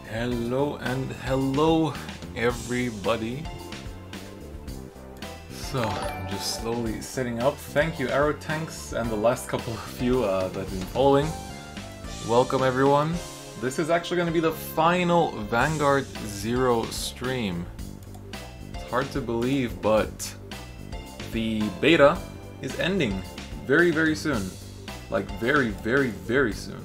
Hello and hello everybody. So I'm just slowly setting up. Thank you Arrow Tanks and the last couple of you that have been following. Welcome everyone. This is actually going to be the final Vanguard Zero stream. It's hard to believe, but the beta is ending very soon. Like very soon.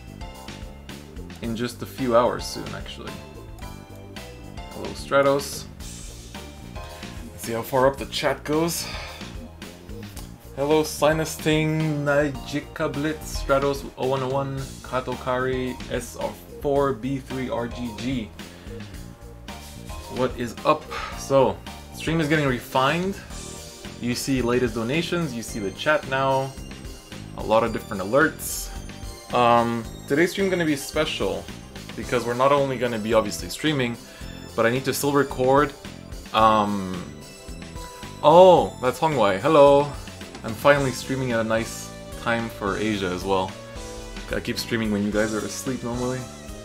In just a few hours soon, actually. Hello, Stratos. Let's see how far up the chat goes. Hello, Sinus Ting, Najika Blitz, Stratos 0101, Katokari, SR4, B3, RGG. What is up? So, stream is getting refined. You see latest donations, you see the chat now. A lot of different alerts. Today's stream is going to be special because we're not only going to be obviously streaming, but I need to still record. Oh, that's Hongwei. Hello. I'm finally streaming at a nice time for Asia as well. I keep streaming when you guys are asleep normally.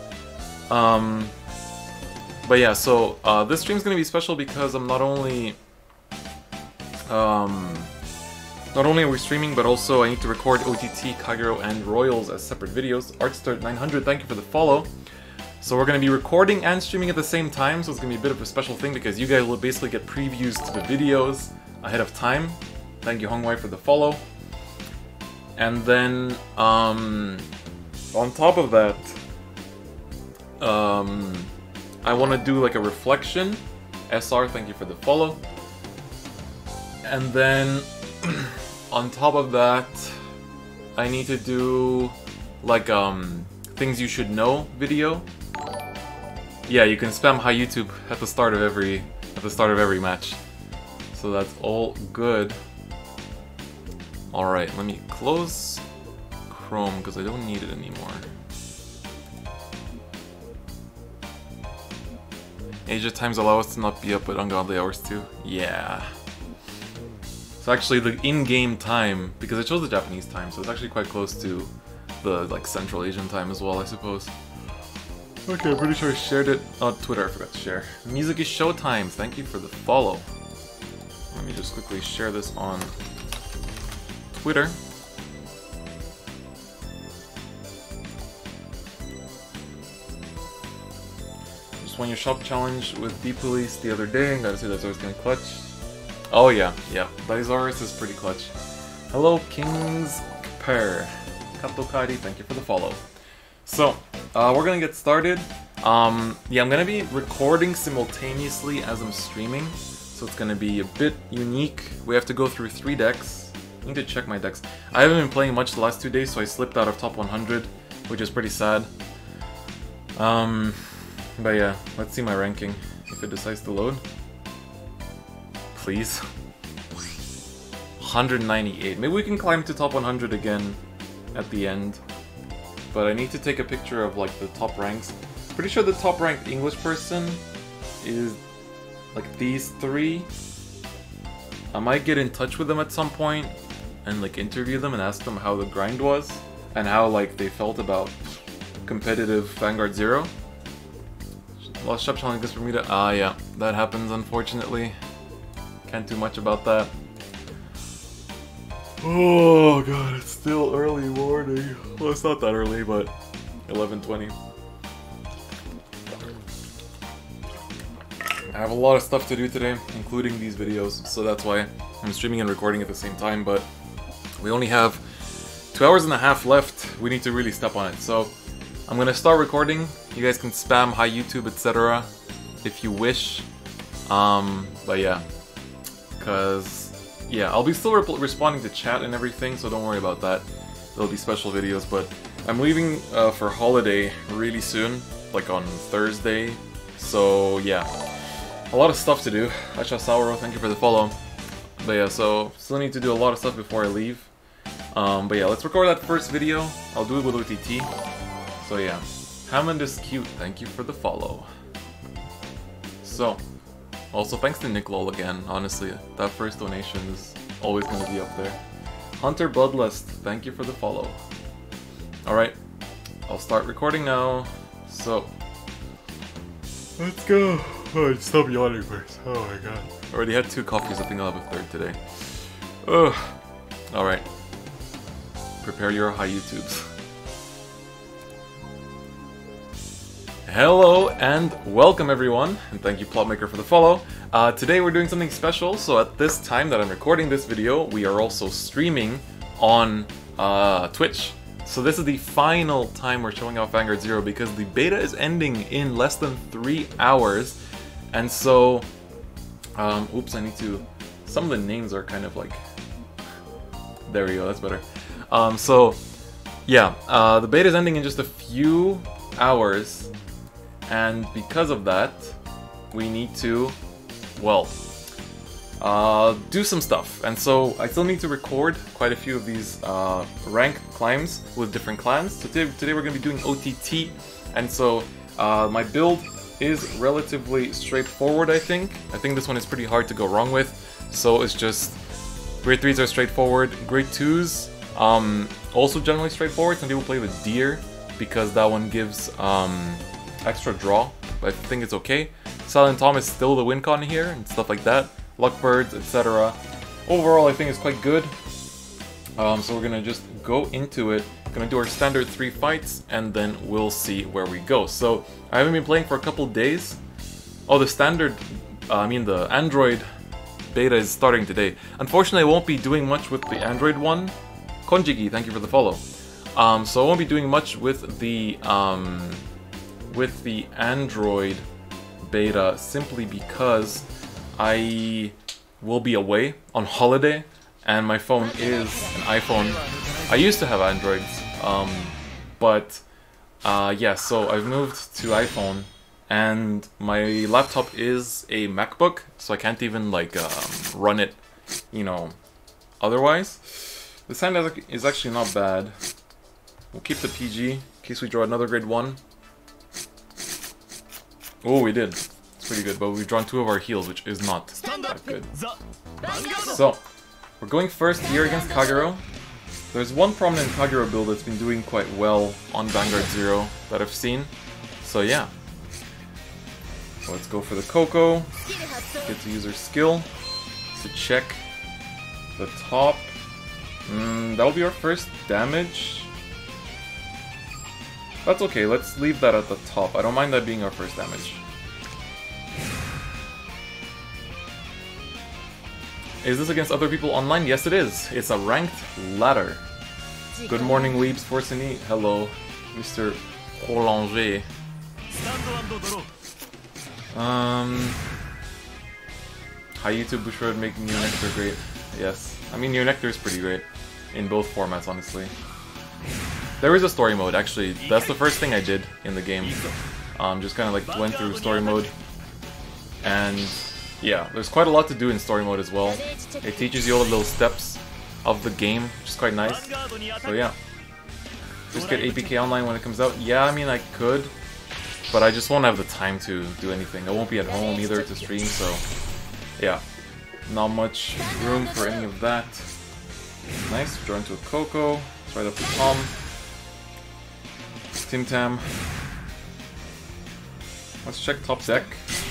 But yeah, so this stream is going to be special because I'm not only are we streaming, but also I need to record OTT, Kagero, and Royals as separate videos. Artstart900, thank you for the follow. So we're going to be recording and streaming at the same time, so it's going to be a bit of a special thing because you guys will basically get previews to the videos ahead of time. Thank you Hongwei for the follow. And then, on top of that, I want to do like a reflection. SR, thank you for the follow. And then, on top of that, I need to do like things you should know video. Yeah, you can spam hi YouTube at the start of every match. So that's all good. All right, let me close Chrome because I don't need it anymore. Asia times allow us to not be up at ungodly hours too. Yeah. So actually the in-game time, because I chose the Japanese time, so it's actually quite close to the like Central Asian time as well, I suppose. Okay, I'm pretty sure I shared it on Twitter. I forgot to share. Music is showtime. Thank you for the follow. Let me just quickly share this on Twitter. Just won your shop challenge with D-Police the other day. Gotta say that's always gonna clutch. Oh yeah. Daisaurus is pretty clutch. Hello, King's Pair. Katokari, thank you for the follow. So, we're gonna get started. Yeah, I'm gonna be recording simultaneously as I'm streaming, so it's gonna be a bit unique. We have to go through 3 decks. I need to check my decks. I haven't been playing much the last 2 days, so I slipped out of top 100, which is pretty sad. But yeah, let's see my ranking, if it decides to load. Please. 198. Maybe we can climb to top 100 again at the end. But I need to take a picture of like the top ranks. Pretty sure the top ranked English person is like these 3. I might get in touch with them at some point and like interview them and ask them how the grind was and how like they felt about competitive Vanguard Zero. Lost shop challenge against Bermuda. Yeah, that happens unfortunately. Can't do much about that. Oh god, it's still early morning. Well, it's not that early, but 11:20. I have a lot of stuff to do today, including these videos, so that's why I'm streaming and recording at the same time, but we only have 2 hours and a half left. We need to really step on it, so I'm gonna start recording. You guys can spam hi YouTube, etc. if you wish. But yeah, because yeah, I'll be still responding to chat and everything, so don't worry about that. There'll be special videos, but I'm leaving for holiday really soon, like on Thursday. So yeah, a lot of stuff to do. Acha Sauro, thank you for the follow. But yeah, so still need to do a lot of stuff before I leave. But yeah, let's record that first video. I'll do it with OTT. So yeah, Hammond is cute, thank you for the follow. So, also thanks to Nicklol again, honestly, that first donation is always going to be up there. Hunter Bloodlust, thank you for the follow. Alright, I'll start recording now. So, Let's go. Oh, stop yawning first. Oh my god. Already had 2 coffees, I think I'll have a 3rd today. Ugh. Alright. Prepare your high YouTubes. Hello and welcome everyone, and thank you Plotmaker for the follow. Today we're doing something special, so at this time that I'm recording this video, we are also streaming on Twitch. So this is the final time we're showing off Vanguard Zero because the beta is ending in less than 3 hours. And so, oops, I need to, some of the names are kind of like, there we go, that's better. So, yeah, the beta is ending in just a few hours, and because of that, we need to, well, do some stuff. And so I still need to record quite a few of these ranked climbs with different clans. So today we're going to be doing OTT, and so my build is relatively straightforward, I think. I think this one is pretty hard to go wrong with. So it's just, grade 3s are straightforward, grade 2s also generally straightforward. Some people play with Deer because that one gives extra draw, but I think it's okay. Silent Tom is still the win con here and stuff like that. Luckbirds, etc. Overall, I think it's quite good. So we're gonna just go into it. Gonna do our standard 3 fights, and then we'll see where we go. So I haven't been playing for a couple days. Oh, the standard, the Android beta is starting today. Unfortunately, I won't be doing much with the Android one. Konjiki, thank you for the follow. So I won't be doing much with the Android beta simply because I will be away on holiday, and my phone is an iPhone. I used to have Androids, but yeah, so I've moved to iPhone, and my laptop is a MacBook, so I can't even like run it, you know, otherwise. The sound is actually not bad. We'll keep the PG in case we draw another grade 1. Oh, we did. It's pretty good, but we've drawn 2 of our heals, which is not that good. So, we're going first here against Kagero. There's one prominent Kagero build that's been doing quite well on Vanguard Zero that I've seen. So yeah. So let's go for the Coco. Get to use her skill to check the top. That'll be our first damage. That's okay, let's leave that at the top. I don't mind that being our first damage. Is this against other people online? Yes, it is. It's a ranked ladder. Good morning, Weebs Forcini. Hello, Mr. Prolanger. Hi YouTube, Bushroad making New Nectar great. Yes, I mean New Nectar is pretty great in both formats, honestly. There is a story mode, actually. That's the first thing I did in the game. Just kind of like went through story mode, and yeah, there's quite a lot to do in story mode as well. It teaches you all the little steps of the game, which is quite nice. So yeah. Just get APK online when it comes out. Yeah, I mean I could, but I just won't have the time to do anything. I won't be at home either to stream, so yeah. Not much room for any of that. Nice, draw into a Coco. It's right up to Tom. Tim Tam. Let's check top deck.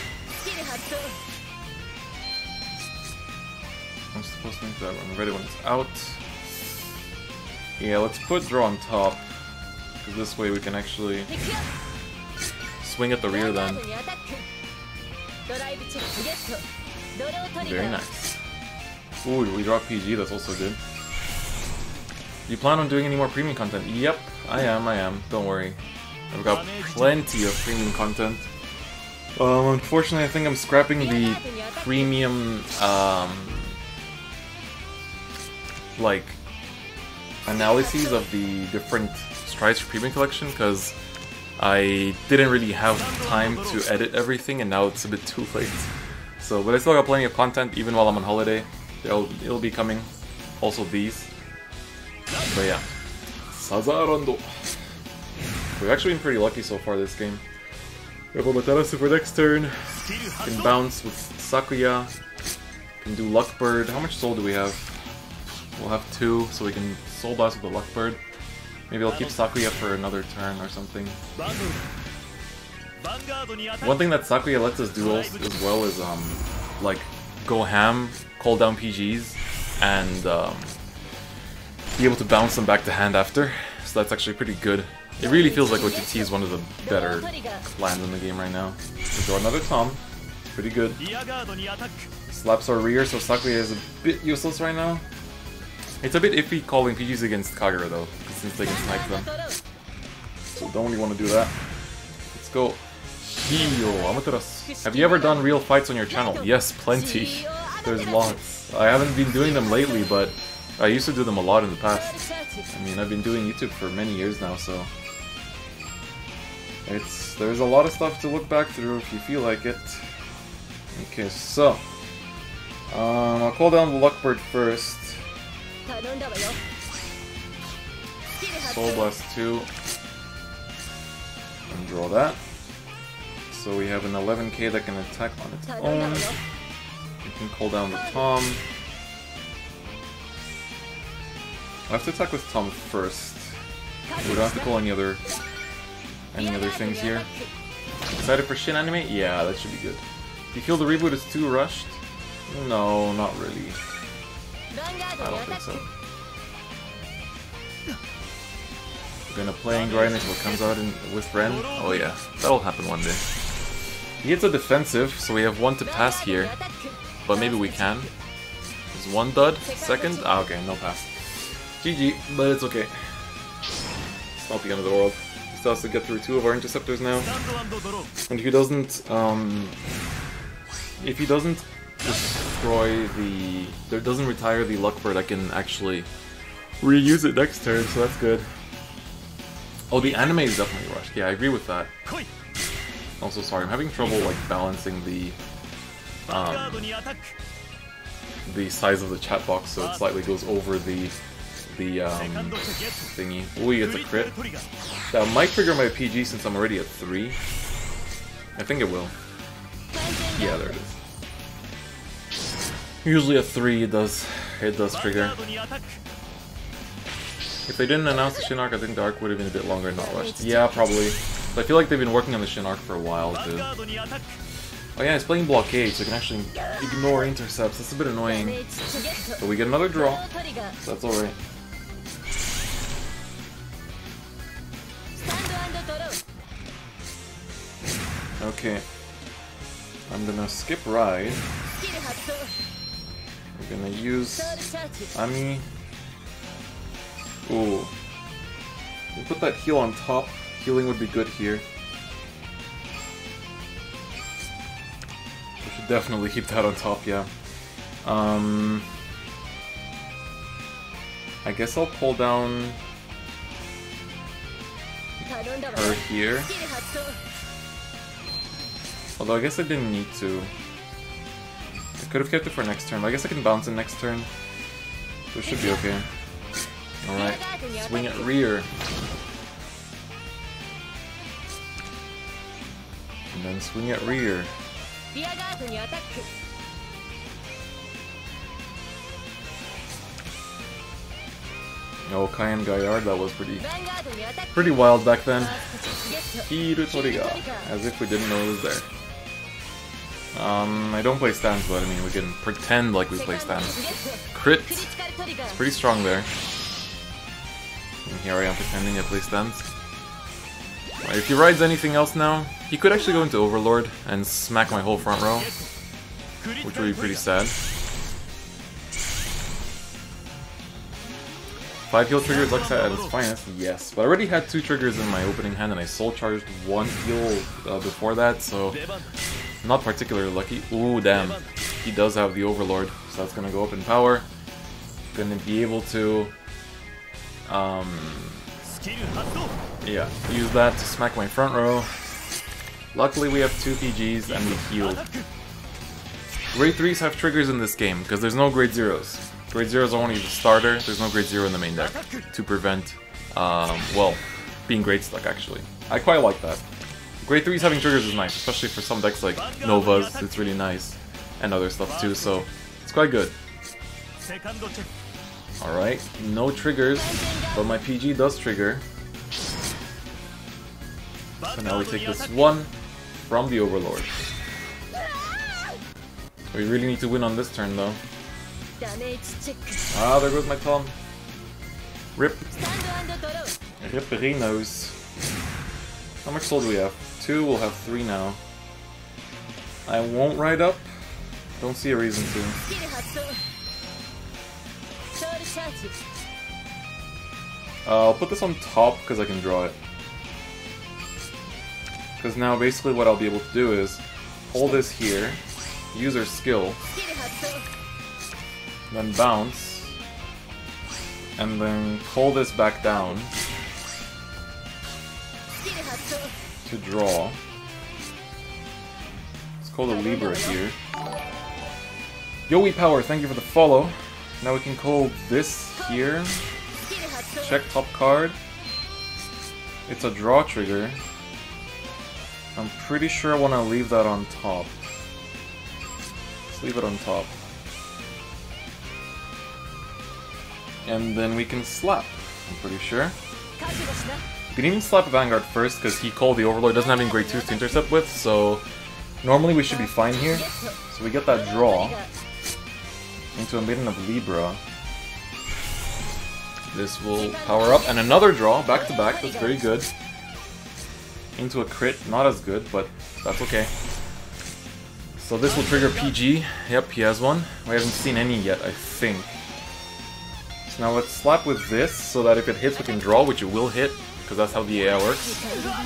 I'm supposed to make that one ready when it's out. Yeah, let's put draw on top, because this way we can actually swing at the rear then. Very nice. Ooh, we draw PG, that's also good. You plan on doing any more premium content? Yep, I am, don't worry. I've got plenty of premium content. Unfortunately, I think I'm scrapping the premium, like, analyses of the different Strides for Premium Collection, because I didn't really have time to edit everything, and now it's a bit too late. So, but I still got plenty of content, even while I'm on holiday. It'll be coming. Also these. But yeah. Sazarando. We've actually been pretty lucky so far this game. We have Amaterasu for next turn. Can bounce with Sakuya. Can do Luckbird. How much soul do we have? We'll have 2, so we can soul blast with the Luckbird. Maybe I'll keep Sakuya for another turn or something. One thing that Sakuya lets us do as well is like go ham, call down PGs, and be able to bounce them back to hand after. So that's actually pretty good. It really feels like OTT is one of the better lands in the game right now. We draw another Tom. Pretty good. Slaps our rear, so Sakuya is a bit useless right now. It's a bit iffy calling PGs against Kagura though, since they can snipe them. So don't really want to do that. Let's go. Hiyo, Amaterasu. Have you ever done real fights on your channel? Yes, plenty. There's lots. I haven't been doing them lately, but I used to do them a lot in the past. I mean, I've been doing YouTube for many years now, so there's a lot of stuff to look back through if you feel like it. Okay, so I'll call down the Luckbird first. Soul Blast 2 and draw that. So we have an 11k that can attack on its own. We can call down the Tom. I have to attack with Tom first. We don't have to call any other things here. Excited for Shin Anime? Yeah, that should be good. Do you feel the reboot is too rushed? No, not really. I don't think so. We're gonna play and grind until it comes out with Ren. Oh yeah, that'll happen one day. He hits a defensive, so we have one to pass here. But maybe we can. There's one dud. Second? Ah, okay, no pass. GG, but it's okay. It's not the end of the world. He still has to get through 2 of our interceptors now. And if he doesn't doesn't retire the Luckbird, I can actually reuse it next turn, so that's good. Oh, the anime is definitely rushed. Yeah, I agree with that. Also, sorry, I'm having trouble like balancing the size of the chat box, so it slightly goes over the thingy. Ooh, he gets a crit. That might trigger my PG since I'm already at 3. I think it will. Yeah, there it is. Usually at 3 it does trigger. If they didn't announce the Shin arc, I think the arc would have been a bit longer and not rushed. Yeah, probably. But I feel like they've been working on the Shin arc for a while too. Oh yeah, it's playing blockade, so I can actually ignore intercepts. That's a bit annoying. But we get another draw, so that's alright. Okay. I'm gonna skip ride. We're gonna use Ami. Ooh. We'll put that heal on top. Healing would be good here. We should definitely keep that on top, yeah. I guess I'll pull down her here. Although I guess I didn't need to. I could have kept it for next turn, but I guess I can bounce in next turn. So it should be okay. Alright, swing at rear. And then swing at rear. Oh, Kaien Gaillard, that was pretty wild back then. Hiru Toriga, as if we didn't know it was there. I don't play stands, but I mean, we can pretend like we play stands. Crit, it's pretty strong there. And here I am pretending I play stands. Right, if he rides anything else now, he could actually go into Overlord and smack my whole front row, which would be pretty sad. 5 heal triggers Luxat at its finest, yes. But I already had 2 triggers in my opening hand and I soul charged 1 heal before that, so not particularly lucky. Ooh, damn. He does have the Overlord, so that's gonna go up in power. Gonna be able to yeah, use that to smack my front row. Luckily we have 2 PGs and we healed. Grade 3s have triggers in this game, because there's no grade 0s. Grade 0s are only the starter, there's no grade 0 in the main deck, to prevent, well, being grade stuck actually. I quite like that. Grade 3s having triggers is nice, especially for some decks like Novas, it's really nice. And other stuff too, so it's quite good. Alright, no triggers, but my PG does trigger. So now we take this 1, from the Overlord. We really need to win on this turn though. Ah, there goes my Tom. Rip. Rip Rhinos. How much soul do we have? 2, we'll have 3 now. I won't ride up. Don't see a reason to. I'll put this on top because I can draw it. Because now basically what I'll be able to do is hold this here, use her skill, then bounce, and then pull this back down to draw. Let's call the Libra here. Yowie Power, thank you for the follow. Now we can call this here. Check top card. It's a draw trigger. I'm pretty sure I want to leave that on top. Let's leave it on top. And then we can slap, I'm pretty sure. We can even slap a Vanguard first because he called the Overlord, doesn't have any grade 2s to intercept with, so normally we should be fine here. So we get that draw into a Maiden of Libra. This will power up, and another draw, back to back, that's very good. Into a crit, not as good, but that's okay. So this will trigger PG, yep, he has one. We haven't seen any yet, I think. So now let's slap with this, so that if it hits we can draw, which it will hit, because that's how the AI works.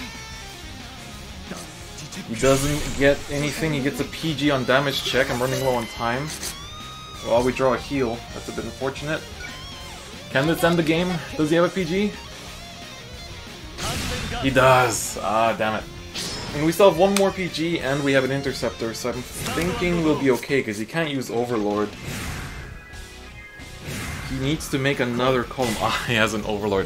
He doesn't get anything, he gets a PG on damage check, I'm running low on time. Well, we draw a heal, that's a bit unfortunate. Can this end the game? Does he have a PG? He does! Ah, damn it. And we still have one more PG and we have an Interceptor, so I'm thinking we'll be okay, because he can't use Overlord. He needs to make another column. Ah, he has an Overlord.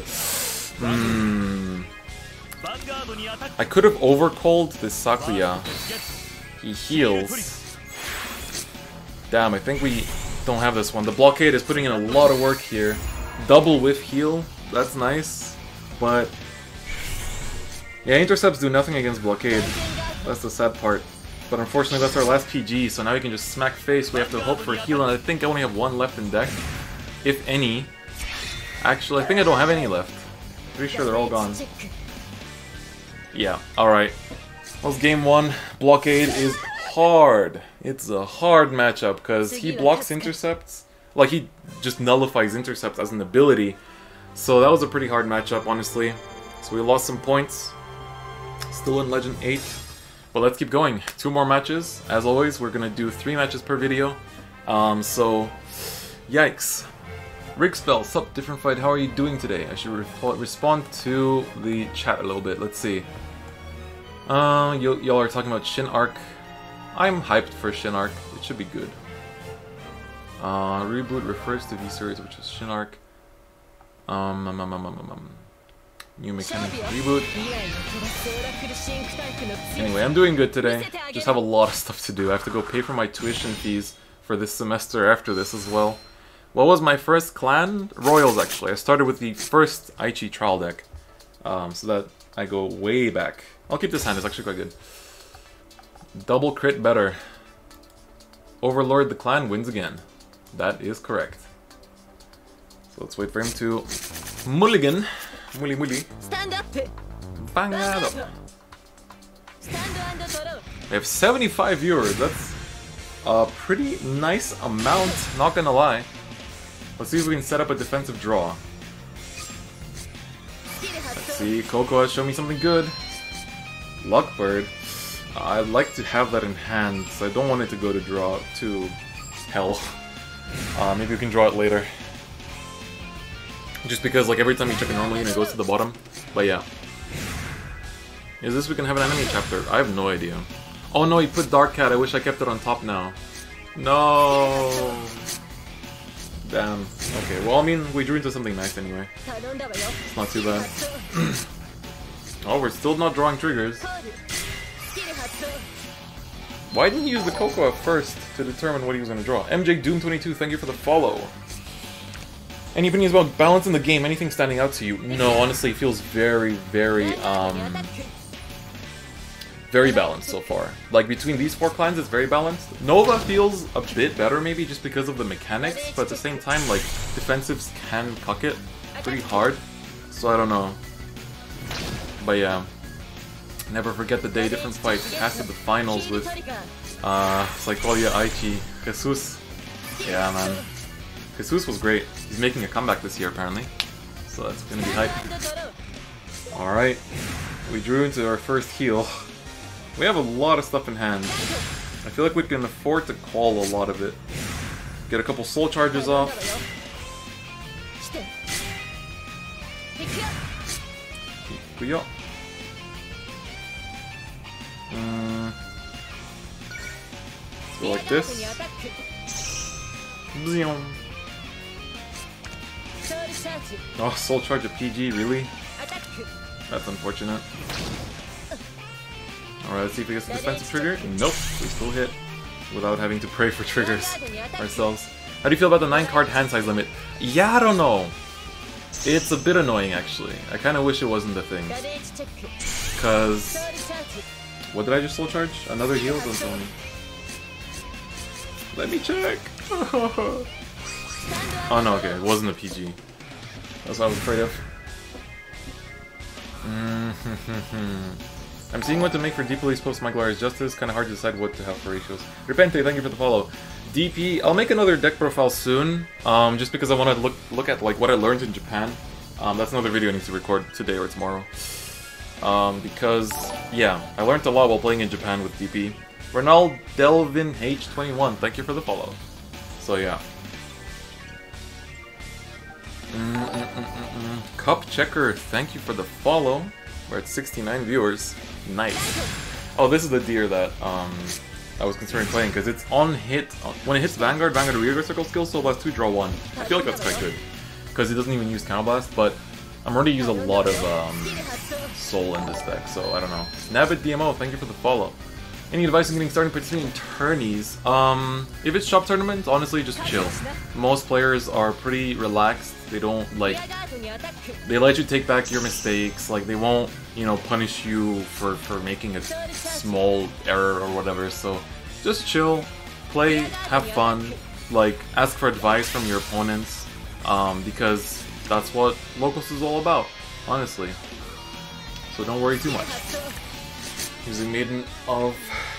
I could have overcalled this Sakuya. He heals. Damn, I think we don't have this one. The Blockade is putting in a lot of work here. Double whiff heal, that's nice, but yeah, intercepts do nothing against Blockade. That's the sad part. But unfortunately that's our last PG, so now we can just smack face. We have to hope for heal, and I think I only have one left in deck. If any. Actually, I think I don't have any left. Pretty sure they're all gone. Yeah, alright. That was game 1. Blockade is hard. It's a hard matchup, because he blocks intercepts. Like, he just nullifies intercepts as an ability. So that was a pretty hard matchup, honestly. So we lost some points. Still in Legend 8. But let's keep going. 2 more matches. As always, we're going to do 3 matches per video. So, yikes. Rigspell, sup, different fight, how are you doing today? I should respond to the chat a little bit. Let's see. Y'all are talking about Shin Arc. I'm hyped for Shin Arc. It should be good. Reboot refers to V-Series, which is Shin Arc. New mechanics reboot. Anyway, I'm doing good today. Just have a lot of stuff to do. I have to go pay for my tuition fees for this semester after this as well. What was my first clan? Royals, actually. I started with the first Aichi trial deck. So that I go way back. I'll keep this hand, it's actually quite good. Double crit better. Overlord the clan wins again. That is correct. So let's wait for him to mulligan. Mully mully. Stand up. Bang that up. We have 75 viewers. That's a pretty nice amount, not gonna lie. Let's see if we can set up a defensive draw. Let's see, Cocoa, show me something good. Luckbird. I'd like to have that in hand, so I don't want it to go to draw to hell. Maybe we can draw it later. Just because, like, every time you check a normal unit, it goes to the bottom. But yeah. Is this we can have an enemy chapter? I have no idea. Oh no, he put Dark Cat. I wish I kept it on top now. No. Damn. Okay, well, I mean, we drew into something nice anyway. It's not too bad. Oh, we're still not drawing triggers. Why didn't you use the Cocoa first to determine what he was going to draw? MJ Doom22, thank you for the follow. Any opinions about balance in the game? Anything standing out to you? No, honestly, it feels very, very, very balanced so far. Like, between these 4 clans, it's very balanced. Nova feels a bit better, maybe, just because of the mechanics, but at the same time, like, defensives can cuck it pretty hard. So, I don't know. But yeah. Never forget the day, different fights. Casted the finals with, Psycholia, Aichi, Jesus. Yeah, man. Jesus was great. He's making a comeback this year, apparently. So that's gonna be hype. Alright. We drew into our first heal. We have a lot of stuff in hand. I feel like we can afford to call a lot of it. Get a couple soul charges off. Ikuyo. Let's go like this. Bzion. Oh, soul charge of PG, really? That's unfortunate. Alright, let's see if we get some defensive trigger. Nope, we still hit without having to pray for triggers ourselves. How do you feel about the 9-card hand size limit? Yeah, I don't know. It's a bit annoying, actually. I kind of wish it wasn't a thing. Because... What did I just soul charge? Another heal? Don't tell me. Let me check! Oh no, okay, it wasn't a PG. That's what I was afraid of. I'm seeing what to make for DP's post My Glorious Justice. Kinda hard to decide what to have for ratios. Repente, thank you for the follow. DP, I'll make another deck profile soon. Just because I want to look at like what I learned in Japan. That's another video I need to record today or tomorrow. Because, yeah, I learned a lot while playing in Japan with DP. Ronald Delvin H21, thank you for the follow. So yeah. Cup Checker, thank you for the follow. We're at 69 viewers. Nice. Oh, this is the deer that I was considering playing because it's on hit. When it hits Vanguard Rearguard Circle skill, so plus 2, draw 1. I feel like that's quite good because it doesn't even use Counter Blast, but I'm already use a lot of soul in this deck, so I don't know. Nabbit DMO, thank you for the follow. Any advice on getting started participating in tourneys? If it's shop tournaments, honestly, just chill. Most players are pretty relaxed. They don't, like... They let you take back your mistakes. Like, they won't, you know, punish you for making a small error or whatever. So, just chill, play, have fun, like, ask for advice from your opponents. Because that's what Locals is all about, honestly. So don't worry too much. Using Maiden of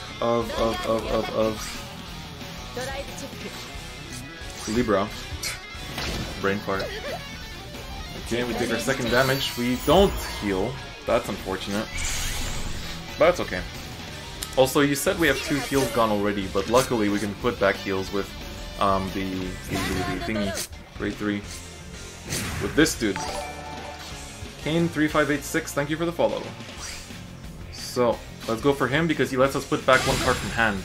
Libra. Brain fart. Okay, we take our second damage. We don't heal. That's unfortunate. But that's okay. Also, you said we have 2 heals gone already, but luckily we can put back heals with the thingy. Grade 3. With this dude. Kane3586, thank you for the follow. So, let's go for him because he lets us put back 1 card from hand.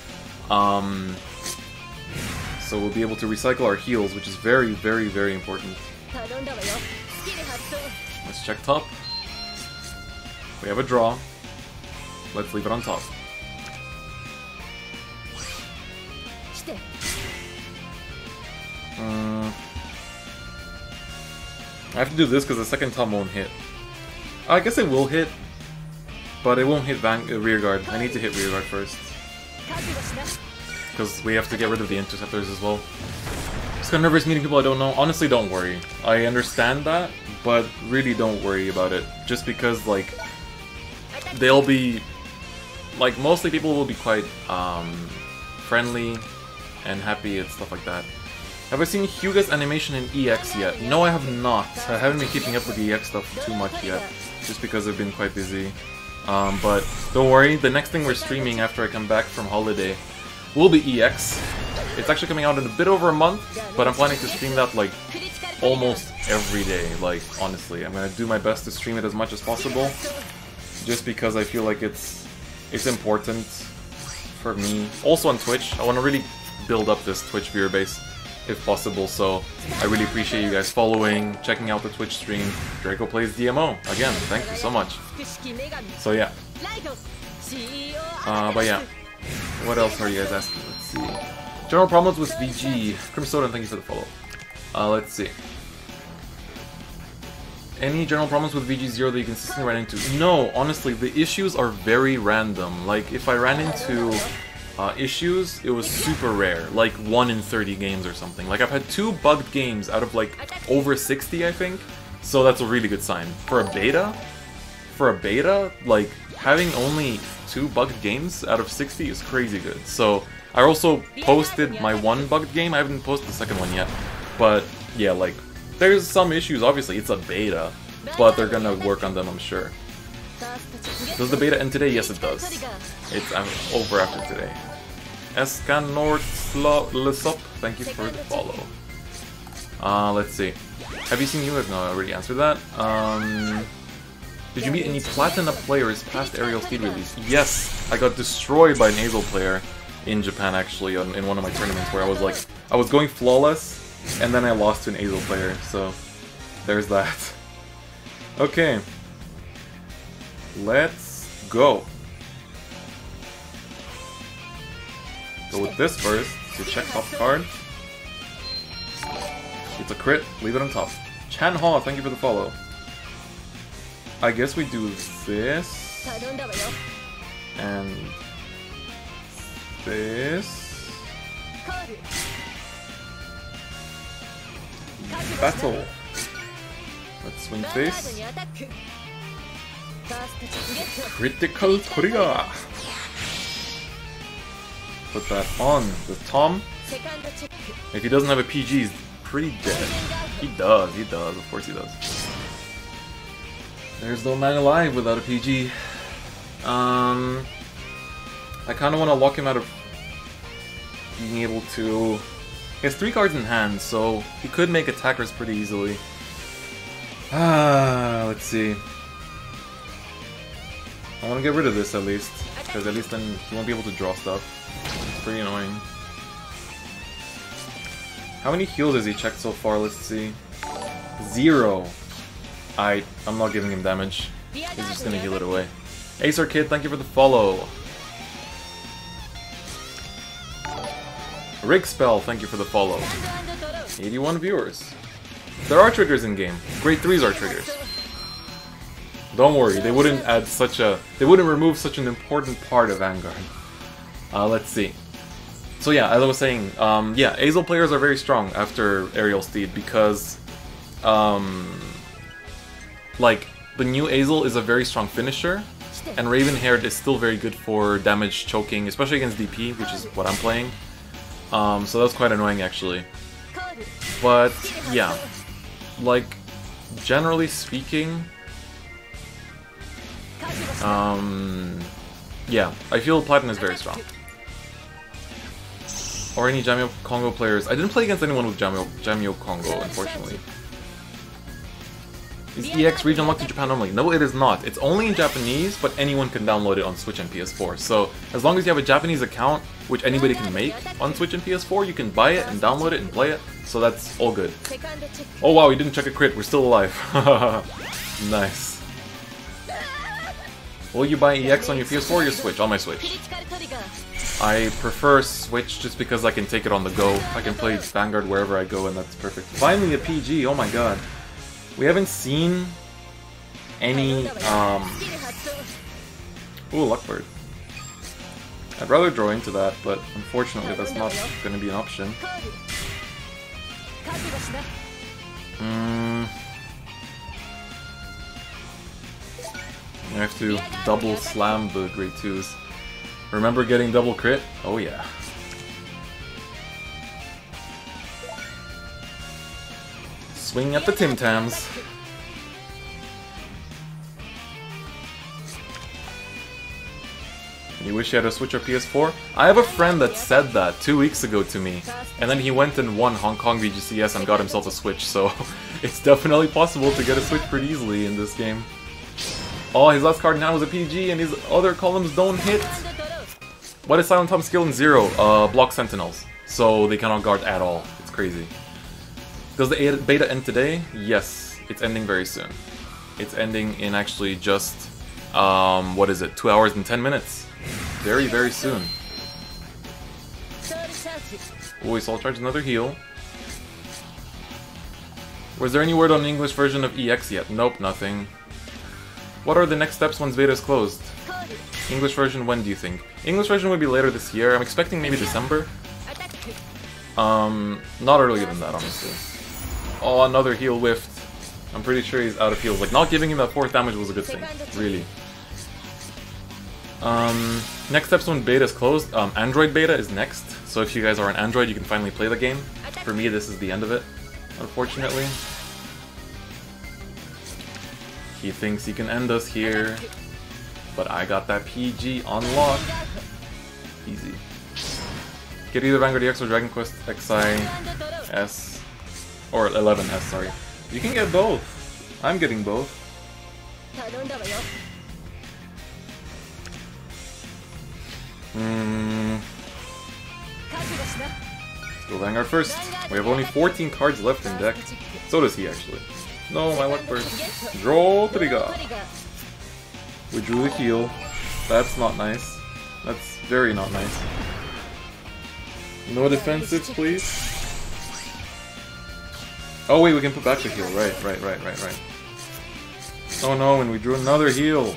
So we'll be able to recycle our heals, which is very, very, very important. Let's check top. We have a draw. Let's leave it on top. I have to do this because the second top won't hit. I guess it will hit, but it won't hit rearguard. I need to hit rearguard first. Because we have to get rid of the interceptors as well. Just kind of nervous meeting people I don't know. Honestly, don't worry. I understand that, but really don't worry about it. Just because, like, they'll be... Like, mostly people will be quite friendly and happy and stuff like that. Have I seen Hyuga's animation in EX yet? No, I have not. I haven't been keeping up with the EX stuff too much yet, just because I've been quite busy. But don't worry, the next thing we're streaming after I come back from holiday will be EX. It's actually coming out in a bit over a month, but I'm planning to stream that like almost every day, like honestly. I'm gonna do my best to stream it as much as possible, just because I feel like it's important for me. Also on Twitch, I want to really build up this Twitch viewer base if possible, so I really appreciate you guys following, checking out the Twitch stream. Draco Plays DMO, again, thank you so much. So yeah. But yeah. What else are you guys asking? Let's see. General problems with VG. Crimsoda, thank you for the follow. Let's see. Any general problems with VG0 that you consistently ran into? No, honestly, the issues are very random. Like, if I ran into issues, it was super rare. Like, 1 in 30 games or something. Like, I've had 2 bugged games out of, like, over 60, I think. So that's a really good sign. For a beta, like, having only 2 bugged games out of 60 is crazy good. So, I also posted my 1 bugged game. I haven't posted the second one yet. But, yeah, like, there's some issues, obviously, it's a beta, but they're gonna work on them, I'm sure. Does the beta end today? Yes, it does. It's over after today. Escanortslop, thank you for the follow. Let's see. Have you seen you? No, I already answered that. Did you meet any Platina players past Aerial Steed release? Yes, I got destroyed by an Azel player in Japan, actually, in one of my tournaments, where I was going flawless, and then I lost to an Azel player, so there's that. Okay. Let's go. Go with this first, to check top card. It's a crit, leave it on top. Chan Haw, thank you for the follow. I guess we do this. And this. Battle. Let's swing face. Critical trigger. Put that on the Tom. If he doesn't have a PG, he's pretty dead. He does, of course he does. There's no man alive without a PG. I kind of want to lock him out of being able to... He has 3 cards in hand, so he could make attackers pretty easily. Let's see. I want to get rid of this at least, because at least then he won't be able to draw stuff. It's pretty annoying. How many heals has he checked so far? Let's see. 0. I'm not giving him damage. He's just gonna heal it away. Acer Kid, thank you for the follow. Rig Spell, thank you for the follow. 81 viewers. There are triggers in game. Grade 3s are triggers. Don't worry, they wouldn't add such a... They wouldn't remove such an important part of Vanguard. Let's see. So yeah, as I was saying, yeah, Azel players are very strong after Aerial Steed because, like, the new Azel is a very strong finisher, and Ravenhaired is still very good for damage choking, especially against DP, which is what I'm playing. So that's quite annoying, actually. But, yeah, like, generally speaking, yeah, I feel Platinum is very strong. Or any Jamio Congo players. I didn't play against anyone with Jamio Congo, unfortunately. Is EX region locked to Japan normally? No, it is not. It's only in Japanese, but anyone can download it on Switch and PS4. So, as long as you have a Japanese account, which anybody can make on Switch and PS4, you can buy it and download it and play it. So that's all good. Oh wow, we didn't check a crit. We're still alive. Nice. Will you buy EX on your PS4 or your Switch? On my Switch. I prefer Switch just because I can take it on the go. I can play Vanguard wherever I go and that's perfect. Finally a PG, oh my god. We haven't seen any, Ooh, Luckbird. I'd rather draw into that, but unfortunately that's not going to be an option. I have to double slam the grade 2s. Remember getting double crit? Oh yeah. Swing at the Tim Tams. You wish you had a Switch or PS4? I have a friend that said that 2 weeks ago to me, and then he went and won Hong Kong VGCS and got himself a Switch, so it's definitely possible to get a Switch pretty easily in this game. Oh, his last card now is a PG and his other columns don't hit. What is Silent Tom's skill in 0? Block Sentinels, so they cannot guard at all. It's crazy. Does the beta end today? Yes, it's ending very soon. It's ending in actually just, what is it, 2 hours and 10 minutes. Very, very soon. Oh, he Soul Charge, another heal. Was there any word on the English version of EX yet? Nope, nothing. What are the next steps once beta is closed? English version, when do you think? English version would be later this year. I'm expecting maybe December. Not earlier than that, honestly. Oh, another heal whiffed. I'm pretty sure he's out of heals. Like, not giving him that 4th damage was a good thing. Really. Next steps when beta is closed. Android beta is next. So if you guys are on Android, you can finally play the game. For me, this is the end of it, unfortunately. He thinks he can end us here. But I got that PG on lock. Easy. Get either Vanguard EX or Dragon Quest XI S. Or 11S, sorry. You can get both. I'm getting both. Let's go Vanguard first. We have only 14 cards left in deck. So does he, actually. No, my luck burst. Draw Trigger. We drew the heal. That's not nice. That's very not nice. No defensives, please. Oh wait, we can put back the heal. Right. Oh no, and we drew another heal.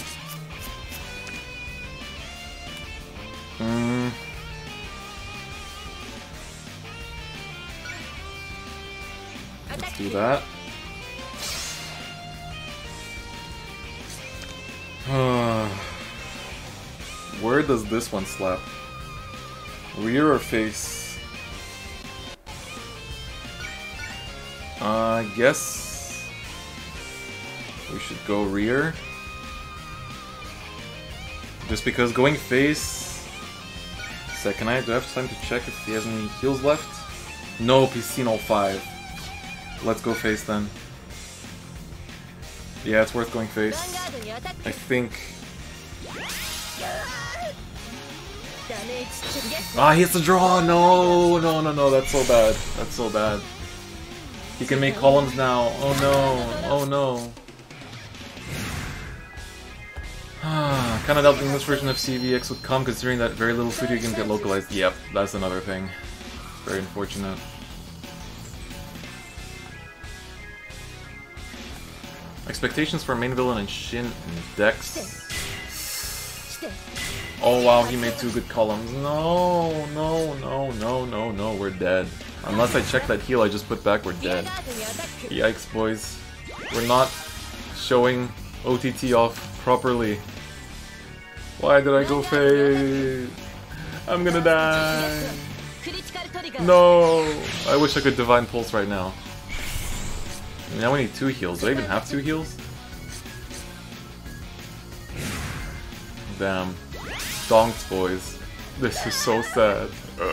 Let's do that. Where does this one slap? Rear or face? I guess we should go rear. Just because going face... Second, do I have time to check if he has any heals left? Nope, he's seen all 5. Let's go face then. Yeah, it's worth going face. I think... Ah, he has to draw! No, that's so bad. That's so bad. He can make columns now. Oh no. Kinda doubt the English version of CVX would come, considering that very little studio games get localized. Yep, that's another thing. Very unfortunate. Expectations for main villain and Shin and Dex. Oh wow, he made 2 good columns. No, we're dead. Unless I check that heal I just put back, we're dead. Yikes, boys. We're not showing OTT off properly. Why did I go face? I'm gonna die. No! I wish I could Divine Pulse right now. Now we need 2 heals. Do I even have 2 heals? Damn. Donks, boys. This is so sad.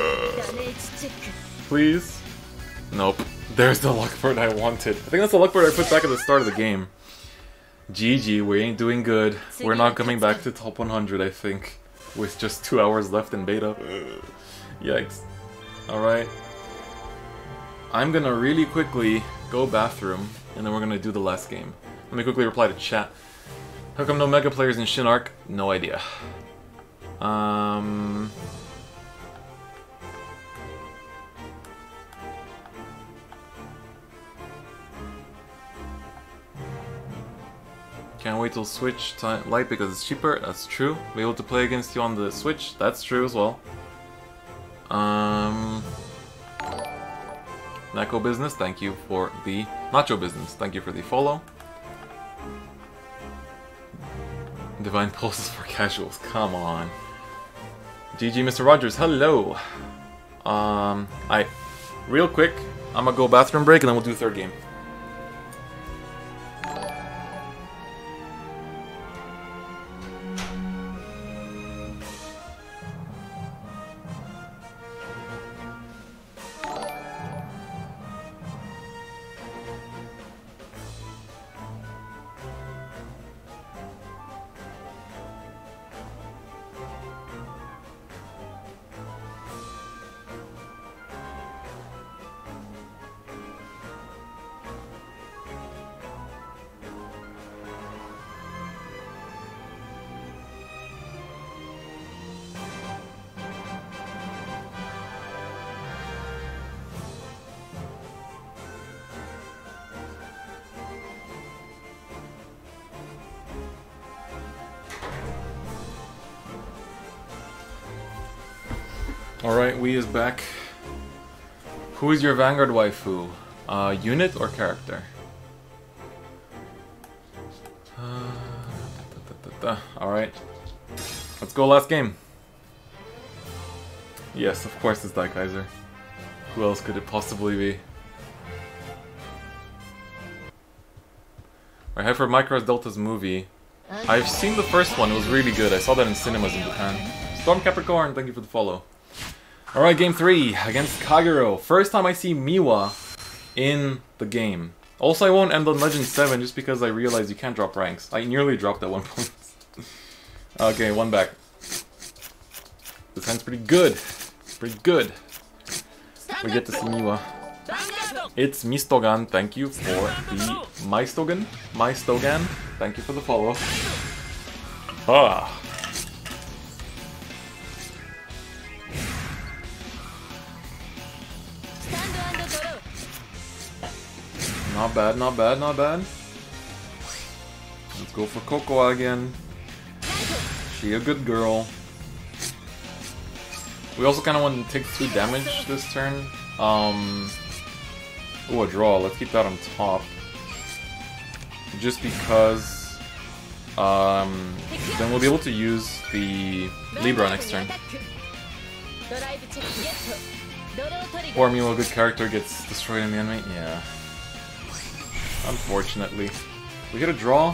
Please? Nope. There's the luck bird I wanted. I think that's the luck bird I put back at the start of the game. GG, we ain't doing good. We're not coming back to top 100, I think. With just 2 hours left in beta. Yikes. Alright. I'm gonna really quickly go bathroom, and then we're gonna do the last game. Let me quickly reply to chat. How come no Mega players in Shin Arc? No idea. Can't wait till Switch Lite because it's cheaper. That's true. Be able to play against you on the Switch. That's true as well. Nacho Business, thank you for the... Nacho Business, thank you for the follow. Divine Pulses for casuals, come on. GG, Mr. Rogers, hello! Real quick, I'm gonna go bathroom break and then we'll do 3rd game. Alright, we is back. Who is your Vanguard waifu? Unit or character? Alright. Let's go last game. Yes, of course it's Daikaiser. Who else could it possibly be? I have for Micros Delta's movie. I've seen the first one, it was really good. I saw that in cinemas in Japan. Storm Capricorn, thank you for the follow. Alright, game 3 against Kagero. First time I see Miwa in the game. Also, I won't end on Legend 7 just because I realized you can't drop ranks. I nearly dropped at one point. Okay, one back. This hand's pretty good. Pretty good. We get to see Miwa. It's Mistogan, thank you for the Maistogan. Thank you for the follow. Ah. Not bad, not bad, not bad. Let's go for Cocoa again. She a good girl. We also kind of want to take 2 damage this turn. Oh, a draw. Let's keep that on top. Just because then we'll be able to use the Libra next turn. Poor Miwa, good character, gets destroyed in the enemy. Yeah. Unfortunately. We get a draw.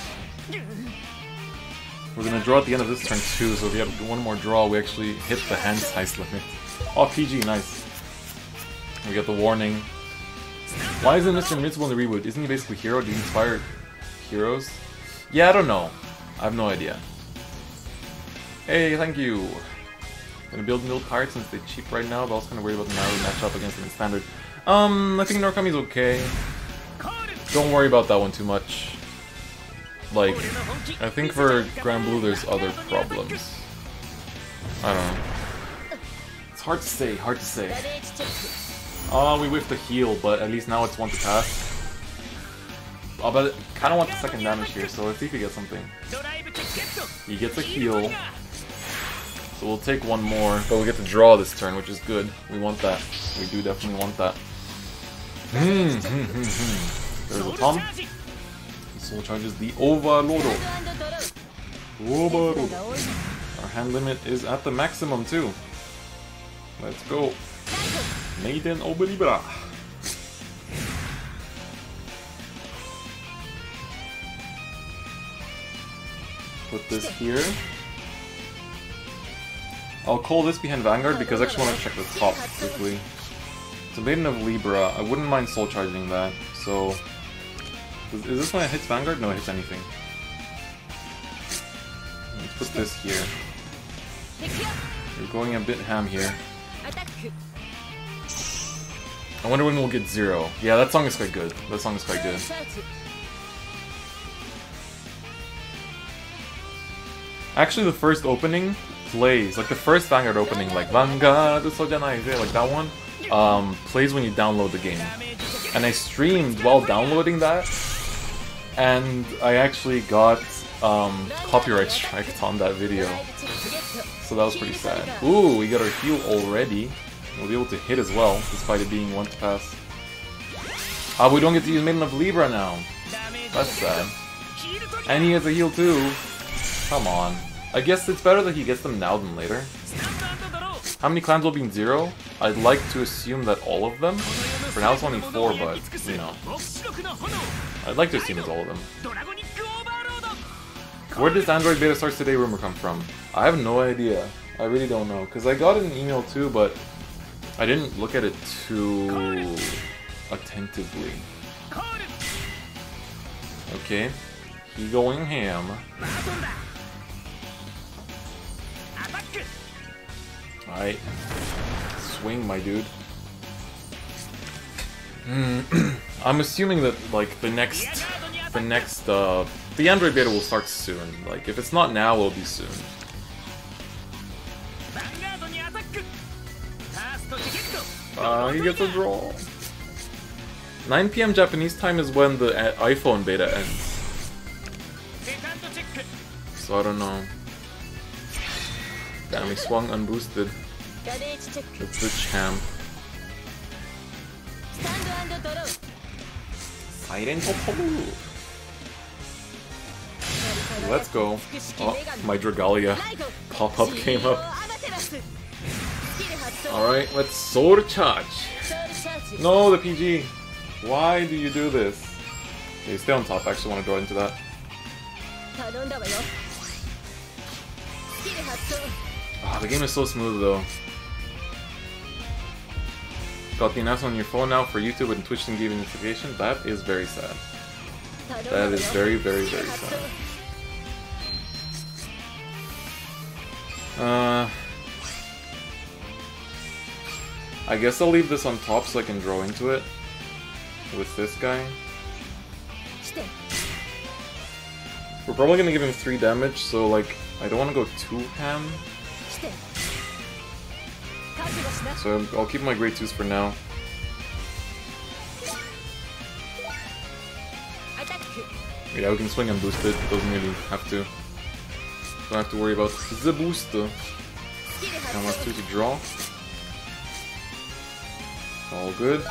We're gonna draw at the end of this turn too, so if we have one more draw, we actually hit the hand size limit. Oh, PG, nice. We get the warning. Why isn't Mr. Invincible in the reboot? Isn't he basically hero? Do you inspire heroes? Yeah, I don't know. I have no idea. Hey, thank you. Gonna build middle cards since they're cheap right now, but I was kind of worried about the Naru matchup against them in standard. I think Norakami's okay. Don't worry about that one too much. Like, I think for Grand Blue there's other problems. I don't know. It's hard to say, hard to say. We whiffed the heal, but at least now it's 1 to pass. But I kind of want the second damage here, so let's see if he gets something. He gets a heal. So we'll take 1 more, but we get to draw this turn, which is good. We want that. We do definitely want that. There's a Tom. Soul charges the Overlordo. Our hand limit is at the maximum too. Let's go. Maiden Oberlibra. Put this here. I'll call this behind Vanguard because I actually want to check the top quickly. It's a Maiden of Libra. I wouldn't mind soul charging that. So, is this when it hits Vanguard? No, it hits anything. Let's put this here. We're going a bit ham here. I wonder when we'll get 0. Yeah, that song is quite good. That song is quite good. Actually, the first opening plays, like the first Vanguard opening, like Vanguard, like that one, plays when you download the game. And I streamed while downloading that, and I actually got copyright striked on that video. So that was pretty sad. Ooh, we got our heal already. We'll be able to hit as well, despite it being 1 to pass. We don't get to use Maiden of Libra now. That's sad. And he has a heal too. Come on. I guess it's better that he gets them now than later. How many clans will be in 0? I'd like to assume that all of them. For now it's only 4, but, you know. I'd like to assume it's all of them. Where does Android Beta Starts Today rumor come from? I have no idea. I really don't know. Because I got an email too, but I didn't look at it too attentively. Okay. He going ham. Alright. Swing, my dude. I'm assuming that, like, the Android beta will start soon. Like, if it's not now, it'll be soon. He gets a draw. 9 PM Japanese time is when the iPhone beta ends. So I don't know. Damn, he swung unboosted. It's the champ. Silent Popu. Let's go. Oh, my Dragalia pop-up came up. Alright, let's Sword Charge. No, the PG. Why do you do this? Okay, stay on top. I actually want to draw into that. Ah, the game is so smooth though. Got the announcement on your phone now for YouTube and Twitch didn't give you notification. That is very sad. That is very, very, very sad. I guess I'll leave this on top so I can draw into it with this guy. We're probably gonna give him 3 damage, so like I don't want to go too ham. So I'll keep my grade 2s for now. Yeah, we can swing and boost it. Doesn't really have to. Don't have to worry about the boost. Now let's do to draw. All good.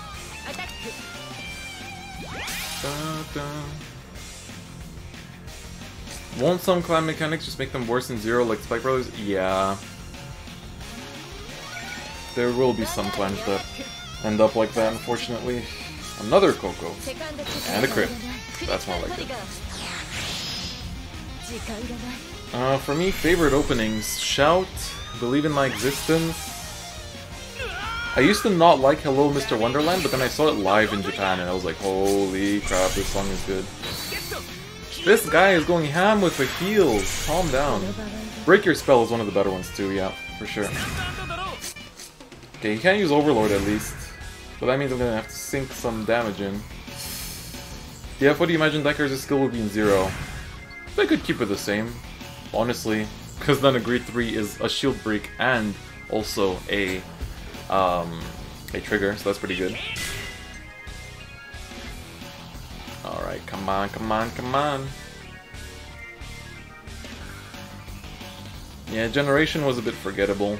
Won't some clan mechanics just make them worse in Zero like Spike Brothers? Yeah. There will be some clans that end up like that, unfortunately. Another Coco. And a crit. That's more like it. For me, favorite openings. Shout, Believe in My Existence. I used to not like Hello Mr. Wonderland, but then I saw it live in Japan and I was like, holy crap, this song is good. This guy is going ham with the heals. Calm down. Break Your Spell is one of the better ones too, yeah, for sure. Okay, he can't use Overlord at least. But that means I'm gonna have to sink some damage in. Yeah, what do you imagine Deckers' skill would be in Zero? They could keep it the same, honestly. Because then a grade 3 is a shield break and also a trigger, so that's pretty good. Alright, come on, come on, come on. Yeah, Generation was a bit forgettable.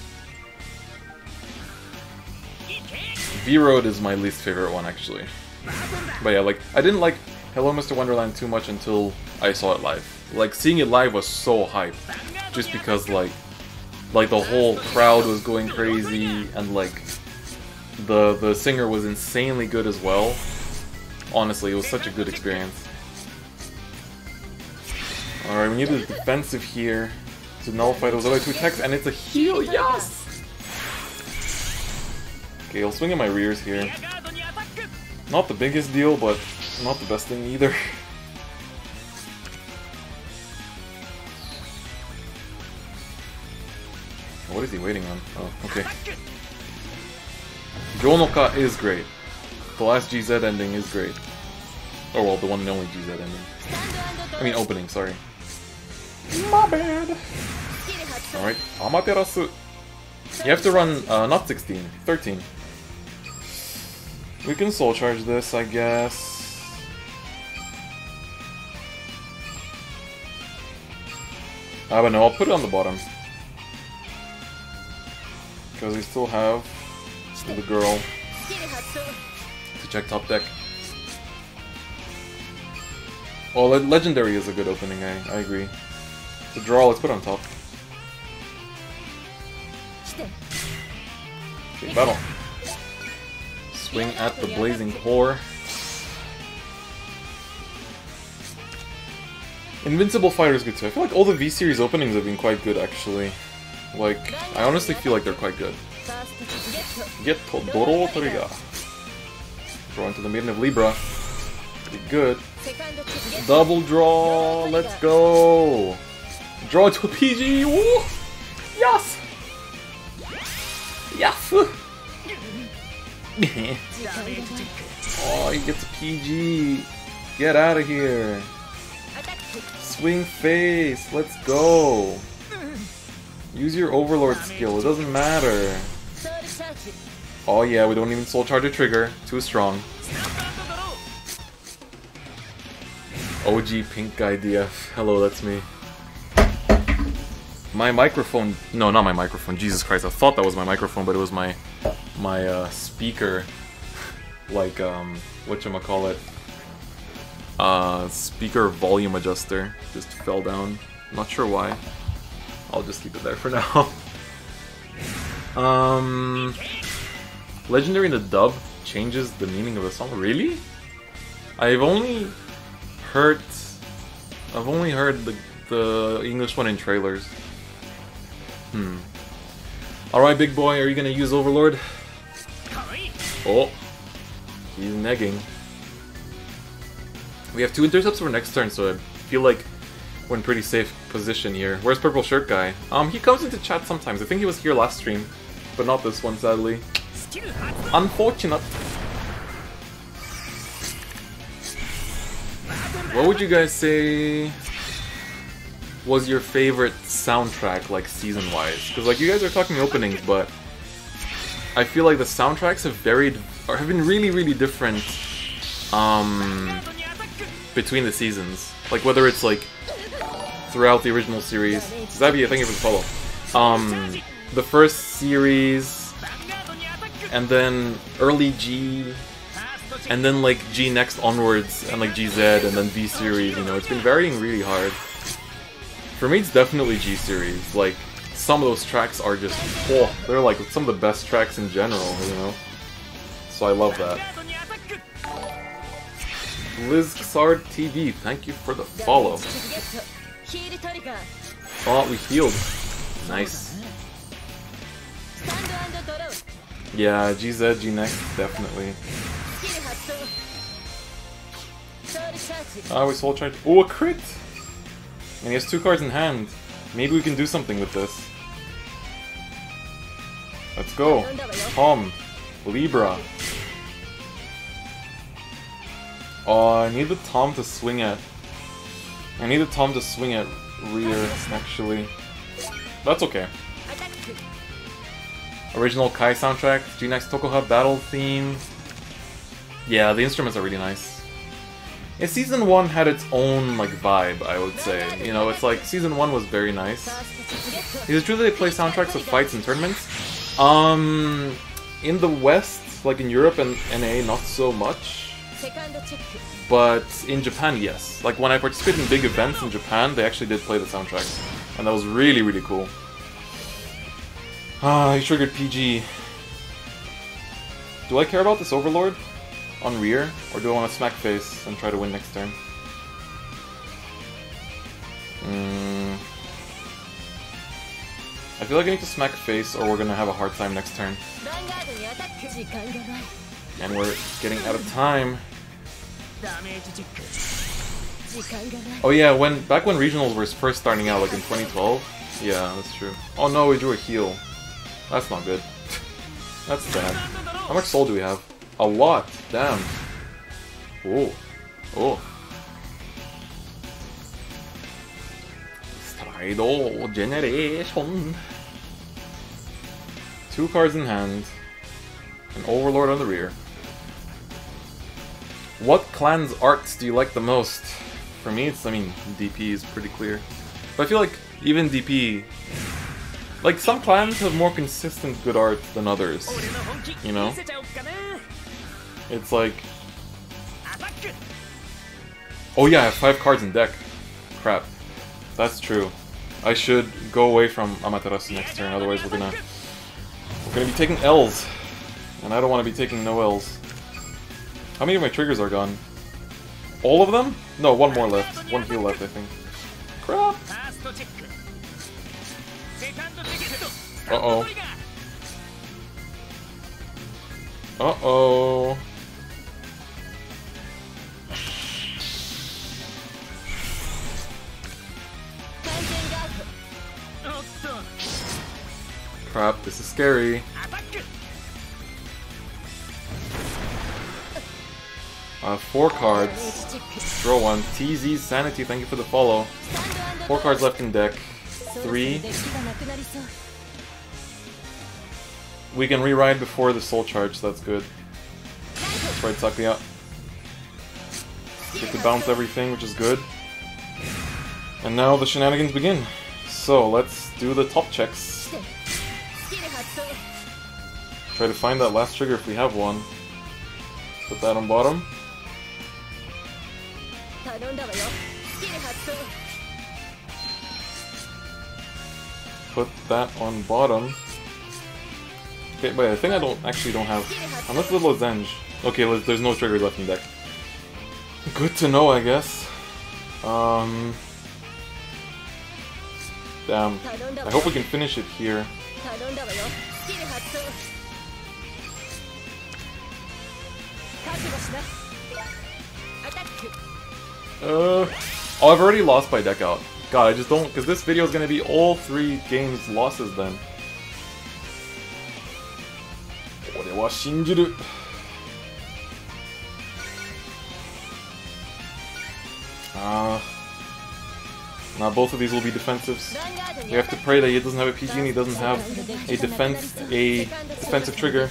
V-Road is my least favorite one, actually. But yeah, like, I didn't like Hello Mr. Wonderland too much until I saw it live. Like, seeing it live was so hype. Just because, like the whole crowd was going crazy, and, like, the singer was insanely good as well. Honestly, it was such a good experience. Alright, we need a defensive here to nullify those other 2 attacks, and it's a heal, yes! Okay, I'll swing at my rears here. Not the biggest deal, but not the best thing either. What is he waiting on? Oh, okay. Jonoka is great. The last GZ ending is great. Oh well, the one and only GZ ending. I mean opening, sorry. My bad! Alright, Amaterasu. You have to run, not 16, 13. We can soul charge this, I guess. I don't know, I'll put it on the bottom. Because we still have the girl to check top deck. Well, Legendary is a good opening, I agree. The draw, let's put it on top. Okay, battle. Swing at the Blazing Core. Invincible Fighter is good too. I feel like all the V-Series openings have been quite good, actually. Like, I honestly feel like they're quite good. Get Todoro Toriga. Draw into the Maiden of Libra. Pretty good. Double draw! Let's go! Draw into a PG! Woo! Yes! Yes! Oh, he gets a PG! Get out of here! Swing face! Let's go! Use your Overlord skill, it doesn't matter. Oh yeah, we don't even soul charge a trigger. Too strong. OG pink guy DF. Hello, that's me. My microphone... No, not my microphone. Jesus Christ, I thought that was my microphone, but it was my speaker. Like, whatchamacallit? Speaker volume adjuster. Just fell down. Not sure why. I'll just keep it there for now. Legendary in the dub changes the meaning of the song. Really? I've only heard the English one in trailers. Alright, big boy, are you gonna use Overlord? Oh, he's negging. We have 2 intercepts for next turn, so I feel like we're in pretty safe position here. Where's Purple Shirt Guy? He comes into chat sometimes. I think he was here last stream, but not this one, sadly. Unfortunate. What would you guys say was your favorite soundtrack, like, season-wise? Because, like, you guys are talking openings, but I feel like the soundtracks have been really, really different, between the seasons. Like, whether it's, like, throughout the original series. Zabi, thank you for the follow. The first series, and then early G, and then, like, G next onwards, and, like, GZ, and then V series, you know, it's been varying really hard. For me, it's definitely G series. Like, some of those tracks are just, oh, they're like some of the best tracks in general, you know? So I love that. Liz Xard TV, thank you for the follow. Oh, we healed. Nice. Yeah, GZ, G next, definitely. We soul charge. Oh, a crit! And he has 2 cards in hand. Maybe we can do something with this. Let's go. Tom. Libra. Oh, I need the Tom to swing at... I need the Tom to swing at rear, actually. That's okay. Original Kai soundtrack. G-Next Tokoha battle theme. Yeah, the instruments are really nice. Yeah, Season 1 had its own, like, vibe, I would say. You know, it's like, Season 1 was very nice. Is it true that they play soundtracks of fights and tournaments? In the West, like in Europe and NA, not so much. But in Japan, yes. Like, when I participated in big events in Japan, they actually did play the soundtrack. And that was really, really cool. He triggered PG. Do I care about this Overlord? On rear, or do I want to smack face and try to win next turn? I feel like I need to smack face or we're gonna have a hard time next turn. And we're getting out of time. Oh yeah, back when regionals were first starting out, like in 2012. Yeah, that's true. Oh no, we drew a heal. That's not good. That's sad. How much soul do we have? A lot, damn. Oh, oh. Strido Generation. 2 cards in hand. An Overlord on the rear. What clan's arts do you like the most? For me, I mean, DP is pretty clear. But I feel like even DP, like some clans have more consistent good art than others. You know? It's like... Oh yeah, I have 5 cards in deck. Crap. That's true. I should go away from Amaterasu next turn, otherwise we're gonna be taking L's. And I don't want to be taking no L's. How many of my triggers are gone? All of them? No, 1 more left. 1 heal left, I think. Crap! Uh-oh. Uh-oh. Crap, this is scary. Four cards. Draw 1. TZ Sanity, thank you for the follow. 4 cards left in deck. 3. We can rewrite before the soul charge, so that's good. That's right, Sakuya. Get to bounce everything, which is good. And now the shenanigans begin. So let's do the top checks. Try to find that last trigger if we have one. Put that on bottom. Put that on bottom. Okay, but I think I don't have. Unless the Lozenge. Okay, there's no triggers left in deck. Good to know, I guess. Damn. I hope we can finish it here. Oh, I've already lost by deck out. God, I just don't, because this video is going to be all 3 games losses then. Now both of these will be defensives. We have to pray that he doesn't have a PG and he doesn't have a defensive trigger.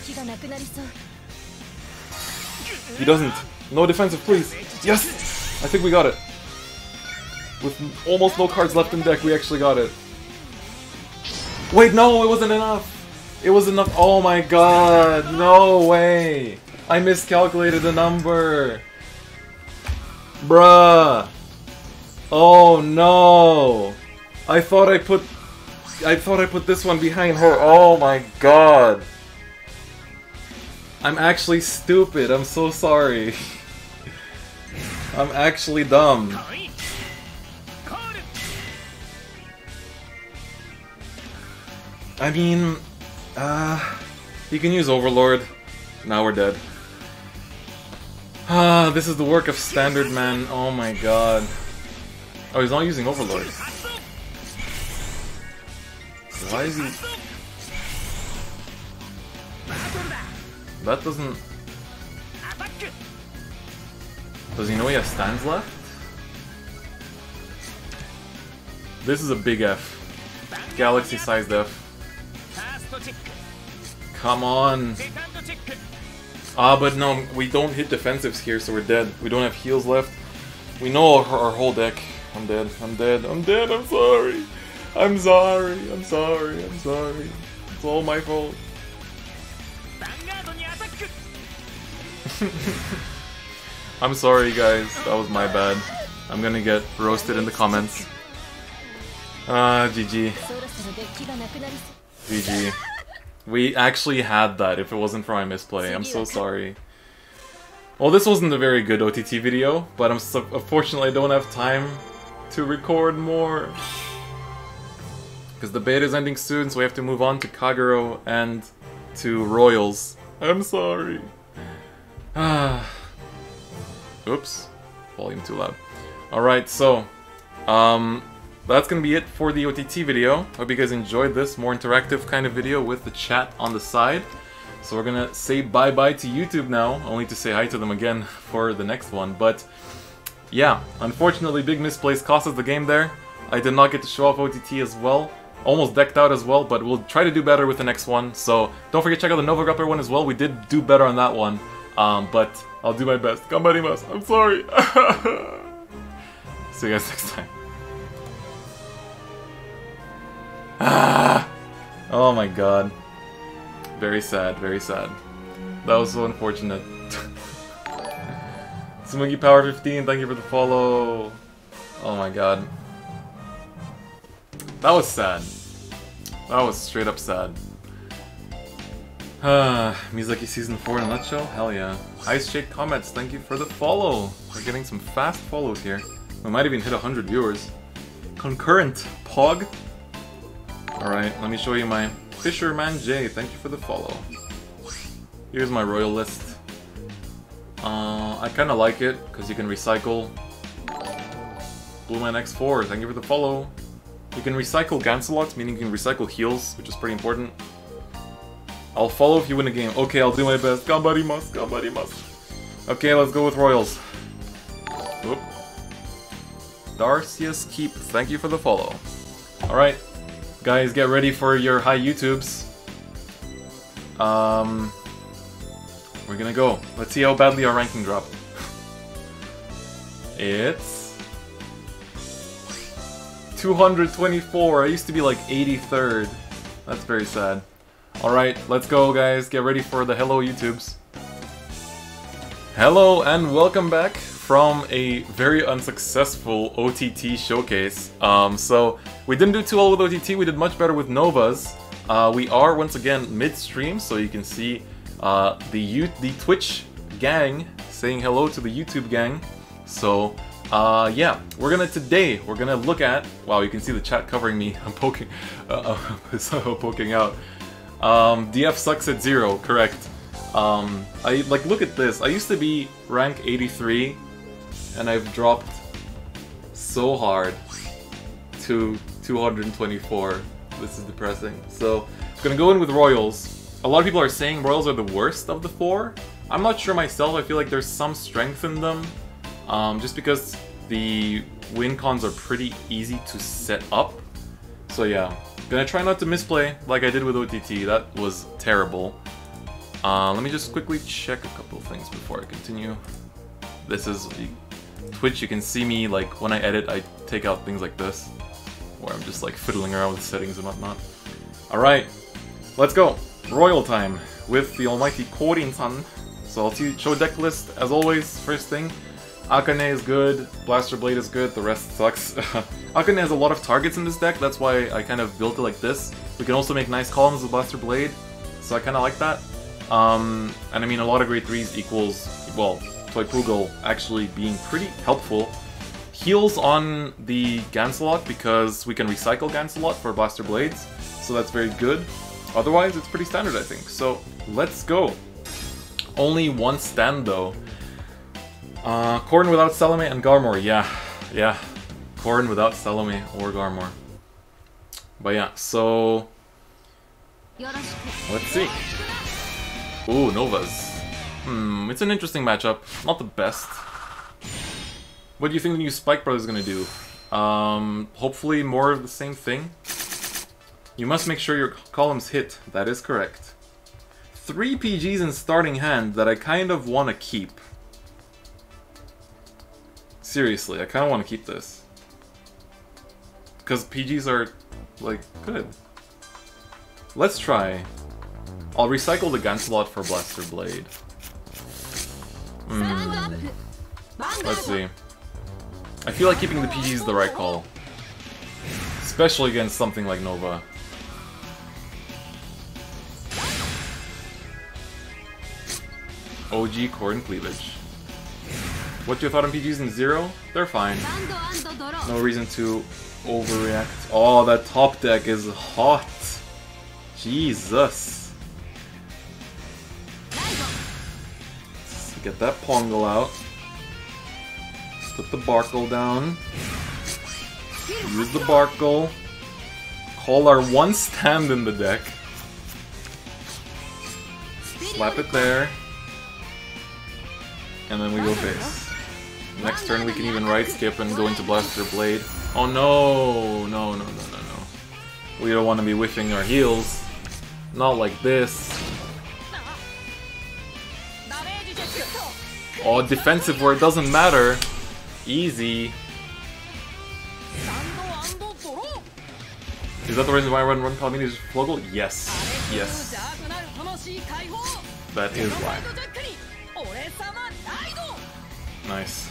He doesn't. No defensive, please. Yes! I think we got it. With almost no cards left in deck, we actually got it. Wait, no, it wasn't enough. It was enough. Oh my god, no way. I miscalculated the number. Bruh. Oh no. I thought I put this one behind her. Oh my god. I'm actually stupid. I'm so sorry. I'm actually dumb. I mean, you can use Overlord. Now we're dead. This is the work of Standard Man. Oh my god. Oh, he's not using Overlord. Why is he... That doesn't... Does he know he has stands left? This is a big F. Galaxy-sized F. Come on! But no, we don't hit defensives here, so we're dead. We don't have heals left. We know our whole deck. I'm dead. I'm dead. I'm dead. I'm sorry. I'm sorry. I'm sorry. I'm sorry. It's all my fault. I'm sorry, guys. That was my bad. I'm gonna get roasted in the comments. GG. GG. We actually had that if it wasn't for my misplay. I'm so sorry. Well, this wasn't a very good OTT video, but unfortunately I don't have time to record more. Because the beta is ending soon, so we have to move on to Kagero and to Royals. I'm sorry. Oops. Volume too loud. Alright, so... that's gonna be it for the OTT video. Hope you guys enjoyed this more interactive kind of video with the chat on the side. So we're gonna say bye-bye to YouTube now, only to say hi to them again for the next one. But yeah, unfortunately big misplays cost us the game there. I did not get to show off OTT as well. Almost decked out as well, but we'll try to do better with the next one. So don't forget to check out the Nova Grappler one as well. We did do better on that one, but I'll do my best. Ganbarimasu. I'm sorry. See you guys next time. Oh my god. Very sad, very sad. That was so unfortunate. Smoogie Power 15, thank you for the follow. Oh my god. That was sad. That was straight up sad. Mizaki Season 4 in a nutshell? Hell yeah. Ice Shake Comments, thank you for the follow. We're getting some fast follows here. We might even hit 100 viewers. Concurrent Pog. Alright, let me show you my Fisherman J. Thank you for the follow. Here's my royal list. I kind of like it because you can recycle. Blueman X4, thank you for the follow. You can recycle Gancelots, meaning you can recycle heals, which is pretty important. I'll follow if you win a game. Okay, I'll do my best. Ganbarimasu, ganbarimasu. Okay, let's go with royals. Oop. Darcius Keep, thank you for the follow. Alright. Guys, get ready for your high YouTubes. We're gonna go. Let's see how badly our ranking dropped. It's 224. I used to be like 83rd. That's very sad. Alright, let's go guys. Get ready for the hello YouTubes. Hello and welcome back from a very unsuccessful OTT showcase. So we didn't do too well with OTT, we did much better with Novas. We are once again mid-stream, so you can see the Twitch gang saying hello to the YouTube gang. So yeah, we're gonna look at, wow, you can see the chat covering me. I'm poking poking out. DF sucks at 0, correct. Look at this. I used to be rank 83 and I've dropped so hard to 224. This is depressing. So I'm gonna go in with Royals. A lot of people are saying Royals are the worst of the 4. I'm not sure myself. I feel like there's some strength in them. Just because the win cons are pretty easy to set up. So yeah, gonna try not to misplay like I did with OTT. That was terrible. Let me just quickly check a couple of things before I continue. This is Twitch. You can see me, like, when I edit, I take out things like this, where I'm just like fiddling around with settings and whatnot. Alright, let's go. Royal time with the almighty Korin-san. So I'll show deck list as always. First thing, Akane is good, Blaster Blade is good, the rest sucks. Akane has a lot of targets in this deck, that's why I kind of built it like this. We can also make nice columns with Blaster Blade, so I kind of like that. And I mean, a lot of grade 3s equals, well, Toy Poogle actually being pretty helpful. Heals on the Gancelot because we can recycle Gancelot for Blaster Blades, so that's very good. Otherwise, it's pretty standard, I think. So, let's go. Only one stand, though. Corrin without Salome and Garmor, yeah. Corrin without Salome or Garmor. But yeah, so... let's see. Ooh, Novas. It's an interesting matchup. Not the best. What do you think the new Spike Brothers is gonna do? Hopefully more of the same thing. You must make sure your columns hit. That is correct. 3 PGs in starting hand that I kind of want to keep. Seriously, I kind of want to keep this. Because PGs are, like, good. Let's try. I'll recycle the Gancelot for Blaster Blade. Let's see. I feel like keeping the PGs is the right call. Especially against something like Nova. OG Corrin Cleavage. What's your thought on PGs in 0? They're fine. No reason to overreact. Oh, that top deck is hot. Jesus. Let's get that Pongal out. Put the Barkle down. Use the Barkle. Call our one stand in the deck. Slap it there. And then we go face. Next turn we can even right skip and go into Blaster Blade. Oh no! No. We don't want to be whiffing our heals. Not like this. Oh, defensive where it doesn't matter. Easy. Is that the reason why I run Calmini's Floggle? Yes. Yes. That is why. Nice.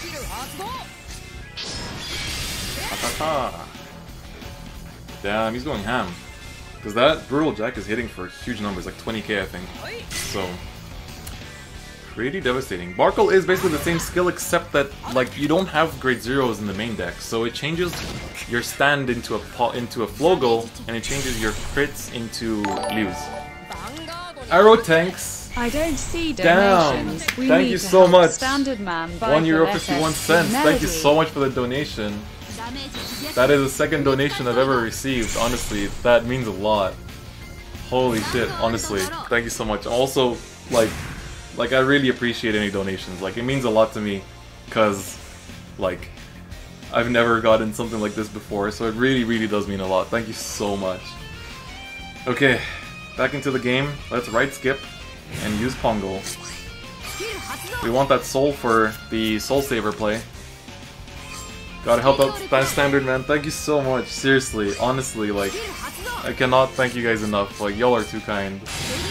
Damn, he's going ham. Because that Brutal Jack is hitting for huge numbers, like 20k I think. So, pretty devastating. Barkle is basically the same skill except that, like, you don't have grade 0s in the main deck. So it changes your stand into a Floggle, and it changes your crits into Lius. Arrow tanks. I don't see donations. Damn. Thank you so much. Standard man €1.51. Thank you so much for the donation. That is the second donation I've ever received. Honestly, that means a lot. Holy shit, honestly. Thank you so much. Also, like I really appreciate any donations. Like, it means a lot to me. Because, like, I've never gotten something like this before. So it really does mean a lot. Thank you so much. Okay, back into the game. Let's right skip and use Pongal. We want that soul for the Soul Saver play. Gotta help out Standard, man. Thank you so much. Seriously, honestly, like, I cannot thank you guys enough. Like, y'all are too kind.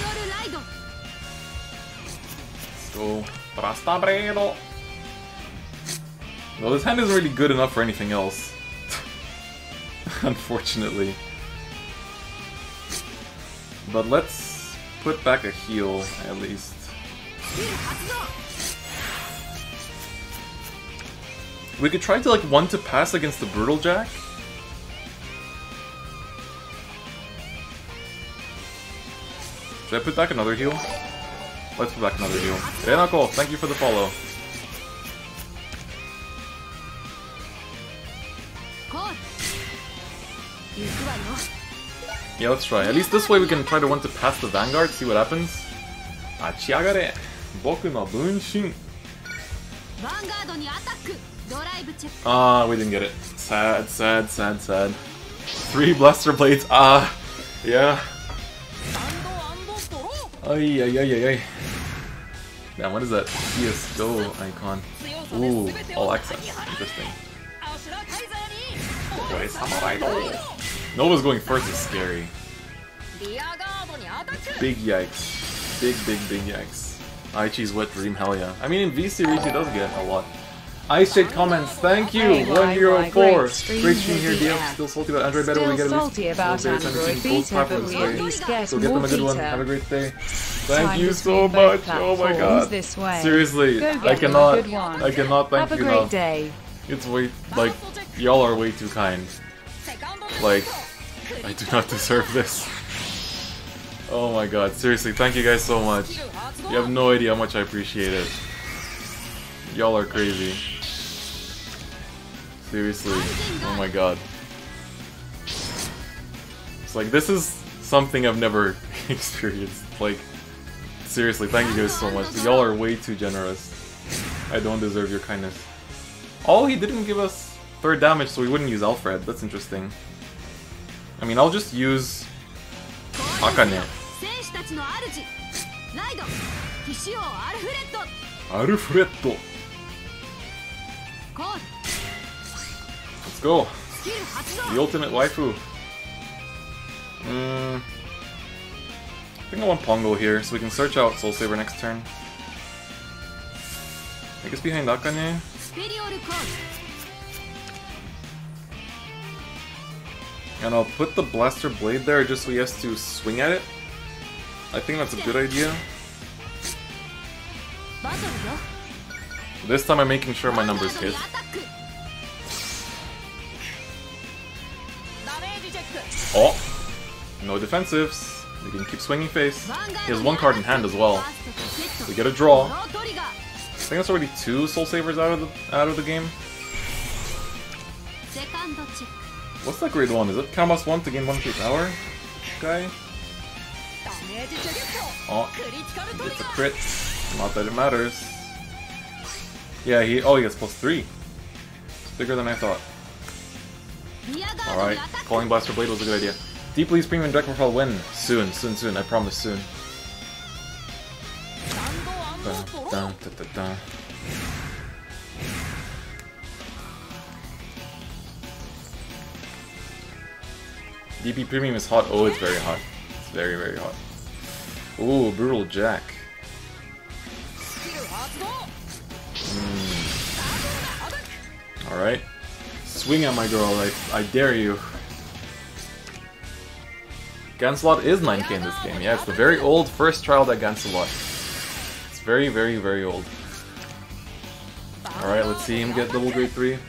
Let's go. Trastabredo. Well, this hand isn't really good enough for anything else. Unfortunately. But let's put back a heal, at least. We could try to, like, one to pass against the Brutal Jack. Should I put back another heal? Let's put back another heal. Renako, thank you for the follow. Yeah, let's try. At least this way we can try to want to pass the Vanguard, see what happens. Achiagare! Boku no Bunshin! Ah, we didn't get it. Sad, sad, sad, sad. 3 Blaster Blades, yeah. Ay, ay, ay, ay, ay. Damn, what is that CSGO icon? Ooh, all access. Interesting. Nova's going first is scary. Big yikes. Big, big, big yikes. Aichi's Wet Dream, hell yeah. I mean, in V-Series he does get a lot. Ice Shade comments, thank you! 104! Great stream here, DM. Still salty about Android Beta, we get salty about Android Beta, but we at least get so get them a good one, have a great day. Thank you so much, oh my god. Seriously, I cannot thank you enough. Have a great day. It's way, like, y'all are way too kind. Like, I do not deserve this. Oh my god, seriously, thank you guys so much. You have no idea how much I appreciate it. Y'all are crazy. Seriously, oh my god. It's like, this is something I've never experienced. Like, seriously, thank you guys so much. Y'all are way too generous. I don't deserve your kindness. Oh, he didn't give us 3rd damage, so we wouldn't use Alfred. That's interesting. I mean, I'll just use Akane. Alfredo! Let's go! The ultimate waifu. I think I want Pongo here, so we can search out Soul Saber next turn. I guess behind Akane. And I'll put the Blaster Blade there just so he has to swing at it. I think that's a good idea. This time I'm making sure my numbers hit. Oh! No defensives. We can keep swinging face. He has 1 card in hand as well. We get a draw. I think that's already 2 Soul Sabers out of the game. What's that grade 1? Is it Kamas 1 to gain 1 free power? Guy? Oh, it's a crit. Not that it matters. Yeah, he gets +3. It's bigger than I thought. Alright, calling Blaster Blade was a good idea. Deep Lee's Premium Deck will win. Soon, soon, soon. I promise soon. Dun, dun, dun, dun, dun. DP Premium is hot. Oh, it's very hot. It's very, very hot. Ooh, Brutal Jack. Alright. Swing at my girl, I dare you. Gancelot is 9k in this game. Yeah, it's the very old first trial that Gancelot. It's very, very, very old. Alright, let's see him get double grade 3.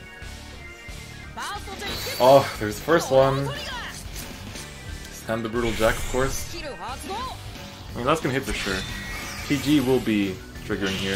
Oh, there's the first one. Stand the Brutal Jack, of course. I mean, that's gonna hit for sure. PG will be triggering here.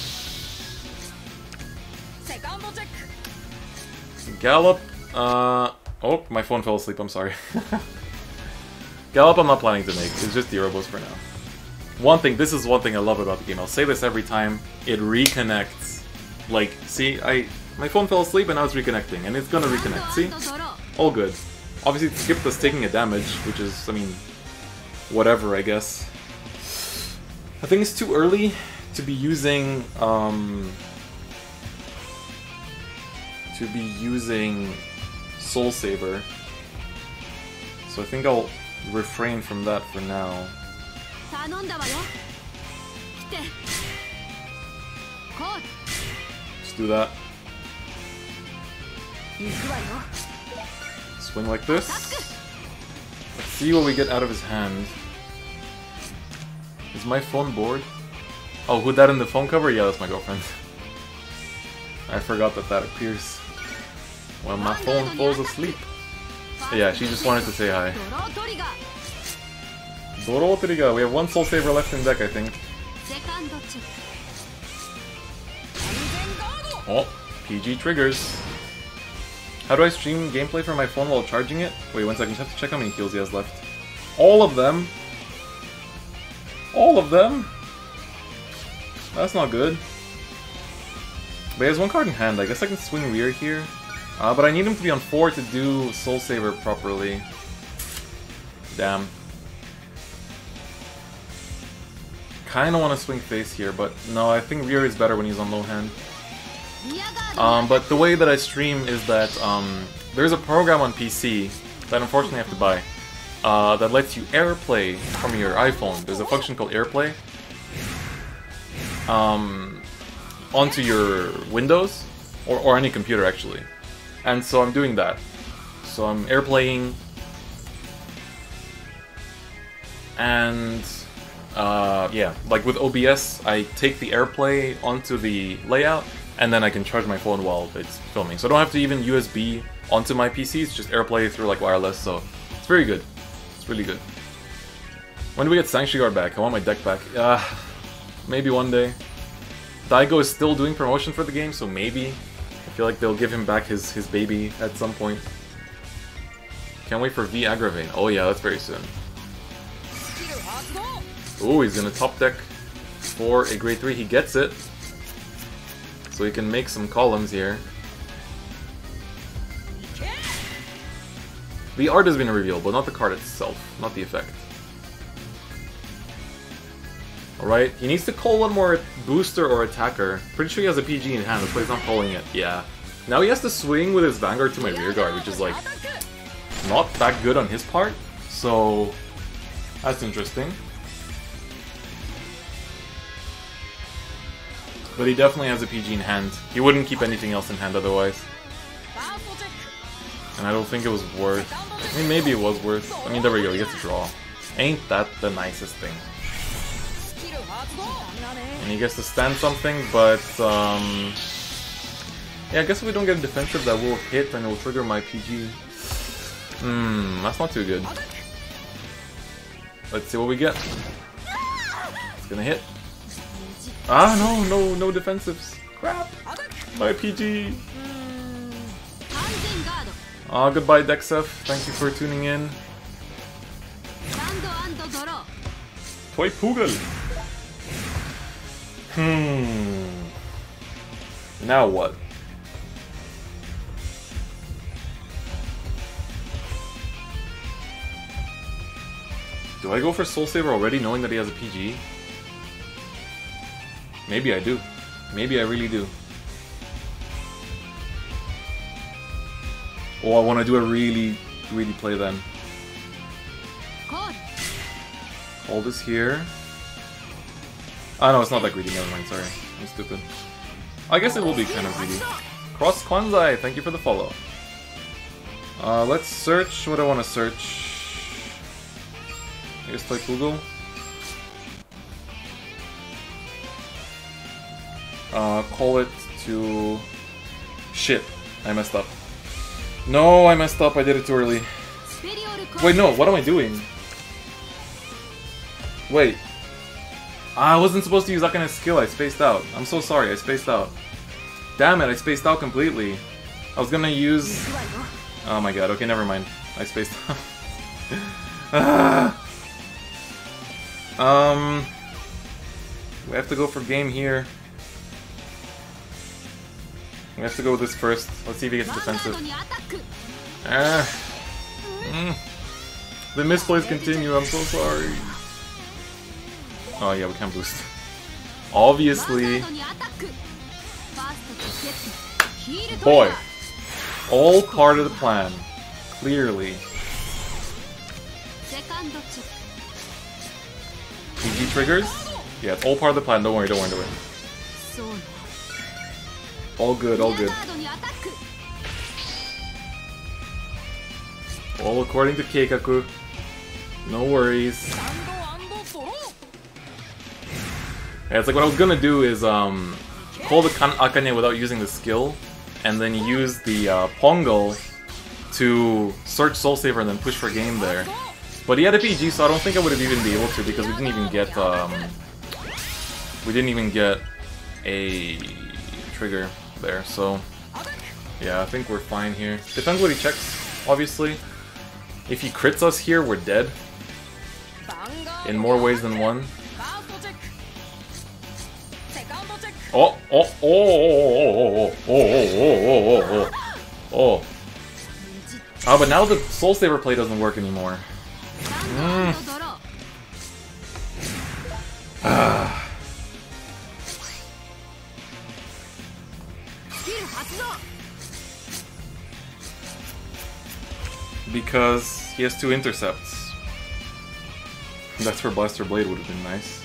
Gallop, oh, my phone fell asleep, I'm sorry. Gallop I'm not planning to make, it's just the Erebos for now. This is one thing I love about the game, I'll say this every time, it reconnects. Like, see, my phone fell asleep and now it's reconnecting, and it's gonna reconnect, see? All good. Obviously, Skip us taking a damage, which is, I mean, whatever, I guess. I think it's too early to be using, to be using Soul Saber. So I think I'll refrain from that for now. Let's do that. Swing like this. Let's see what we get out of his hand. Is my phone bored? Oh, who that in the phone cover? Yeah, that's my girlfriend. I forgot that that appears when my phone falls asleep. Yeah, she just wanted to say hi. Dorotriga, we have one Soul Saber left in deck, I think. Oh, PG triggers. How do I stream gameplay from my phone while charging it? Wait, 1 second, just have to check how many heals he has left. All of them? All of them? That's not good. But he has one card in hand. I guess I can swing rear here. But I need him to be on 4 to do Soul Saber properly. Damn. Kinda want to swing face here, but no, I think rear is better when he's on low hand. But the way that I stream is that there's a program on PC that unfortunately I have to buy that lets you AirPlay from your iPhone. There's a function called AirPlay onto your Windows or any computer actually. And so I'm doing that. So I'm AirPlaying and yeah, like with OBS, I take the AirPlay onto the layout and then I can charge my phone while it's filming. So I don't have to even USB onto my PC, it's just AirPlay through like wireless, so it's very good. It's really good. When do we get Sanctuary Guard back? I want my deck back. Maybe one day. Daigo is still doing promotion for the game, so maybe. I feel like they'll give him back his baby at some point. Can't wait for V Aggravate. Oh yeah, that's very soon. Ooh, he's gonna top deck for a grade 3. He gets it. So he can make some columns here. The art has been revealed, but not the card itself, not the effect. Alright, he needs to call one more booster or attacker. Pretty sure he has a PG in hand, that's why he's not calling it. Yeah. Now he has to swing with his Vanguard to my rear guard, which is like not that good on his part. So that's interesting. But he definitely has a PG in hand. He wouldn't keep anything else in hand otherwise. And I don't think it was worth... I mean, maybe it was worth... I mean, there we go, he gets a draw. Ain't that the nicest thing. And he gets to stand something, but... yeah, I guess if we don't get a defensive, that will hit and it will trigger my PG. That's not too good. Let's see what we get. It's gonna hit. Ah, no defensives. Crap. My PG. Ah, goodbye Dexef. Thank you for tuning in. Toy Poogle. Now what? Do I go for Soul Saber already knowing that he has a PG? Maybe I do. Maybe I really do. Oh, I want to do a really greedy play then. Hold this here. Ah, no, it's not that greedy. Never mind, sorry. I'm stupid. I guess it will be kind of greedy. Cross Kwanzai, thank you for the follow. Let's search what I want to search. I guess play Google. Call it to... Shit, I messed up. No, I messed up, I did it too early. Wait, no, what am I doing? Wait. I wasn't supposed to use that kind of skill, I spaced out. I'm so sorry, I spaced out. Damn it, I spaced out completely. I was gonna use... Oh my god, okay, never mind. I spaced out. We have to go for game here. We have to go with this first. Let's see if he gets defensive. The misplays continue, I'm so sorry. Oh yeah, we can't boost. Obviously. Boy. All part of the plan. Clearly. PG triggers? Yeah, it's all part of the plan. Don't worry, don't worry, don't worry. All good, all good. All according to Keikaku. No worries. Yeah, it's like what I was gonna do is call the Akane without using the skill, and then use the Pongal to search Soul Saver and then push for game there. But he had a PG, so I don't think I would have even been able to because we didn't even get a trigger there. So yeah, I think we're fine here. Depends what he checks, obviously. If he crits us here, we're dead. In more ways than one. Oh, oh, oh, oh, oh, oh, oh, oh. Ah, but now the Soul Saver play doesn't work anymore. Because he has 2 intercepts. That's where Blaster Blade would have been nice.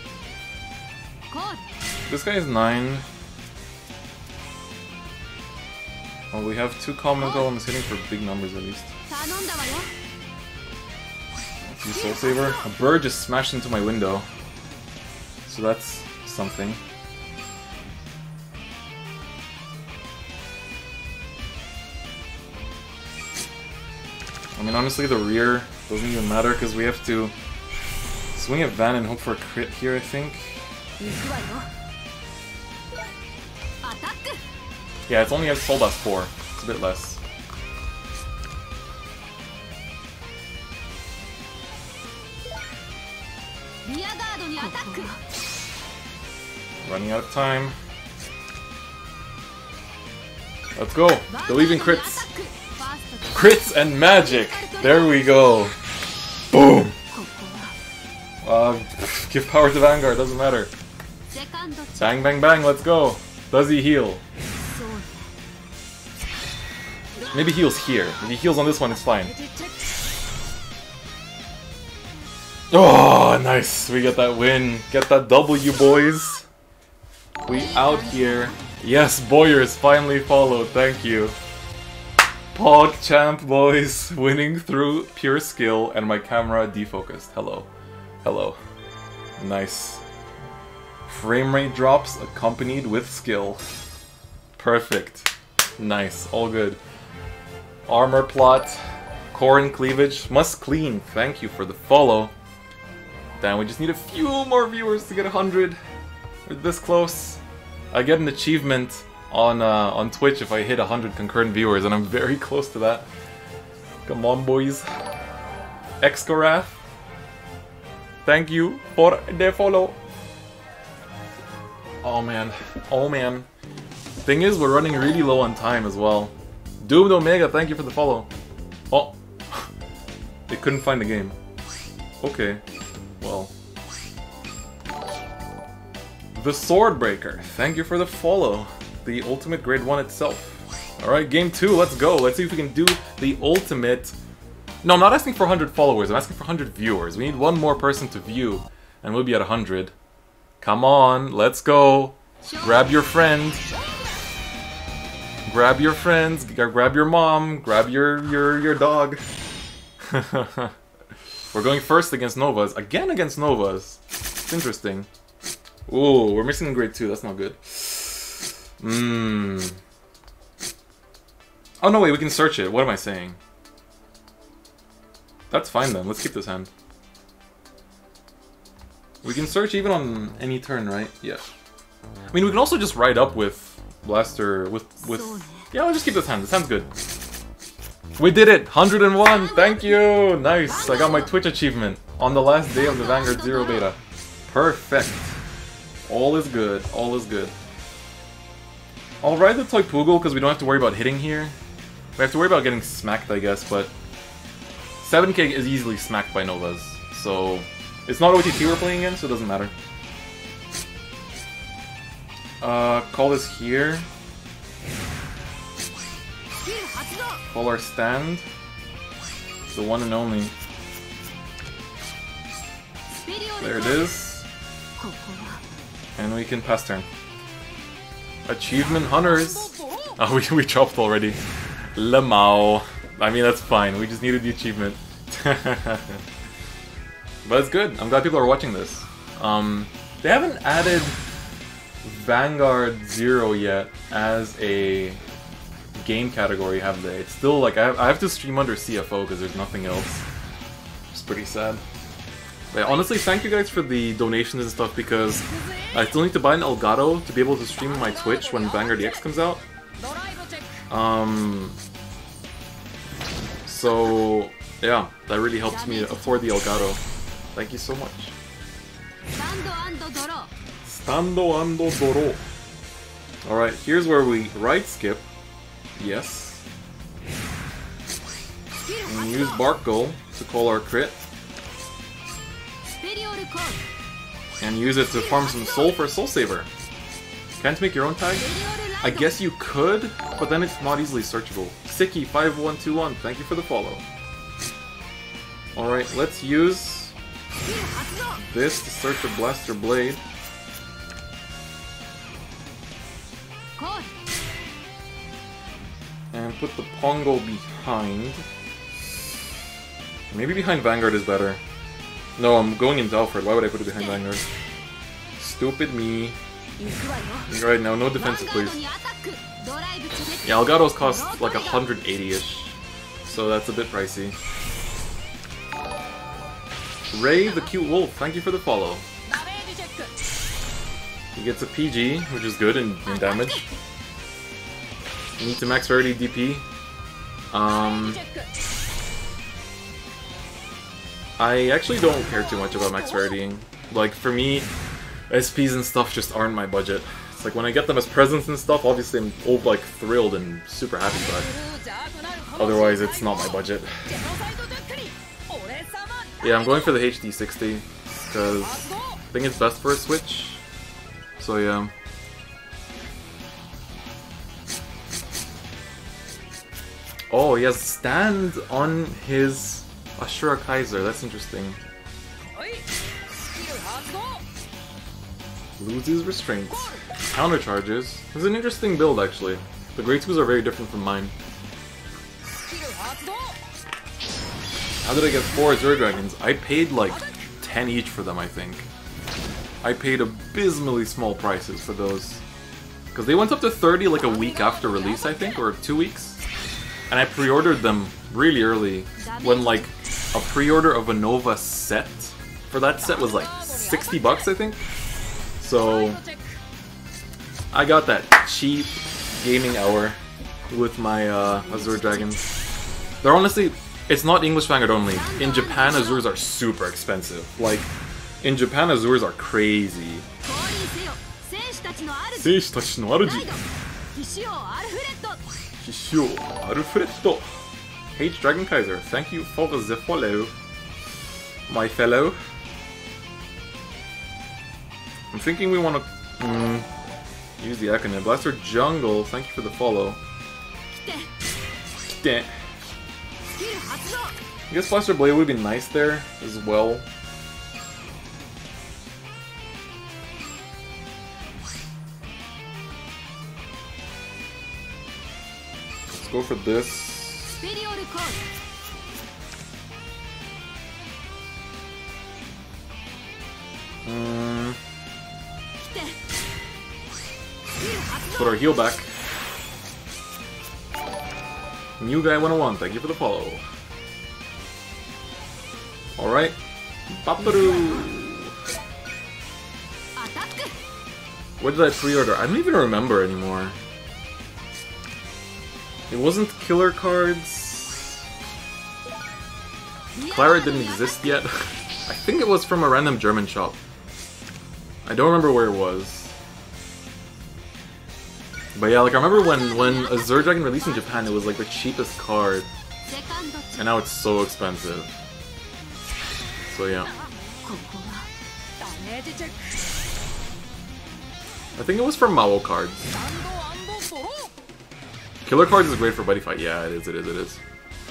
This guy is 9. Well, we have 2 common golems hitting for big numbers at least. Let's use Soul Saver. A bird just smashed into my window. So that's something. I mean, honestly, the rear doesn't even matter because we have to swing at Van and hope for a crit here, I think. Yeah, it's only at Soul Blast 4. It's a bit less. Running out of time. Let's go! Believe in crits! Crits and magic! There we go! Boom! Give power to Vanguard, doesn't matter. Bang, bang, bang, let's go! Does he heal? Maybe he heals here. If he heals on this one, it's fine. Oh, nice! We get that win. Get that W, boys. We out here. Yes, Boyers finally followed. Thank you. PogChamp, boys. Winning through pure skill and my camera defocused. Hello. Hello. Nice. Frame rate drops accompanied with skill. Perfect. Nice. All good. Armor plot. Core and cleavage. Must clean. Thank you for the follow. Damn, we just need a few more viewers to get 100. We're this close. I get an achievement on Twitch if I hit 100 concurrent viewers, and I'm very close to that. Come on, boys. Excorath. Thank you for the follow. Oh man. Oh man. Thing is, we're running really low on time as well. Doomed Omega, thank you for the follow. Oh. They couldn't find the game. Okay. Well. The Swordbreaker, thank you for the follow. The ultimate grade 1 itself. Alright, game 2, let's go. Let's see if we can do the ultimate. No, I'm not asking for 100 followers, I'm asking for 100 viewers. We need one more person to view, and we'll be at 100. Come on, let's go. Grab your friend. Grab your friends, grab your mom, grab your dog. We're going first against Novas. Again against Novas. It's interesting. Ooh, we're missing grade 2, that's not good. Oh no, wait, we can search it. What am I saying? That's fine then, let's keep this hand. We can search even on any turn, right? Yeah. I mean, we can also just ride up with Blaster, with... Yeah, I'll just keep this hand. This hand's good. We did it! 101! Thank you! Nice! I got my Twitch achievement on the last day of the Vanguard 0 beta. Perfect. All is good. All is good. I'll ride the Toy Poogle because we don't have to worry about hitting here. We have to worry about getting smacked, I guess, but 7K is easily smacked by Novas, so it's not OTT we're playing against, so it doesn't matter. Call our stand. The one and only. There it is. And we can pass turn. Achievement Hunters! Oh, we chopped already. Lemao. I mean, that's fine. We just needed the achievement. But it's good. I'm glad people are watching this. They haven't added Vanguard 0 yet as a game category, have they? It's still like, I have to stream under CFO because there's nothing else. It's pretty sad. But honestly, thank you guys for the donations and stuff because I still need to buy an Elgato to be able to stream on my Twitch when Vanguard EX comes out. So yeah, that really helps me afford the Elgato. Thank you so much. Stando ando doro. Alright, here's where we right skip. Yes. And use Bark Goal to call our crit. And use it to farm some soul for a Soul Saver. Can't make your own tag? I guess you could, but then it's not easily searchable. Siki5121, thank you for the follow. Alright, let's use this to search for Blaster Blade. And put the Pongo behind. Maybe behind Vanguard is better. No, I'm going into Alfred. Why would I put it behind Vanguard? Stupid me. Right now, no defensive, please. Yeah, Elgatos cost like 180-ish. So that's a bit pricey. Ray the Cute Wolf, thank you for the follow. He gets a PG, which is good in damage. Need to max rarity DP. I actually don't care too much about max raritying. Like, for me, SPs and stuff just aren't my budget. It's like, when I get them as presents and stuff, obviously I'm all, like, thrilled and super happy, but otherwise it's not my budget. Yeah, I'm going for the HD60, because I think it's best for a Switch. So yeah. Oh, he has stand on his Ashura Kaiser, that's interesting. Loses restraints. Countercharges. It's an interesting build, actually. The Great Twos are very different from mine. How did I get 4 Azure Dragons? I paid like 10 each for them, I think. I paid abysmally small prices for those. Because they went up to 30 like a week after release, I think, or 2 weeks. And I pre-ordered them really early, when like a pre-order of a Nova set for that set was like 60 bucks, I think. So I got that cheap gaming hour with my Azure Dragons. They're honestly, it's not English Vanguard only. In Japan, Azures are super expensive. Like, in Japan, Azures are crazy. Hishio Alfredo. H Dragon Kaiser, thank you for the follow, my fellow. I'm thinking we want to use the Akane. Blaster Jungle, thank you for the follow. I guess Blaster Blade would be nice there as well. Let's go for this. Put our heal back. New Guy 101, thank you for the follow. Alright. Paparu! What did I pre-order? I don't even remember anymore. It wasn't killer cards. Clara didn't exist yet. I think it was from a random German shop. I don't remember where it was. But yeah, like I remember when Azure Dragon released in Japan, it was like the cheapest card. And now it's so expensive. So yeah. I think it was from Mao cards. Killer cards is great for buddy fight. Yeah, it is, it is, it is.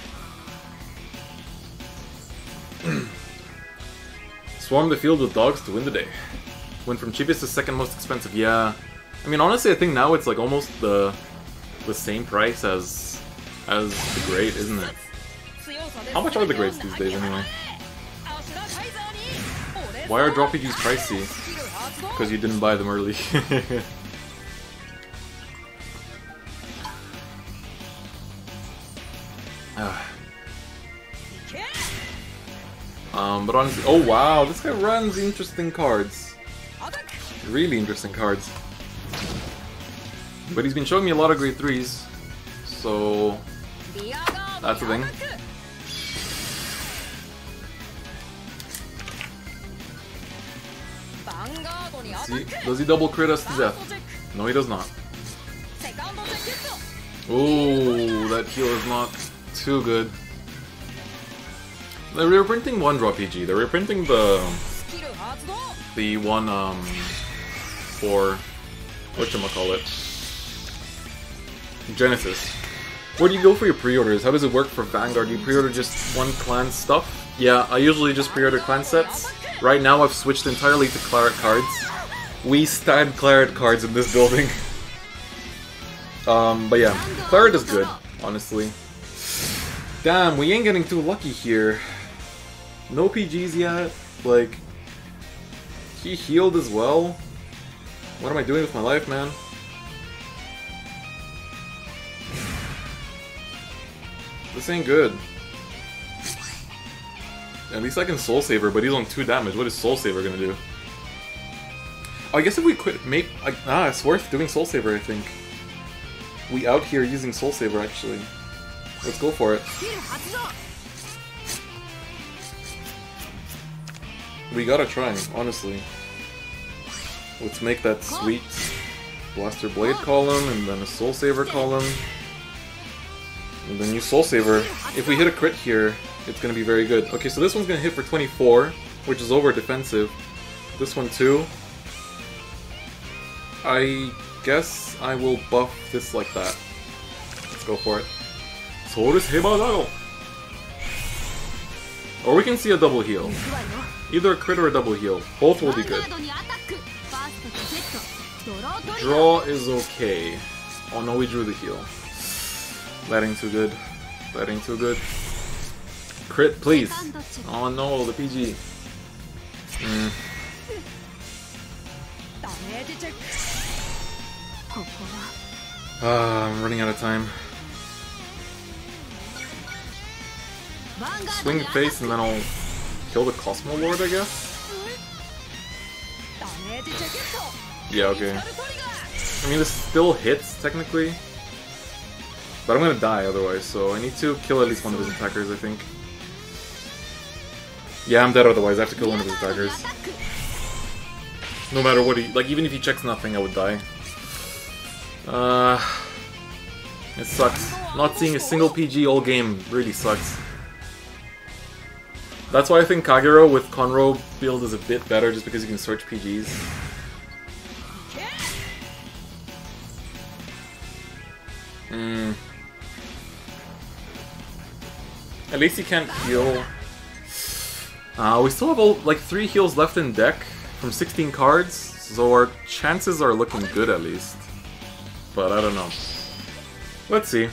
Swarm the field with dogs to win the day. Went from cheapest to second most expensive. Yeah. I mean, honestly, I think now it's like almost the same price as the grade, isn't it? How much are the grades these days anyway? Why are drop PGs pricey? Because you didn't buy them early. But honestly, oh wow, this guy runs interesting cards. Really interesting cards. But he's been showing me a lot of grade 3s, so that's the thing. See, does he double crit us to death? No, he does not. Oh, that heal is not too good. They're reprinting one drop PG. They're reprinting the one for whatchamacallit, Genesis. Where do you go for your pre-orders? How does it work for Vanguard? Do you pre-order just one clan stuff? Yeah, I usually just pre-order clan sets. Right now I've switched entirely to Claret cards. We stand Claret cards in this building. But yeah, Claret is good, honestly. Damn, we ain't getting too lucky here. No PGs yet. Like, he healed as well. What am I doing with my life, man? This ain't good. At least I can Soul Saver, but he's on 2 damage. What is Soul Saver gonna do? Oh, I guess if we quit, it's worth doing Soul Saver, I think. We out here using Soul Saver, actually. Let's go for it. We gotta try, honestly. Let's make that sweet Blaster Blade column, and then a Soul Saver column. And then use Soul Saver. If we hit a crit here, it's gonna be very good. Okay, so this one's gonna hit for 24, which is over defensive. This one too. I guess I will buff this like that. Let's go for it. Taurus Hebadago! Or we can see a double heal. Either a crit or a double heal. Both will be good. Draw is okay. Oh no, we drew the heal. That ain't too good. That ain't too good. Crit, please. Oh no, the PG. I'm running out of time. Swing face and then I'll kill the Cosmo Lord, I guess? Yeah, okay. I mean, this still hits, technically. But I'm gonna die otherwise, so I need to kill at least one of his attackers, I think. Yeah, I'm dead otherwise, I have to kill one of his attackers. No matter what he... like, even if he checks nothing, I would die. It sucks. Not seeing a single PG all game really sucks. That's why I think Kagero with Conroe build is a bit better, just because you can search PGs. At least he can't heal. We still have like 3 heals left in deck from 16 cards, so our chances are looking good at least. But I don't know. Let's see.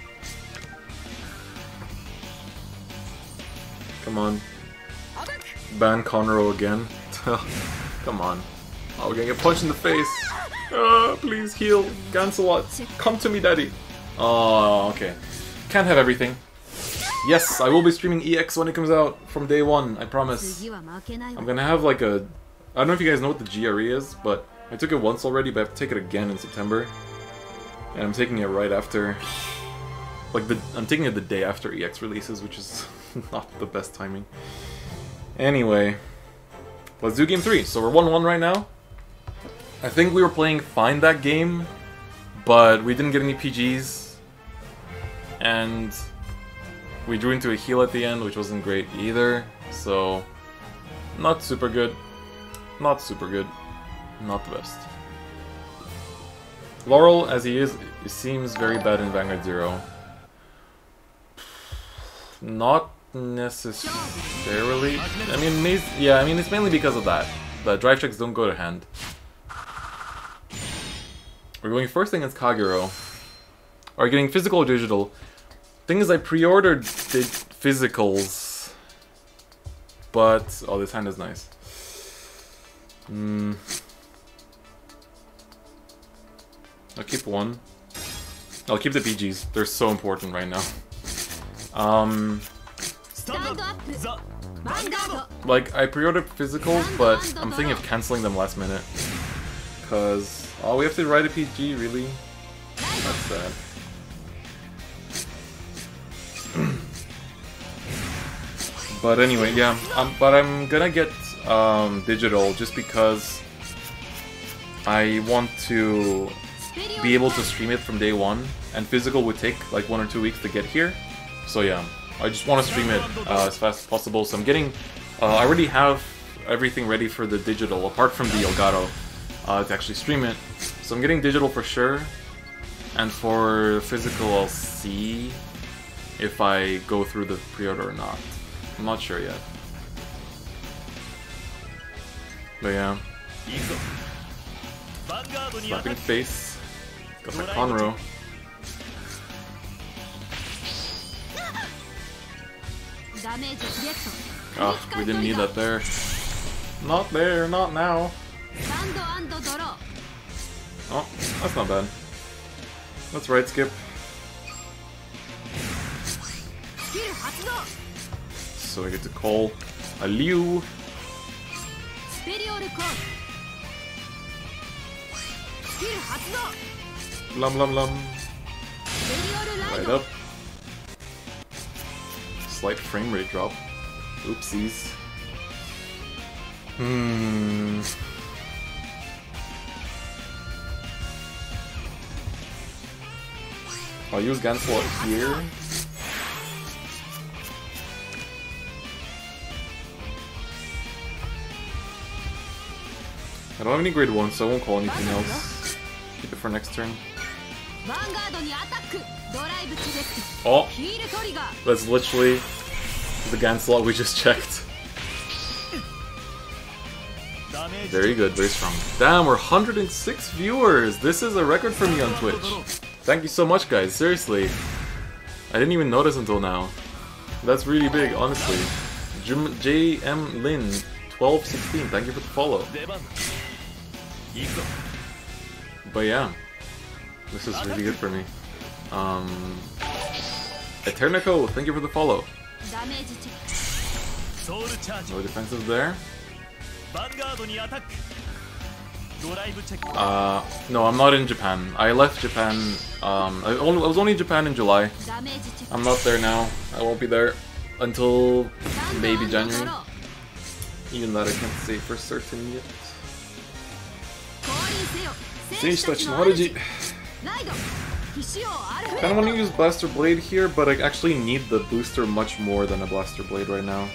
Come on. Ban Conroe again. Come on. Oh, we're gonna get punched in the face. Please heal. Gancelot. Come to me, daddy. Oh, okay. Can't have everything. Yes, I will be streaming EX when it comes out from day 1, I promise. I'm gonna have like a... I don't know if you guys know what the GRE is, but I took it once already, but I have to take it again in September. And I'm taking it right after... like, I'm taking it the day after EX releases, which is not the best timing. Anyway, let's do game 3. So we're 1-1 right now. I think we were playing fine that game, but we didn't get any PGs. And we drew into a heal at the end, which wasn't great either. So, not super good. Not super good. Not the best. Laurel, as he is It seems very bad in Vanguard 0. Not necessarily. I mean, yeah, I mean, it's mainly because of that. The drive checks don't go to hand. We're going first against Kagero. Are getting physical or digital? Thing is, I pre-ordered the physicals, but oh, this hand is nice. I'll keep one. I'll keep the PGs. They're so important right now. Like, I pre-ordered physicals, but I'm thinking of canceling them last minute. Cause, oh, we have to write a PG, really? That's sad. But anyway, yeah. But I'm gonna get digital just because I want to be able to stream it from day one, and physical would take like 1 or 2 weeks to get here. So yeah, I just want to stream it as fast as possible. So I'm getting, I already have everything ready for the digital, apart from the Elgato, to actually stream it. So I'm getting digital for sure, and for physical I'll see if I go through the pre-order or not. I'm not sure yet. But yeah. Slapping face. Got the Conroe. Ah, we didn't need that there. Not there, not now. Oh, that's not bad. That's right, skip. So I get to call a Liu. Lum lum lum. Right up. Slight frame rate drop. Oopsies. I'll use Ganslot here. I don't have any grade 1, so I won't call anything else. Keep it for next turn. Oh! That's literally the Ganslot we just checked. Very good, very strong. Damn, we're 106 viewers! This is a record for me on Twitch. Thank you so much, guys, seriously. I didn't even notice until now. That's really big, honestly. JM Lin 1216, thank you for the follow. But yeah, this is really good for me. Eternico, thank you for the follow. No defensive there. No, I'm not in Japan. I left Japan. I was only in Japan in July. I'm not there now. I won't be there until maybe January. Even that I can't say for certain yet. Technology. Kinda want to use Blaster Blade here, but I actually need the booster much more than a Blaster Blade right now.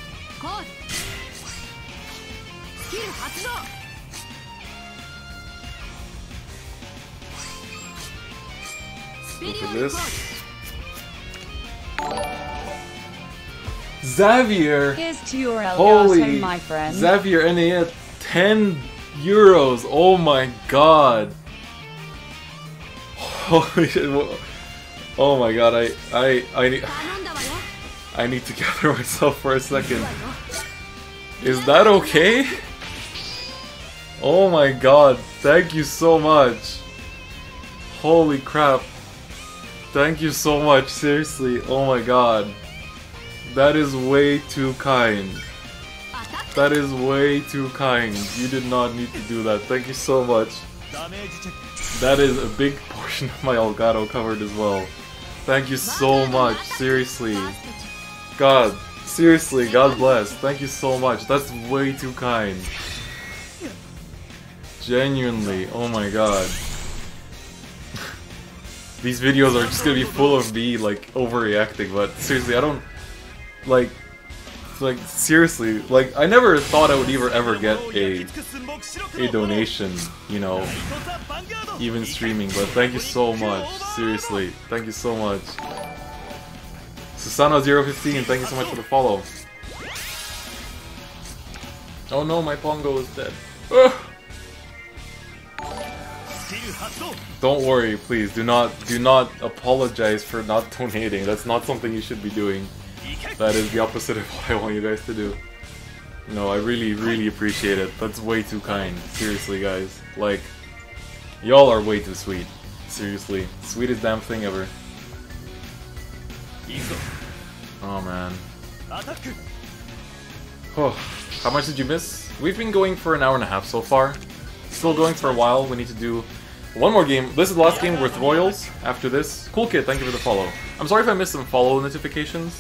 Look at this. Xavier! Here's to your Holy, my friend. Xavier NA at 10 euros! Oh my god! Holy shit! Oh my god! I need to gather myself for a second. Is that okay? Oh my god! Thank you so much! Holy crap! Thank you so much! Seriously! Oh my god! That is way too kind. That is way too kind. You did not need to do that. Thank you so much. That is a big portion of my Elgato covered as well. Thank you so much. Seriously. God. Seriously. God bless. Thank you so much. That's way too kind. Genuinely. Oh my god. These videos are just gonna be full of me, like, overreacting, but seriously, I don't... Like, Like, seriously, like, I never thought I would ever get a donation, you know, even streaming, but thank you so much, seriously, thank you so much. Susano015, thank you so much for the follow. Oh no, my Pongo is dead. Ugh. Don't worry, please, do not apologize for not donating, that's not something you should be doing. That is the opposite of what I want you guys to do. No, I really appreciate it. That's way too kind. Seriously, guys. Like, y'all are way too sweet. Seriously. Sweetest damn thing ever. Oh, man. Oh, how much did you miss? We've been going for an hour and a half so far. Still going for a while. We need to do one more game. This is the last game with Royals. After this. Cool Kid, thank you for the follow. I'm sorry if I missed some follow notifications.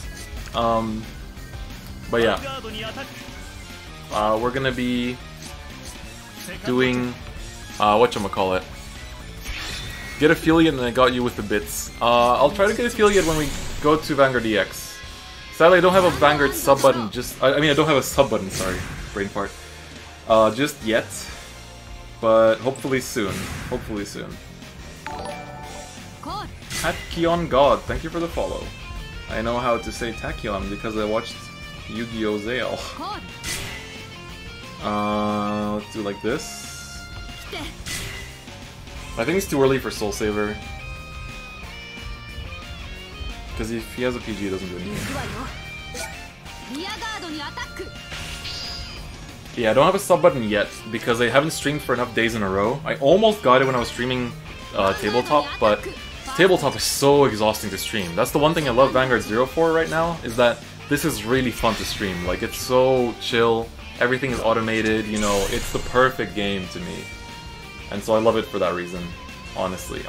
But yeah, we're gonna be doing, whatchamacallit, get affiliate and I got you with the bits. I'll try to get affiliate when we go to Vanguard EX. Sadly, I don't have a Vanguard sub button, I mean, I don't have a sub button, sorry, brain fart, just yet, but hopefully soon, Tachyon God, thank you for the follow. I know how to say Tachyon because I watched Yu-Gi-Oh! Zale. Let's do like this. I think it's too early for Soul Saver. Because if he has a PG, it doesn't do anything. Yeah, I don't have a sub button yet because I haven't streamed for enough days in a row. I almost got it when I was streaming Tabletop, but Tabletop is so exhausting to stream. That's the one thing I love Vanguard 0 for right now, is that this is really fun to stream. Like, it's so chill, everything is automated, you know, it's the perfect game to me. And so I love it for that reason. Honestly.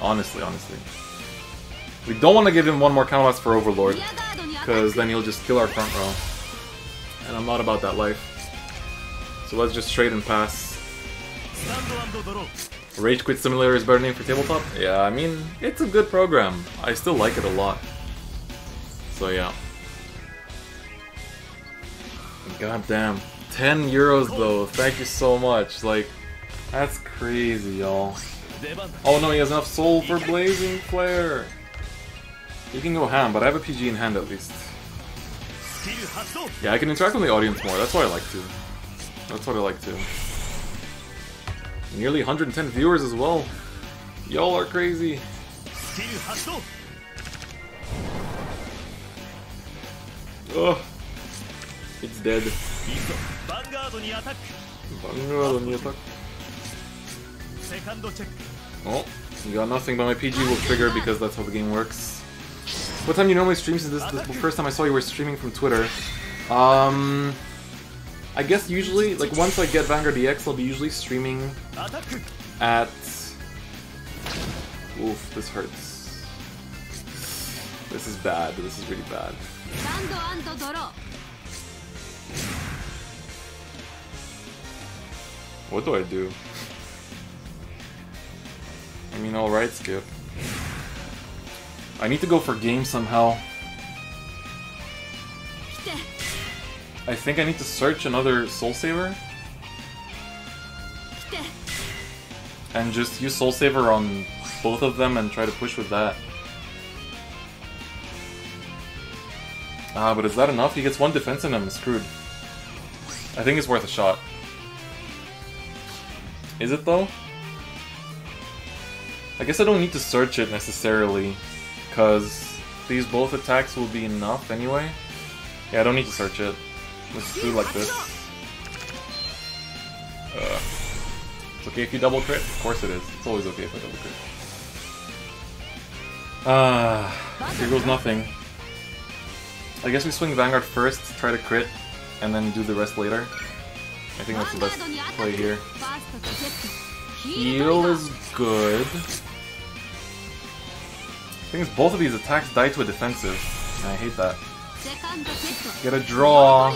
We don't want to give him one more counterblast for Overlord, because then he'll just kill our front row. And I'm not about that life. So let's just trade and pass. Rage Quit Simulator is a better name for Tabletop? Yeah, I mean, it's a good program. I still like it a lot. So yeah. God damn. 10 euros though, thank you so much. Like, that's crazy, y'all. Oh no, he has enough soul for Blazing Flare. You can go ham, but I have a PG in hand at least. Yeah, I can interact with the audience more, that's what I like to. Nearly 110 viewers as well. Y'all are crazy. Ugh. It's dead. Vanguard on the attack. Oh, you got nothing, but my PG will trigger because that's how the game works. What time do you normally stream? Since this is the first time I saw you were streaming from Twitter. I guess usually, like, once I get Vanguard EX, I'll be usually streaming at... Oof, this hurts. This is bad. This is really bad. What do I do? I mean, alright, Skip. I need to go for game somehow. I think I need to search another Soul Saver. And just use Soul Saver on both of them and try to push with that. Ah, but is that enough? He gets one defense and I'm screwed. I think it's worth a shot. Is it though? I guess I don't need to search it necessarily, because these both attacks will be enough anyway. Yeah, I don't need to search it. Let's do like this. It's okay if you double crit? Of course it is. It's always okay if I double crit. Here goes nothing. I guess we swing Vanguard first, try to crit, and then do the rest later. I think that's the best play here. Heal is good. The thing is, both of these attacks die to a defensive. And I hate that. Get a draw.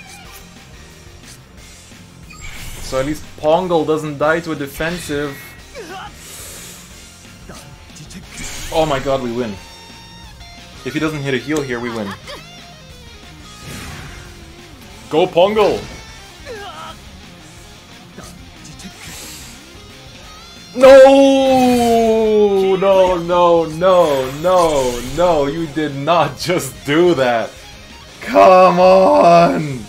So at least Pongal doesn't die to a defensive. Oh my god, we win. If he doesn't hit a heal here, we win. Go Pongal! No! No, no, no, no, no, you did not just do that. Come on!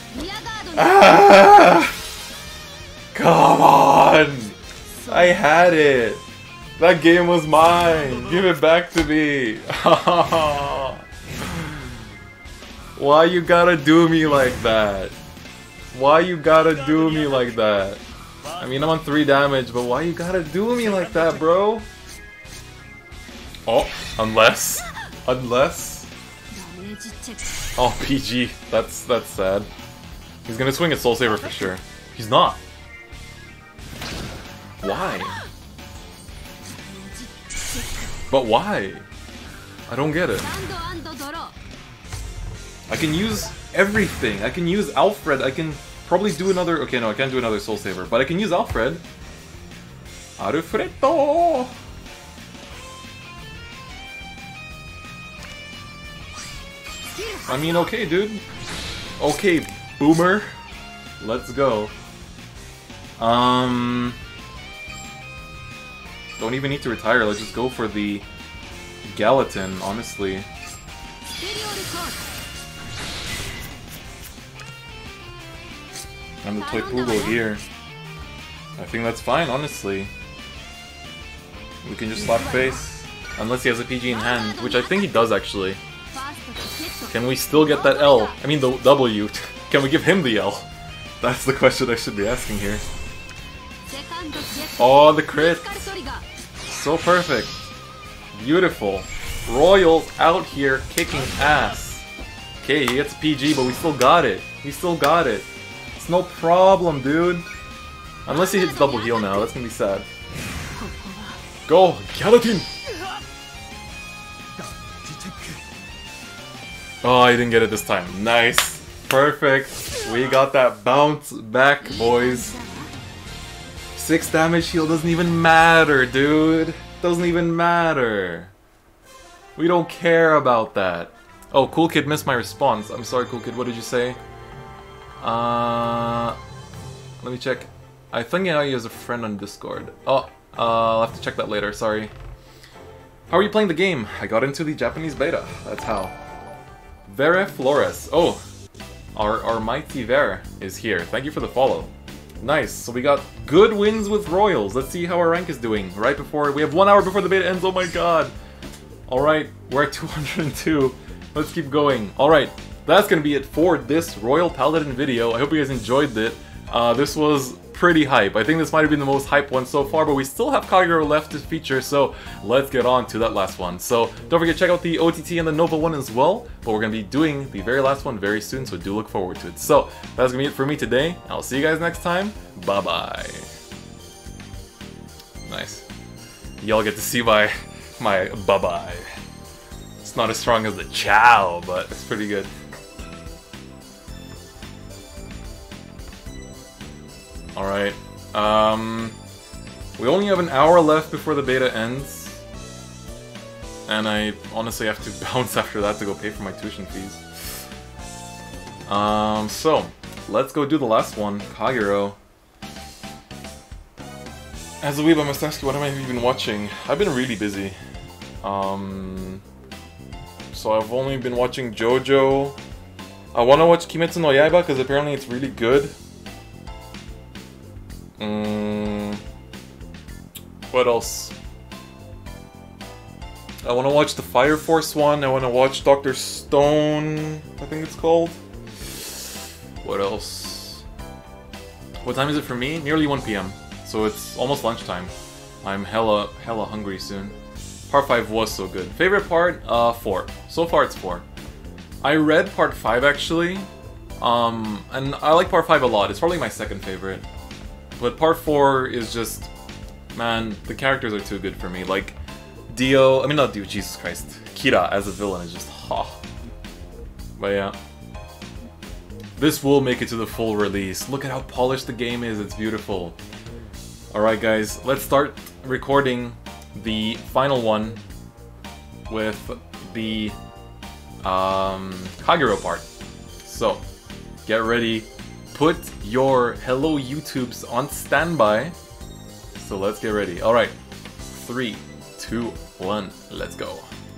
Ah! Come on! I had it! That game was mine! Give it back to me! Why you gotta do me like that? Why you gotta do me like that? I mean, I'm on 3 damage, but why you gotta do me like that, bro? Oh, unless... Oh, PG. That's sad. He's gonna swing at Soul Saver for sure. He's not. Why? But why? I don't get it. I can use everything. I can use Alfred. I can probably do another... Okay, no, I can't do another Soul Saver. But I can use Alfred. Alfredo! I mean, okay, dude. Okay, boomer. Let's go. Don't even need to retire. Let's just go for the Gallatin, honestly. I'm gonna play Poogle here. I think that's fine, honestly. We can just slap face. Unless he has a PG in hand, which I think he does, actually. Can we still get that L? I mean, the W. Can we give him the L? That's the question I should be asking here. Oh, the crit! So perfect. Beautiful. Royals out here kicking ass. Okay, he gets a PG, but we still got it. We still got it. It's no problem, dude. Unless he hits double heal now, that's gonna be sad. Go, Gallatin! Oh, I didn't get it this time. Nice. Perfect. We got that bounce back, boys. 6 damage heal doesn't even matter, dude. Doesn't even matter. We don't care about that. Oh, Cool Kid missed my response. I'm sorry, Cool Kid. What did you say? Let me check. I think I know you as a friend on Discord. Oh, I'll have to check that later. Sorry. How are you playing the game? I got into the Japanese beta. That's how. Vere Flores. Oh, our mighty Vere is here. Thank you for the follow. Nice. So we got good wins with Royals. Let's see how our rank is doing. Right before we have 1 hour before the beta ends. Oh my god. All right, we're at 202. Let's keep going. All right, that's gonna be it for this Royal Paladin video. I hope you guys enjoyed it. This was pretty hype. I think this might have been the most hype one so far, but we still have Kagero left to feature, so let's get on to that last one. So don't forget to check out the OTT and the Nova one as well, but we're going to be doing the very last one very soon, so do look forward to it. So that's going to be it for me today. I'll see you guys next time. Bye-bye. Nice. Y'all get to see my bye-bye. It's not as strong as the chow, but it's pretty good. Alright, we only have an hour left before the beta ends, and I honestly have to bounce after that to go pay for my tuition fees. So, let's go do the last one, Kagero. As a weeb, I must ask you, what have I been watching? I've been really busy. So I've only been watching JoJo. I want to watch Kimetsu no Yaiba, because apparently it's really good. What else? I want to watch the Fire Force one. I want to watch Dr. Stone, I think it's called. What else? What time is it for me? Nearly 1 PM. So it's almost lunchtime. I'm hella hungry soon. Part 5 was so good. Favorite part? 4. So far it's 4. I read part 5 actually. And I like part 5 a lot. It's probably my second favorite. But part 4 is just... Man, the characters are too good for me. Like, Dio... I mean, not Dio, Jesus Christ. Kira as a villain is just... But yeah. This will make it to the full release. Look at how polished the game is. It's beautiful. Alright guys, let's start recording the final one with the Kagero part. So, get ready. Put your hello YouTubes on standby. So let's get ready. Alright. 3, 2, 1, let's go.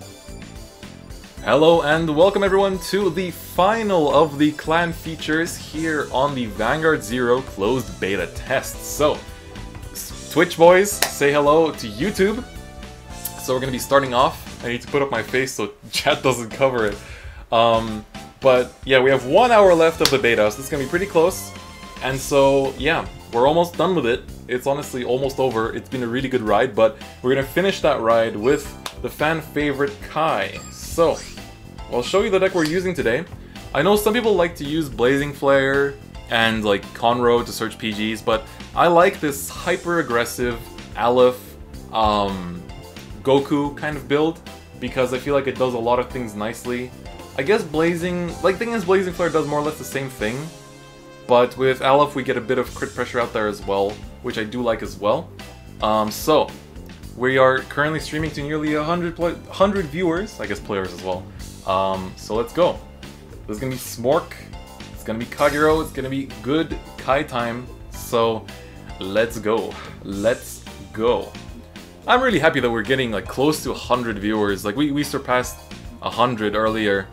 Hello and welcome everyone to the final of the clan features here on the Vanguard Zero closed beta test. So, Twitch boys, say hello to YouTube. So we're going to be starting off. I need to put up my face so chat doesn't cover it. But yeah, we have 1 hour left of the beta, so this is going to be pretty close. And so, yeah, we're almost done with it. It's honestly almost over. It's been a really good ride, but we're going to finish that ride with the fan favorite Kai. So, I'll show you the deck we're using today. I know some people like to use Blazing Flare and like Conroe to search PGs, but I like this hyper-aggressive Aleph Goku kind of build because I feel like it does a lot of things nicely. I guess Blazing Flare does more or less the same thing, but with Aleph we get a bit of crit pressure out there as well, which I do like as well. So, we are currently streaming to nearly 100 viewers, I guess players as well. So let's go. This is gonna be Smork, it's gonna be Kagero, it's gonna be good Kai time. So, let's go. Let's go. I'm really happy that we're getting like close to 100 viewers. Like we surpassed 100 earlier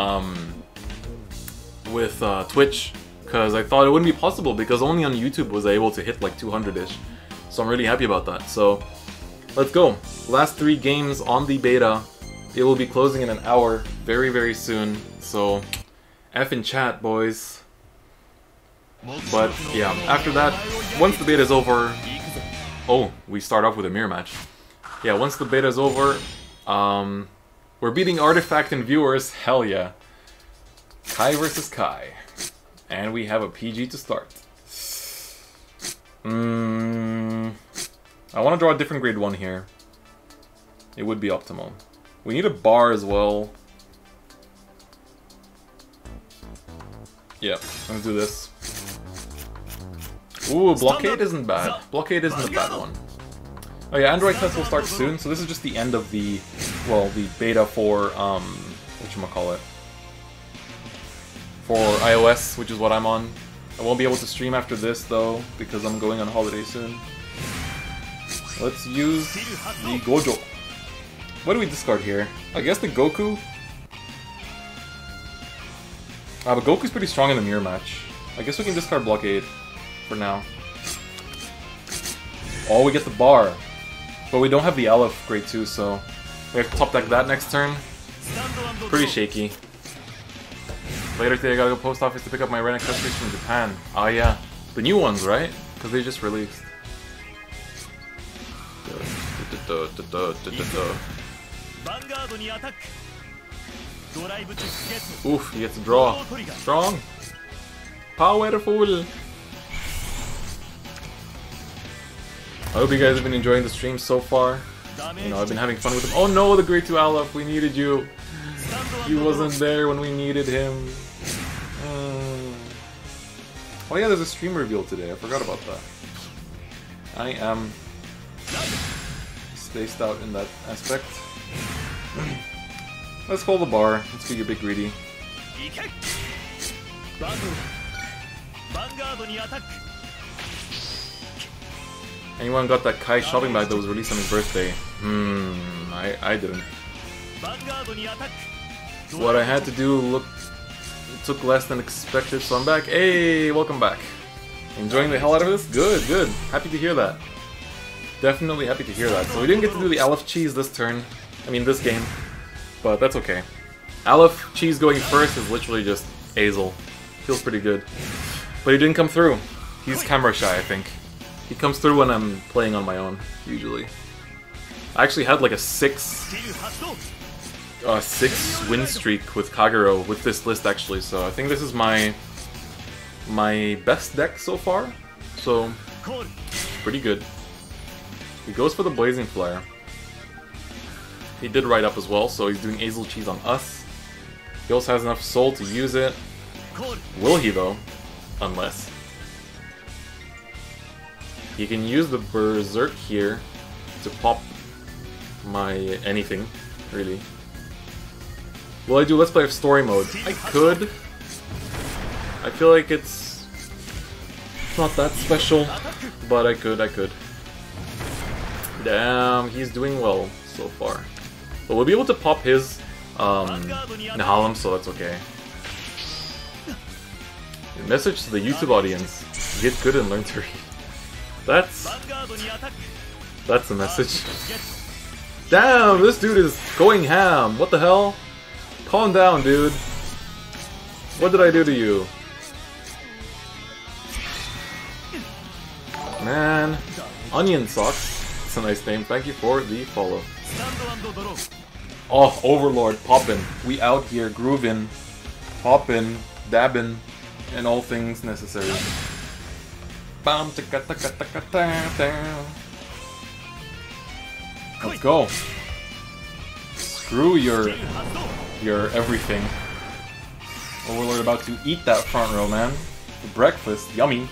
with Twitch, because I thought it wouldn't be possible because only on YouTube was I able to hit like 200-ish. So I'm really happy about that. So let's go. Last 3 games on the beta. It will be closing in an hour very, very soon. So F in chat, boys. But yeah, after that, once the beta is over... Oh, we start off with a mirror match. Yeah, once the beta is over, we're beating Artifact and viewers. Hell yeah. Kai versus Kai. And we have a PG to start. I want to draw a different grade 1 here. It would be optimal. We need a bar as well. Yeah, let's do this. Ooh, Blockade isn't bad. Blockade isn't a bad one. Oh yeah, Android test will start soon, so this is just the end of the, well, the beta for, whatchamacallit, for iOS, which is what I'm on. I won't be able to stream after this, though, because I'm going on holiday soon. Let's use the Gojo. What do we discard here? I guess the Goku? But Goku's pretty strong in the mirror match. I guess we can discard Blockade for now. Oh, we get the bar. But we don't have the Aleph grade 2, so we have to top deck that next turn. Pretty shaky. Later today I gotta go post office to pick up my Ren accessories from Japan. Ah yeah, the new ones, right? Because they just released. Oof, he gets a draw. Strong. Powerful. I hope you guys have been enjoying the stream so far. You know, I've been having fun with him. Oh no, the grade 2 Aleph, we needed you. He wasn't there when we needed him. Oh yeah, there's a stream reveal today. I forgot about that. I am spaced out in that aspect. Let's call the bar. Let's be a bit greedy. Anyone got that Kai shopping bag that was released on his birthday? I didn't. What I had to do took less than expected, so I'm back. Hey, welcome back. Enjoying the hell out of this? Good, good. Happy to hear that. Definitely happy to hear that. So we didn't get to do the Aleph cheese this turn. I mean, this game. But that's okay. Aleph cheese going first is literally just Azel. Feels pretty good. But he didn't come through. He's camera shy, I think. He comes through when I'm playing on my own, usually. I actually had like a 6 win streak with Kagero with this list actually, so I think this is my best deck so far. So pretty good. He goes for the Blazing Flare. He did ride up as well, so he's doing Azel cheese on us. He also has enough soul to use it. Will he though? Unless. He can use the Berserk here to pop my anything, really. Will I do Let's Play of Story Mode? I could. I feel like it's not that special, but I could. Damn, he's doing well so far. But we'll be able to pop his Nahalem, so that's okay. Message to the YouTube audience: get good and learn to read. That's the message. Damn, this dude is going ham. What the hell? Calm down, dude. What did I do to you? Man, Onion Socks. It's a nice name. Thank you for the follow. Oh, Overlord, poppin'. We out here groovin', poppin', dabbin', and all things necessary. Let's go. Screw your everything. Overlord about to eat that front row, man. For breakfast, yummy.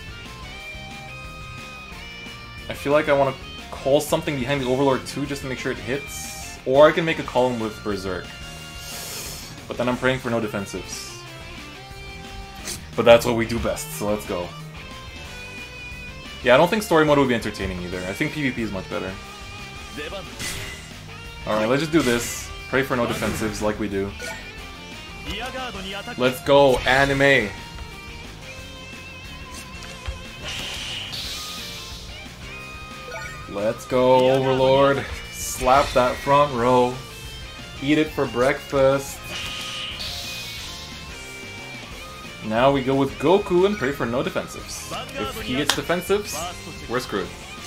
I feel like I want to call something behind the Overlord too, just to make sure it hits. Or I can make a column with Berserk. But then I'm praying for no defensives. But that's what we do best, so let's go. Yeah, I don't think story mode would be entertaining either. I think PvP is much better. Alright, let's just do this. Pray for no defensives like we do. Let's go, anime! Let's go, Overlord. Slap that front row. Eat it for breakfast. Now we go with Goku and pray for no defensives. If he gets defensives, we're screwed.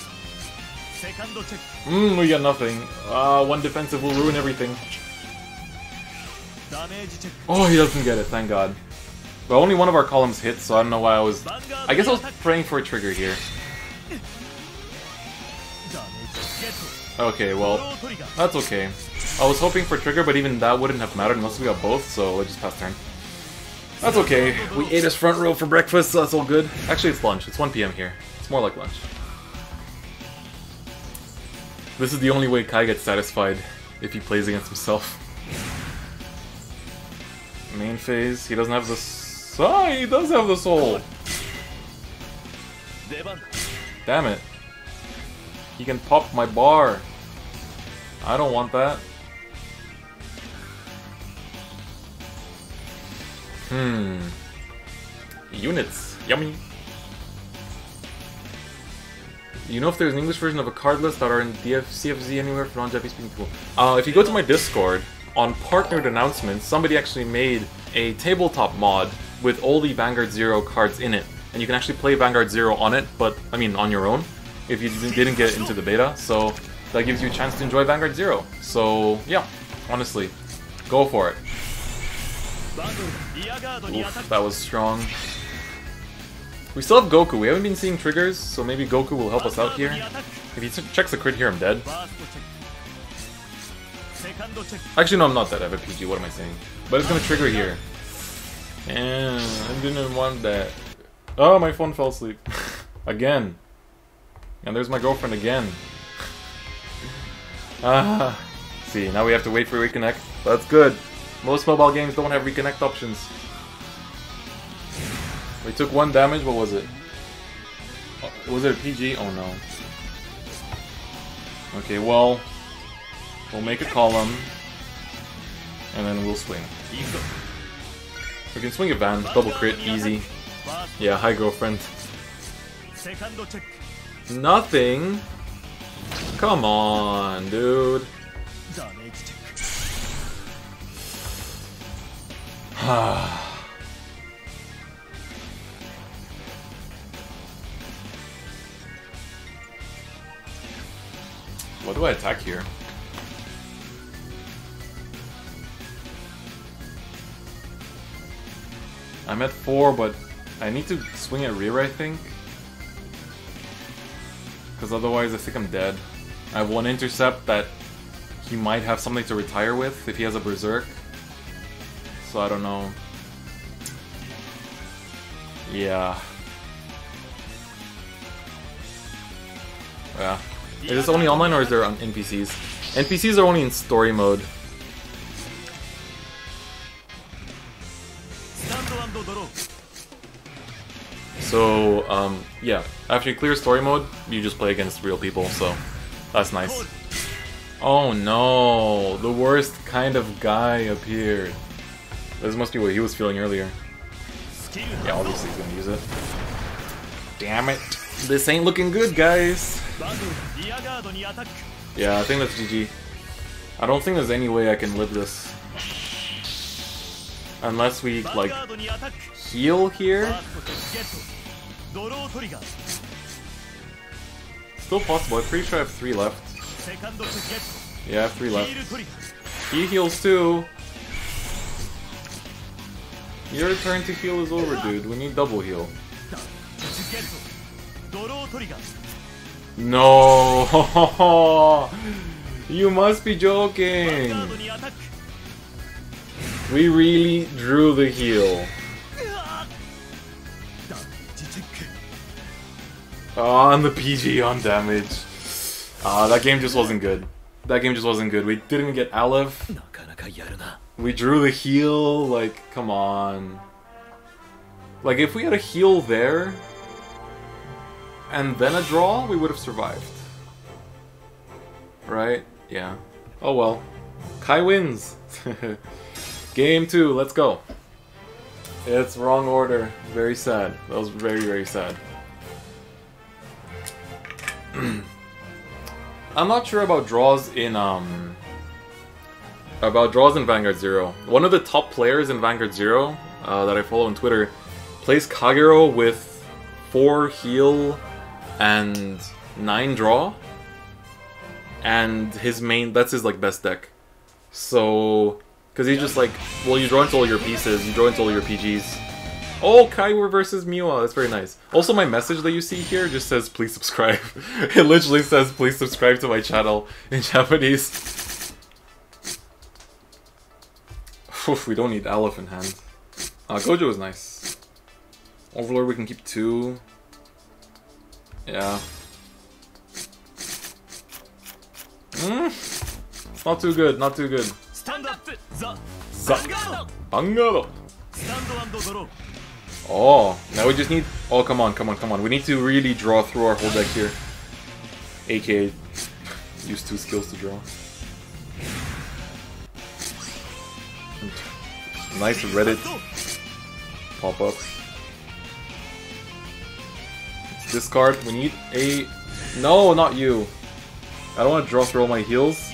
We got nothing. One defensive will ruin everything. Oh, he doesn't get it, thank god. But only one of our columns hit, so I don't know why I was... I guess I was praying for a trigger here. Okay, well, that's okay. I was hoping for trigger, but even that wouldn't have mattered unless we got both, so let's just pass turn. That's okay. We ate his front row for breakfast, so that's all good. Actually, it's lunch. It's 1 PM here. It's more like lunch. This is the only way Kai gets satisfied, if he plays against himself. Main phase, he doesn't have the... Ah, he does have the soul! Damn it. He can pop my bar. I don't want that. Units. Yummy. You know if there's an English version of a card list that are in CFZ anywhere for non-Japanese speaking people? If you go to my Discord, on partnered announcements, somebody actually made a tabletop mod with all the Vanguard Zero cards in it. And you can actually play Vanguard Zero on it, but, I mean, on your own, if you didn't get into the beta. So, that gives you a chance to enjoy Vanguard Zero. So, yeah, honestly, go for it. Oof, that was strong. We still have Goku. We haven't been seeing triggers, so maybe Goku will help us out here. If he checks the crit here, I'm dead. Actually, no, I'm not dead. I have a PG. What am I saying? But it's gonna trigger here. And I didn't want that. Oh, my phone fell asleep. Again. And there's my girlfriend again. See, now we have to wait for reconnect. That's good. Most mobile games don't have reconnect options. We took 1 damage, what was it? Was it a PG? Oh no. Okay, well, we'll make a column, and then we'll swing. We can swing a van, double crit, easy. Yeah, hi girlfriend. Nothing? Come on, dude. What do I attack here? I'm at 4, but I need to swing at rear, I think. Because otherwise I think I'm dead. I have 1 intercept that he might have something to retire with if he has a Berserk. So I don't know. Yeah. Yeah. Is this only online or is there on NPCs? NPCs are only in story mode. So, yeah, after you clear story mode, you just play against real people, so that's nice. Oh no, the worst kind of guy appeared. This must be what he was feeling earlier. Yeah, obviously he's gonna use it. Damn it. This ain't looking good, guys. Yeah, I think that's GG. I don't think there's any way I can live this. Unless we, like, heal here? Still possible, I'm pretty sure I have 3 left. Yeah, I have 3 left. He heals too! Your turn to heal is over, dude. We need double heal. No! You must be joking! We really drew the heal. Oh, and the PG on damage. That game just wasn't good. That game just wasn't good. We didn't even get Aleph. We drew the heal, like, come on. Like, if we had a heal there, and then a draw, we would have survived. Right? Yeah. Oh well. Kai wins! Game 2, let's go. It's wrong order. Very sad. That was very, very sad. I'm not sure about draws in Vanguard Zero. One of the top players in Vanguard Zero that I follow on Twitter plays Kagero with 4 heal and 9 draw, and his main, that's his like best deck. So, because he's just like, well, you draw into all your pieces, you draw into all your PGs. Oh, Kaiwa versus Miwa, that's very nice. Also, my message that you see here just says, please subscribe. It literally says, please subscribe to my channel in Japanese. Oof, we don't need Aleph in hand. Gojo is nice. Overlord we can keep 2. Yeah. Not too good, not too good. Bangaro! Oh, now we just need... Oh, come on, come on, come on. We need to really draw through our whole deck here. AKA, use 2 skills to draw. Nice Reddit pop-up. Discard, we need a... No, not you. I don't want to draw through all my heals.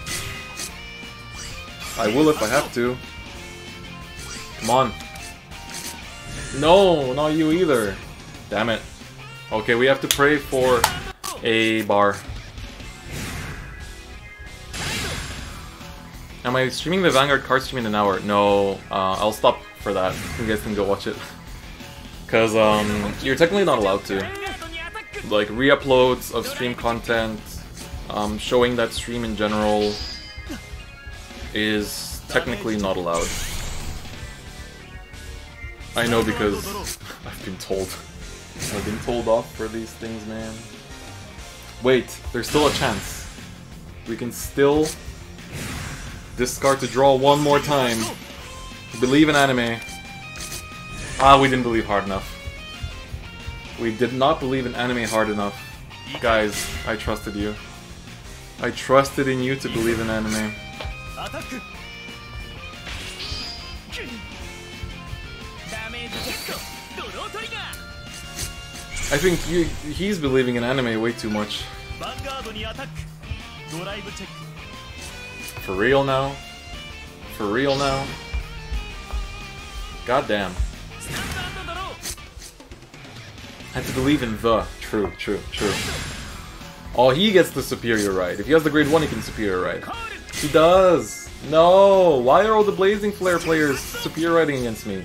I will if I have to. Come on. No, not you either. Damn it. Okay, we have to pray for a bar. Am I streaming the Vanguard card stream in an hour? No, I'll stop for that. You guys can go watch it. Because you're technically not allowed to. Like, re-uploads of stream content, showing that stream in general is technically not allowed. I know because I've been told. I've been told off for these things, man. Wait, there's still a chance. We can still discard to draw one more time. Believe in anime. Ah, we didn't believe hard enough. We did not believe in anime hard enough. Guys, I trusted you. I trusted in you to believe in anime. I think he's believing in anime way too much. For real now? For real now? Goddamn. I have to believe in the. True, true, true. Oh, he gets the superior right. If he has the grade 1, he can superior right. He does! No! Why are all the Blazing Flare players superior writing against me?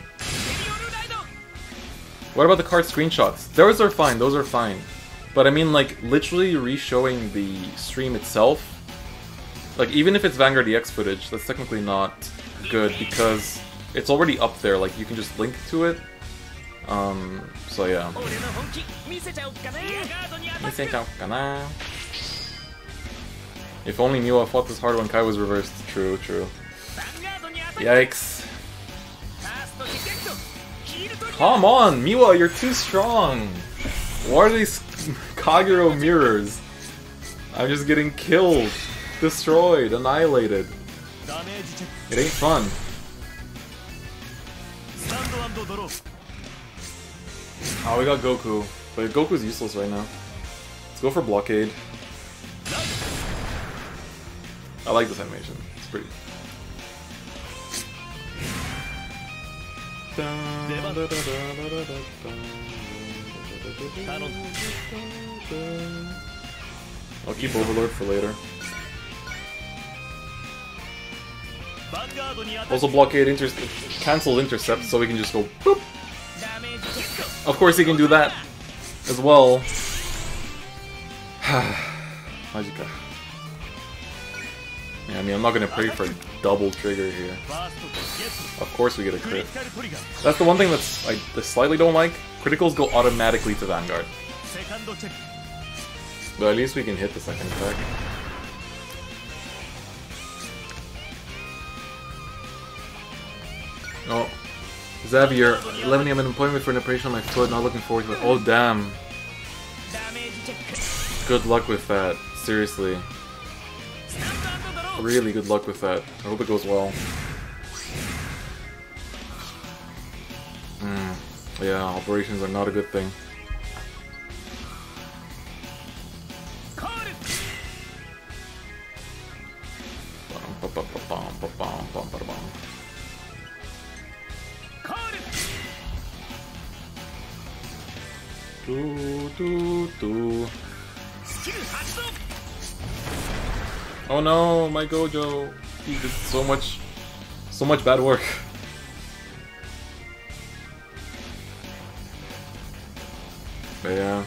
What about the card screenshots? Those are fine, those are fine. But I mean, like, literally re-showing the stream itself. Like, even if it's Vanguard EX footage, that's technically not good because it's already up there, like, you can just link to it. So yeah. If only Miwa fought this hard when Kai was reversed. True, true. Yikes. Come on, Miwa, you're too strong. What are these Kagero mirrors? I'm just getting killed, destroyed, annihilated. It ain't fun. Oh, we got Goku. But Goku's useless right now. Let's go for Blockade. I like this animation. It's pretty. I'll keep Overlord for later. Also, Blockade cancels Intercept, so we can just go boop. Of course, he can do that as well. Majika. Yeah, I mean, I'm not gonna pray for a double trigger here. Of course we get a crit. That's the one thing that's I slightly don't like. Criticals go automatically to Vanguard. But at least we can hit the second attack. Oh. Xavier, 11 AM an appointment for an operation on my foot, not looking forward to it. Oh damn. Good luck with that, seriously. Really good luck with that. I hope it goes well. Yeah, operations are not a good thing. Oh no, my Gojo! He did so much bad work. But yeah.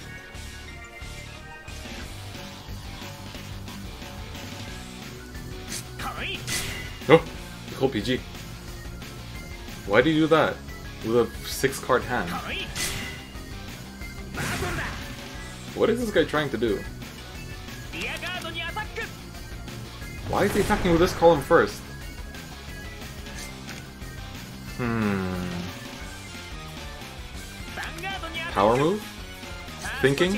Oh, cool PG. Why do you do that with a 6-card hand? What is this guy trying to do? Why is he attacking with this column first? Power move? Thinking?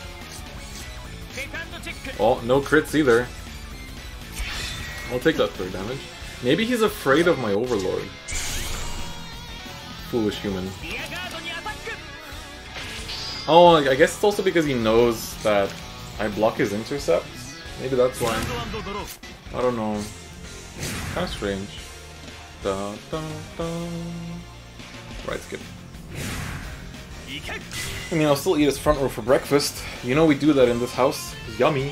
Oh, no crits either. I'll take that 3rd damage. Maybe he's afraid of my Overlord. Foolish human. Oh, I guess it's also because he knows that I block his intercepts. Maybe that's why. I don't know. Kinda strange. Da, da, da. Right, skip. I mean, I'll still eat his front row for breakfast. You know we do that in this house. Yummy.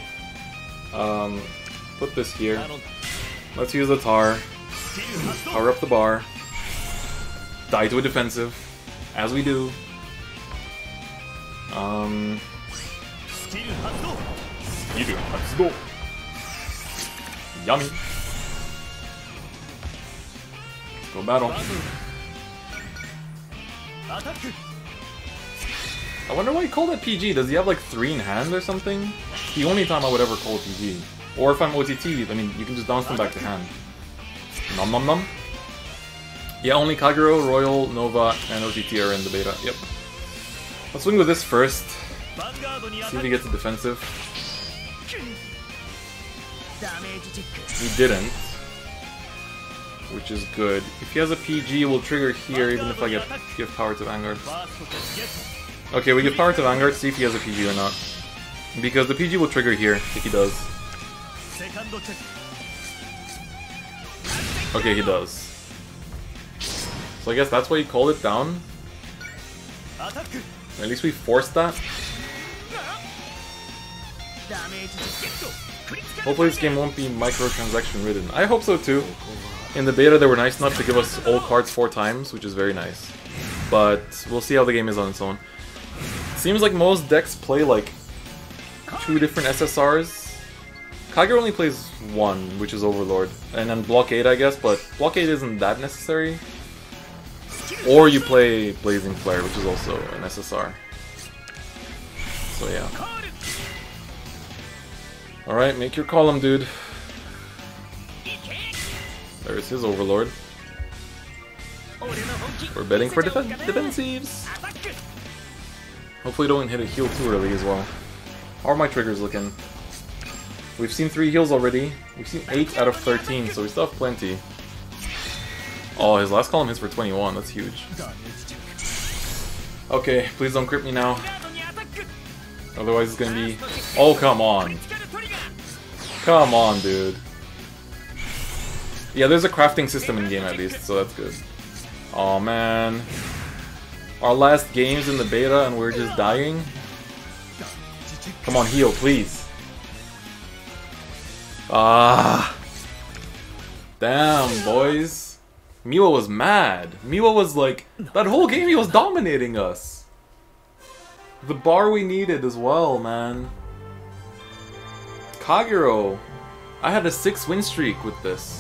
Put this here. Let's use the tar. Power up the bar. Die to a defensive. As we do. Yummy. Let's go battle. I wonder why he called it PG. Does he have like 3 in hand or something? The only time I would ever call it PG. Or if I'm OTT, I mean, you can just bounce them back to hand. Nom nom nom. Yeah, only Kagero, Royal, Nova, and OTT are in the beta. Yep. Let's swing with this first. See if he gets a defensive. He didn't. Which is good. If he has a PG, we'll trigger here even if I give power to Vanguard. Okay, we give power to Vanguard, see if he has a PG or not. Because the PG will trigger here, if he does. Okay, he does. So I guess that's why he called it down. At least we forced that. Hopefully this game won't be microtransaction ridden. I hope so too. In the beta they were nice enough to give us all cards 4 times, which is very nice. But we'll see how the game is on its own. Seems like most decks play like 2 different SSRs. Kagero only plays 1, which is Overlord. And then Blockade, I guess, but Blockade isn't that necessary. Or you play Blazing Flare, which is also an SSR. So yeah. Alright, make your column, dude. There's his Overlord. We're betting for defensives. Hopefully don't hit a heal too early as well. How are my triggers looking? We've seen 3 heals already. We've seen 8 out of 13, so we still have plenty. Oh, his last column hits for 21. That's huge. Okay, please don't crit me now. Otherwise it's gonna be... Oh, come on. Come on, dude. Yeah, there's a crafting system in game at least, so that's good. Oh man. Our last game's in the beta and we're just dying? Come on, heal, please. Ah. Damn, boys. Miwa was mad. Miwa was like... That whole game he was dominating us. The bar we needed as well, man. Kagero. I had a 6-win streak with this.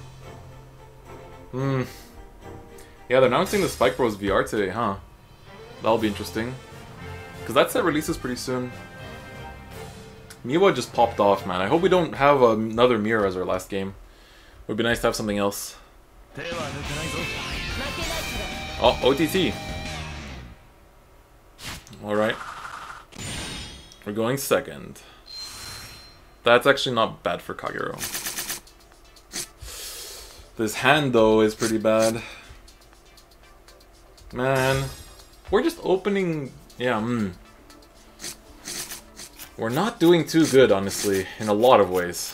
Yeah, they're announcing the Spike Bros VR today, huh? That'll be interesting. Because that set releases pretty soon. Miwa just popped off, man. I hope we don't have another mirror as our last game. It would be nice to have something else. Oh, OTT. Alright. We're going second. That's actually not bad for Kagero. This hand, though, is pretty bad. Man. We're just opening... Yeah, We're not doing too good, honestly, in a lot of ways.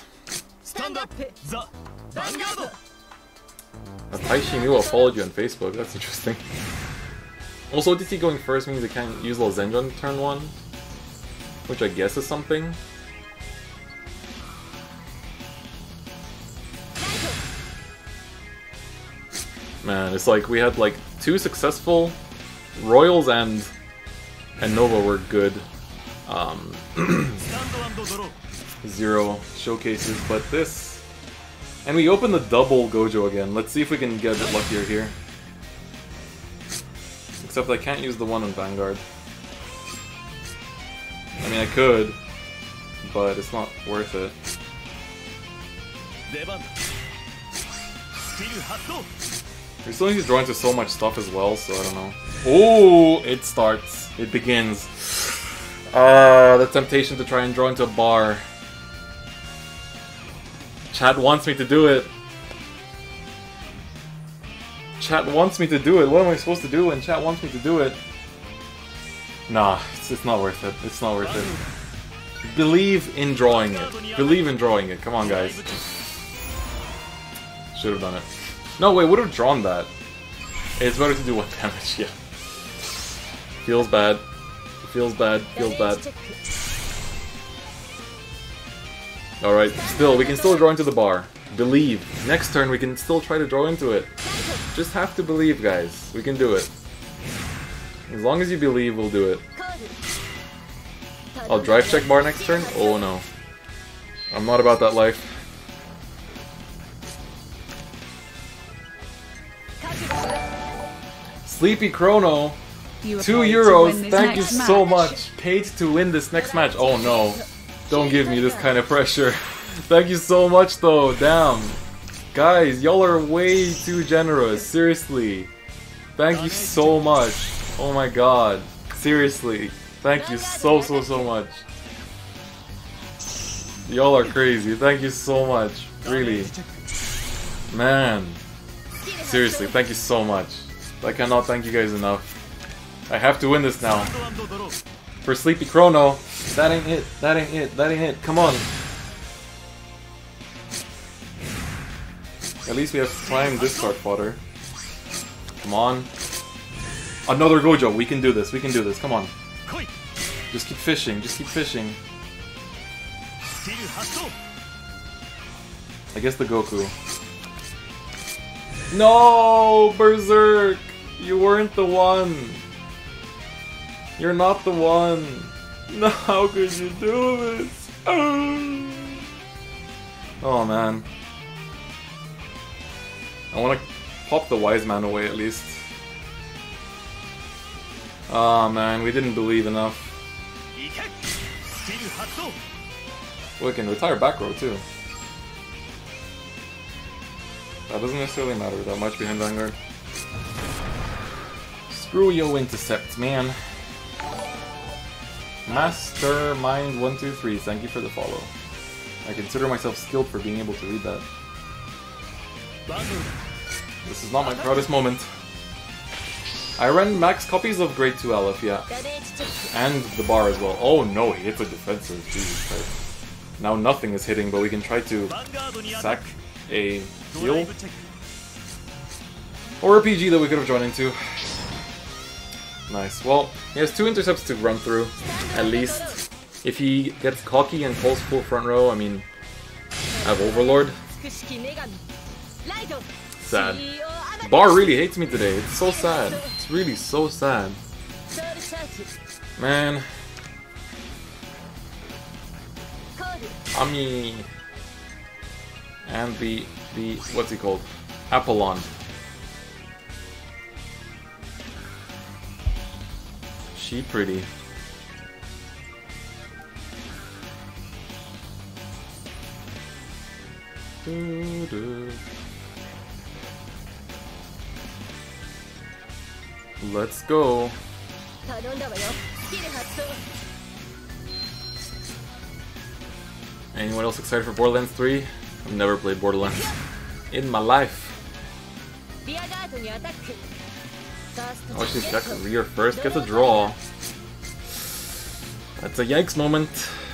Taishi Miwa followed you on Facebook, that's interesting. Also, OTT going first means they can't use Lil Zenju on turn 1. Which I guess is something. Man, it's like we had like 2 successful Royals and Nova were good. 0 showcases, but this... And we opened the double Gojo again. Let's see if we can get a bit luckier here. Except I can't use the one on Vanguard. I mean, I could, but it's not worth it. We're still need to draw into so much stuff as well, so I don't know. Oh, it starts. It begins. The temptation to try and draw into a bar. Chat wants me to do it. Chat wants me to do it. What am I supposed to do when chat wants me to do it? Nah, it's not worth it. It's not worth it. Believe in drawing it. Believe in drawing it. Come on, guys. Should have done it. No, wait, would have drawn that. It's better to do 1 damage, yeah. Feels bad. Feels bad. Feels bad. Alright, still, we can still draw into the bar. Believe. Next turn, we can still try to draw into it. Just have to believe, guys. We can do it. As long as you believe, we'll do it. I'll drive check bar next turn? Oh no. I'm not about that life. Sleepy Chrono, €2. Thank you so much. Paid to win this next match. Oh no. Don't give me this kind of pressure. Thank you so much though. Damn. Guys, y'all are way too generous. Seriously. Thank you so much. Oh my god. Seriously. Thank you so much. Y'all are crazy. Thank you so much. Really. Man. Seriously, thank you so much. I cannot thank you guys enough. I have to win this now. For Sleepy Chrono. That ain't it. That ain't it. That ain't it. Come on. At least we have prime discard fodder. Come on. Another Gojo. We can do this. We can do this. Come on. Just keep fishing. Just keep fishing. I guess the Goku. No, Berserk! You weren't the one. You're not the one. No, how could you do this? Oh man. I want to pop the Wise Man away at least. Oh man, we didn't believe enough. We can retire back row too. That doesn't necessarily matter that much behind Vanguard. Screw yo intercept, man. Mastermind123, thank you for the follow. I consider myself skilled for being able to read that. This is not my proudest moment. I ran max copies of Grade 2 Aleph, yeah. And the bar as well. Oh no, he hits a defensive, Jesus Christ. Now nothing is hitting, but we can try to sack a heal. Or a PG that we could have joined into. Nice. Well, he has 2 intercepts to run through, at least. If he gets cocky and calls full front row, I mean, I have Overlord. Sad. Bar really hates me today. It's so sad. It's really so sad. Man. Ami. And the what's he called? Apollon. She pretty. Let's go. Anyone else excited for Borderlands 3? I've never played Borderlands in my life. Oh, she's got rear first. Gets a draw. That's a yikes moment.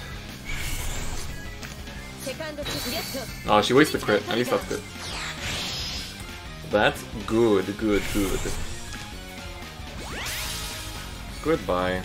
Oh, she wastes the crit. At least that's good. That's good, good, good. Goodbye.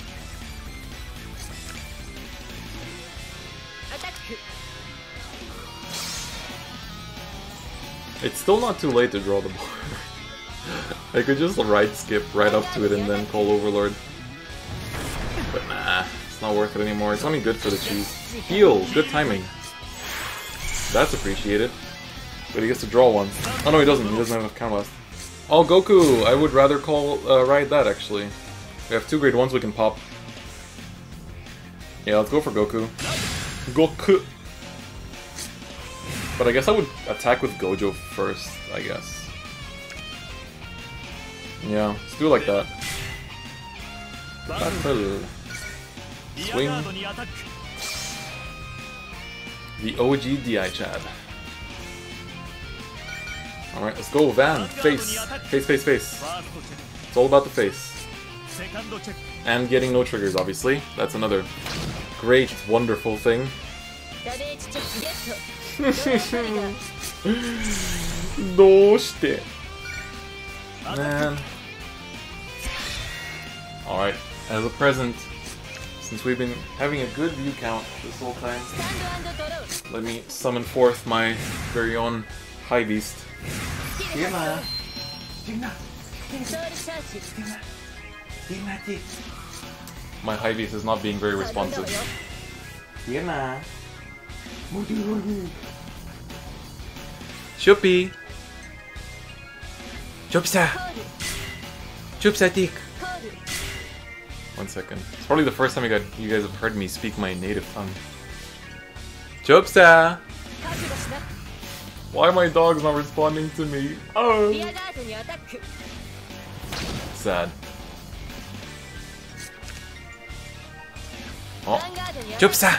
It's still not too late to draw the board. I could just right skip right up to it and then call Overlord. But nah, it's not worth it anymore. It's only good for the cheese. Heal! Good timing. That's appreciated. But he gets to draw one. Oh no, he doesn't. He doesn't have enough counter blast. Oh, Goku! I would rather call ride that actually. We have 2 grade 1s we can pop. Yeah, let's go for Goku. Goku! But I guess I would attack with Gojo first, I guess. Yeah, let's do it like that. Battle. Swing. The OG DI Chad. Alright, let's go, Van. Face. Face, face, face. It's all about the face. And getting no triggers, obviously. That's another great, wonderful thing. Man. Alright, as a present, since we've been having a good view count this whole time, let me summon forth my very own High Beast. My High Beast is not being very responsive. Chupi! Chupsa! Chupsatik! 1 second. It's probably the first time you guys have heard me speak my native tongue. Chupsa! Why are my dogs not responding to me? Oh! Sad. Oh! Chupsa!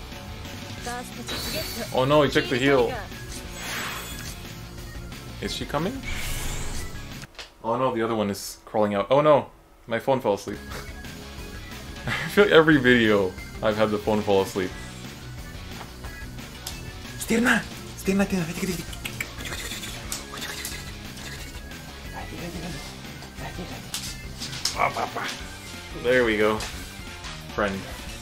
Oh no, he checked the heal. Is she coming? Oh no, the other one is crawling out. Oh no, my phone fell asleep. I feel like every video I've had the phone fall asleep. Stirna! Stirna! There we go. Friend.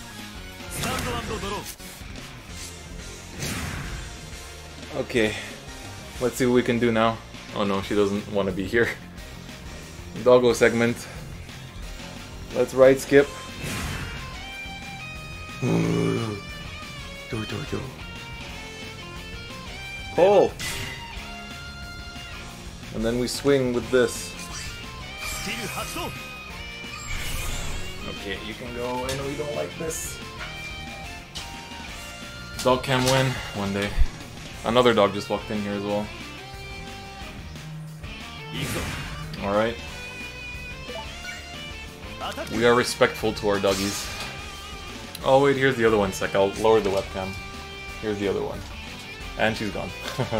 Okay. Let's see what we can do now. Oh no, she doesn't want to be here. Doggo segment. Let's right skip. Pull! And then we swing with this. Okay, you can go. I know you don't like this. Dog can win one day. Another dog just walked in here as well. Alright. We are respectful to our doggies. Oh wait, here's the other one sec. I'll lower the webcam. Here's the other one. And she's gone.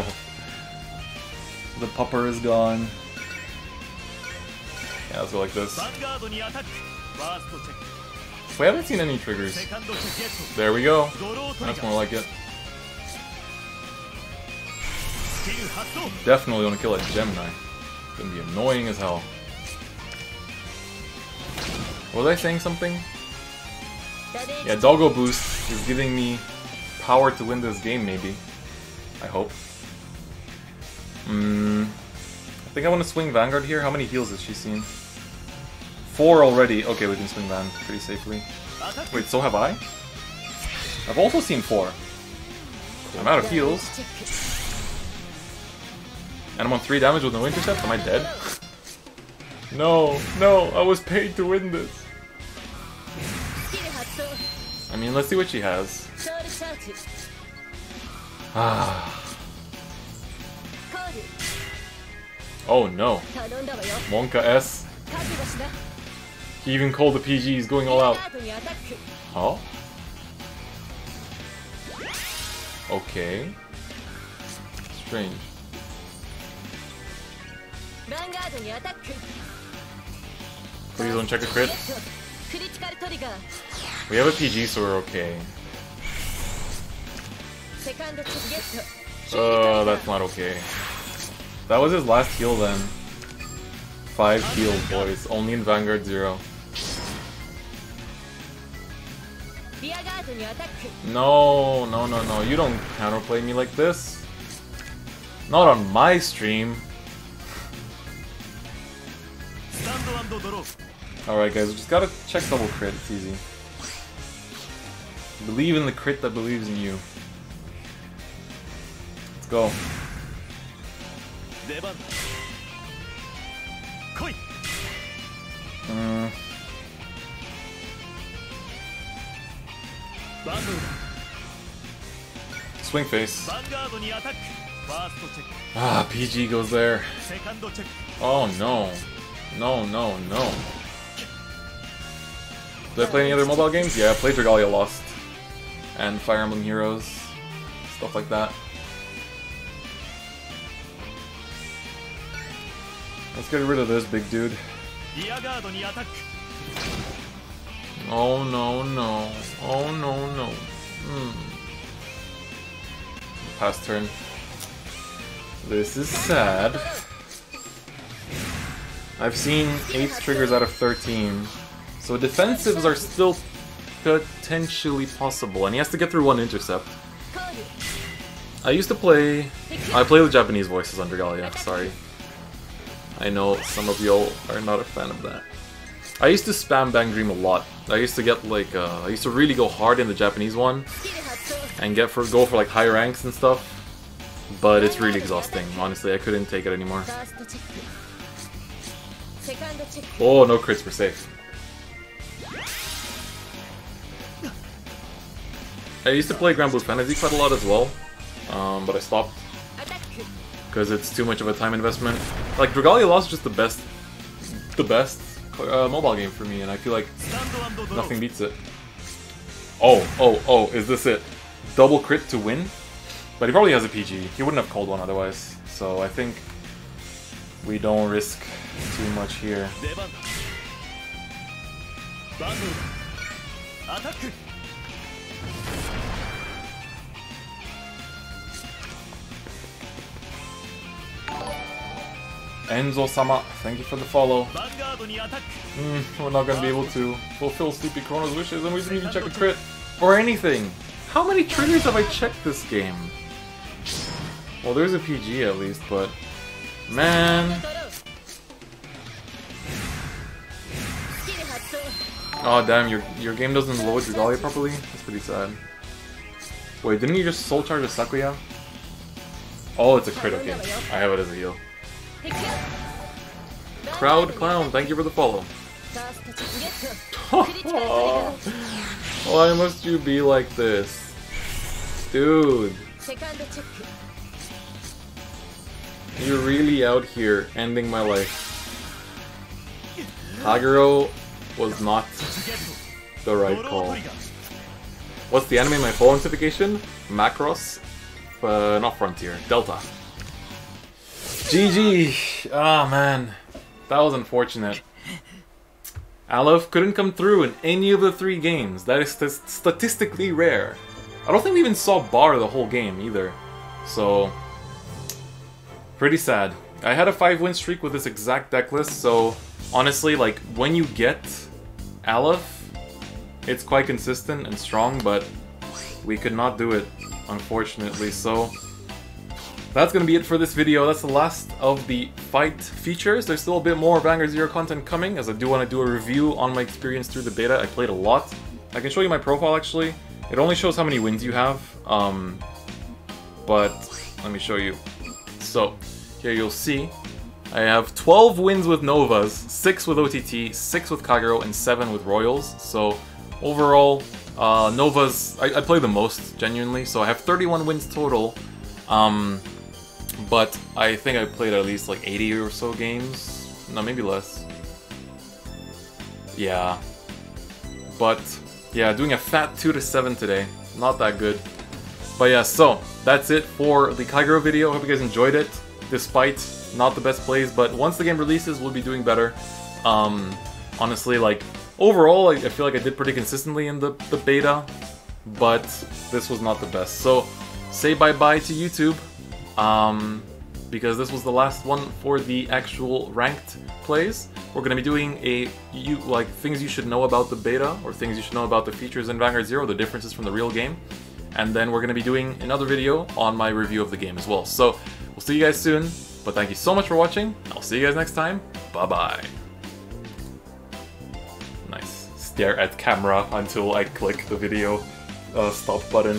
The pupper is gone. Yeah, let's go like this. We haven't seen any triggers. There we go. That's more like it. Definitely want to kill that Gemini. It's gonna be annoying as hell. Was I saying something? Yeah, Doggo Boost is giving me power to win this game, maybe. I hope. I think I want to swing Vanguard here. How many heals has she seen? 4 already. Okay, we can swing Van pretty safely. Wait, so have I? I've also seen 4. I'm out of heals. And I'm on 3 damage with no intercept. Am I dead? No, no, I was paid to win this. I mean, let's see what she has. Oh no. Monka S. He even called the PGs going all out. Oh? Okay. Strange. Please don't check a crit. We have a PG, so we're okay. That's not okay. That was his last heal then. 5 heals, boys. Only in Vanguard 0. No, no, no, no. You don't counterplay me like this. Not on my stream. Alright guys, we just gotta check double crit, it's easy. Believe in the crit that believes in you. Let's go. Swing face. Ah, PG goes there. Oh no. No, no, no. Did I play any other mobile games? Yeah, I played Dragalia Lost. And Fire Emblem Heroes. Stuff like that. Let's get rid of this big dude. Oh no, no. Oh no, no. Past turn. This is sad. I've seen 8 triggers out of 13. So defensives are still potentially possible. And he has to get through 1 intercept. I play with Japanese voices on Dragalia, sorry. I know some of y'all are not a fan of that. I used to spam Bang Dream a lot. I used to get like, I used to really go hard in the Japanese one. And go for like high ranks and stuff. But it's really exhausting, honestly, I couldn't take it anymore. Oh, no crits, we're safe. I used to play Grand Blue Fantasy quite a lot as well, but I stopped. Because it's too much of a time investment. Like, Dragalia Lost is just the best mobile game for me, and I feel like nothing beats it. Oh, is this it? Double crit to win? But he probably has a PG. He wouldn't have called one otherwise. So I think we don't risk too much here. Enzo-sama, thank you for the follow. We're not gonna be able to fulfill Sleepy Chrono's wishes, and we didn't even check a crit or anything. How many triggers have I checked this game? Well, there's a PG at least, but man. Oh damn, your game doesn't load Dragalia properly? That's pretty sad. Wait, didn't you just soul charge a Sakuya? Oh, it's a crit, okay. I have it as a heal. Crowd Clown, thank you for the follow. Why must you be like this? Dude. You're really out here ending my life. Haguro was not the right call. What's the anime my phone notification? Macross? Not Frontier. Delta. GG! Ah, man. That was unfortunate. Aleph couldn't come through in any of the 3 games. That is statistically rare. I don't think we even saw Bar the whole game either. So, pretty sad. I had a 5-win streak with this exact deck list, so honestly, like, when you get Aleph, it's quite consistent and strong, but we could not do it, unfortunately. So, that's gonna be it for this video. That's the last of the fight features. There's still a bit more Vanguard Zero content coming, as I do want to do a review on my experience through the beta. I played a lot. I can show you my profile, actually. It only shows how many wins you have, but let me show you. So, here you'll see I have 12 wins with Novas, 6 with OTT, 6 with Kagero, and 7 with Royals. So, overall, Novas, I play the most, genuinely, so I have 31 wins total. But I think I played at least like 80 or so games. No, maybe less. Yeah. But, yeah, doing a fat 2-7 today. Not that good. But yeah, so, that's it for the Kagero video. Hope you guys enjoyed it, despite not the best plays. But once the game releases, we'll be doing better. Honestly, like, overall, I feel like I did pretty consistently in the beta. But this was not the best. So, say bye-bye to YouTube. Because this was the last one for the actual ranked plays. We're going to be doing things you should know about the beta, or things you should know about the features in Vanguard Zero, the differences from the real game. And then we're going to be doing another video on my review of the game as well. So, we'll see you guys soon, but thank you so much for watching. I'll see you guys next time. Bye-bye. Nice. Stare at camera until I click the video stop button.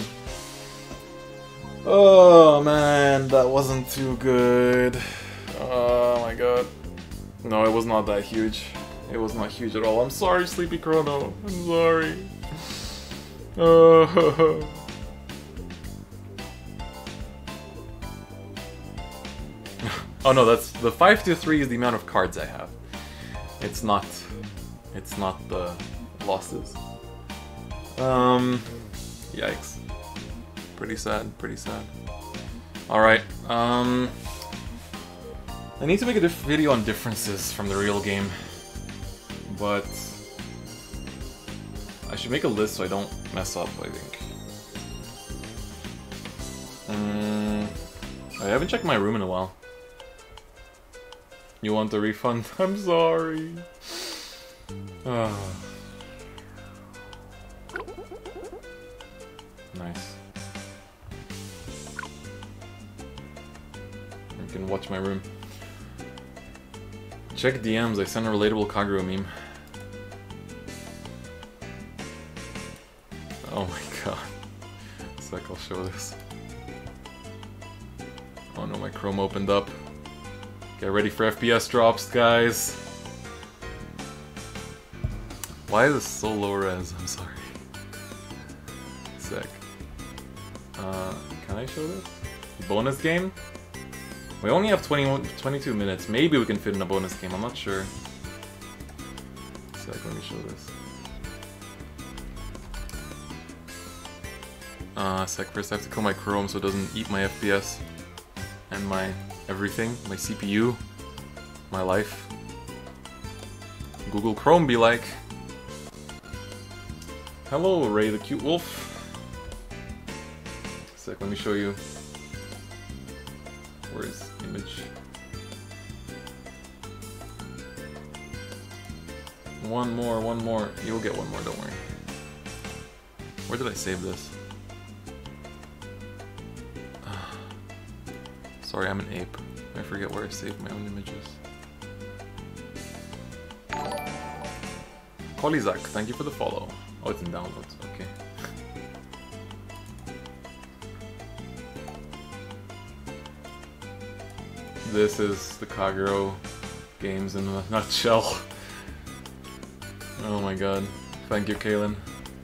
Oh man, that wasn't too good. Oh my god. No, it was not that huge. It was not huge at all. I'm sorry, Sleepy Chrono. I'm sorry. Oh no, that's the 5-3 is the amount of cards I have. It's not the losses. Yikes. Pretty sad, pretty sad. Alright, I need to make a video on differences from the real game, but I should make a list so I don't mess up, I think. I haven't checked my room in a while. You want the refund? I'm sorry. Nice. You can watch my room. Check DMs, I sent a relatable Kagero meme. Oh my god. Sec, I'll show this. Oh no, my Chrome opened up. Get ready for FPS drops, guys. Why is this so low res? I'm sorry. Sec. Can I show this? Bonus game? We only have 22 minutes. Maybe we can fit in a bonus game, I'm not sure. Sec, let me show this. Sec, first I have to kill my Chrome so it doesn't eat my FPS. And my everything. My CPU. My life. Google Chrome be like. Hello, Ray the Cute Wolf. Sec, let me show you. Where's image? One more. You'll get one more, don't worry. Where did I save this? Sorry, I'm an ape. I forget where I saved my own images. Kolizak, thank you for the follow. Oh, it's in downloads, okay. This is the Kagero games in a nutshell. Oh my god. Thank you, Kaylin.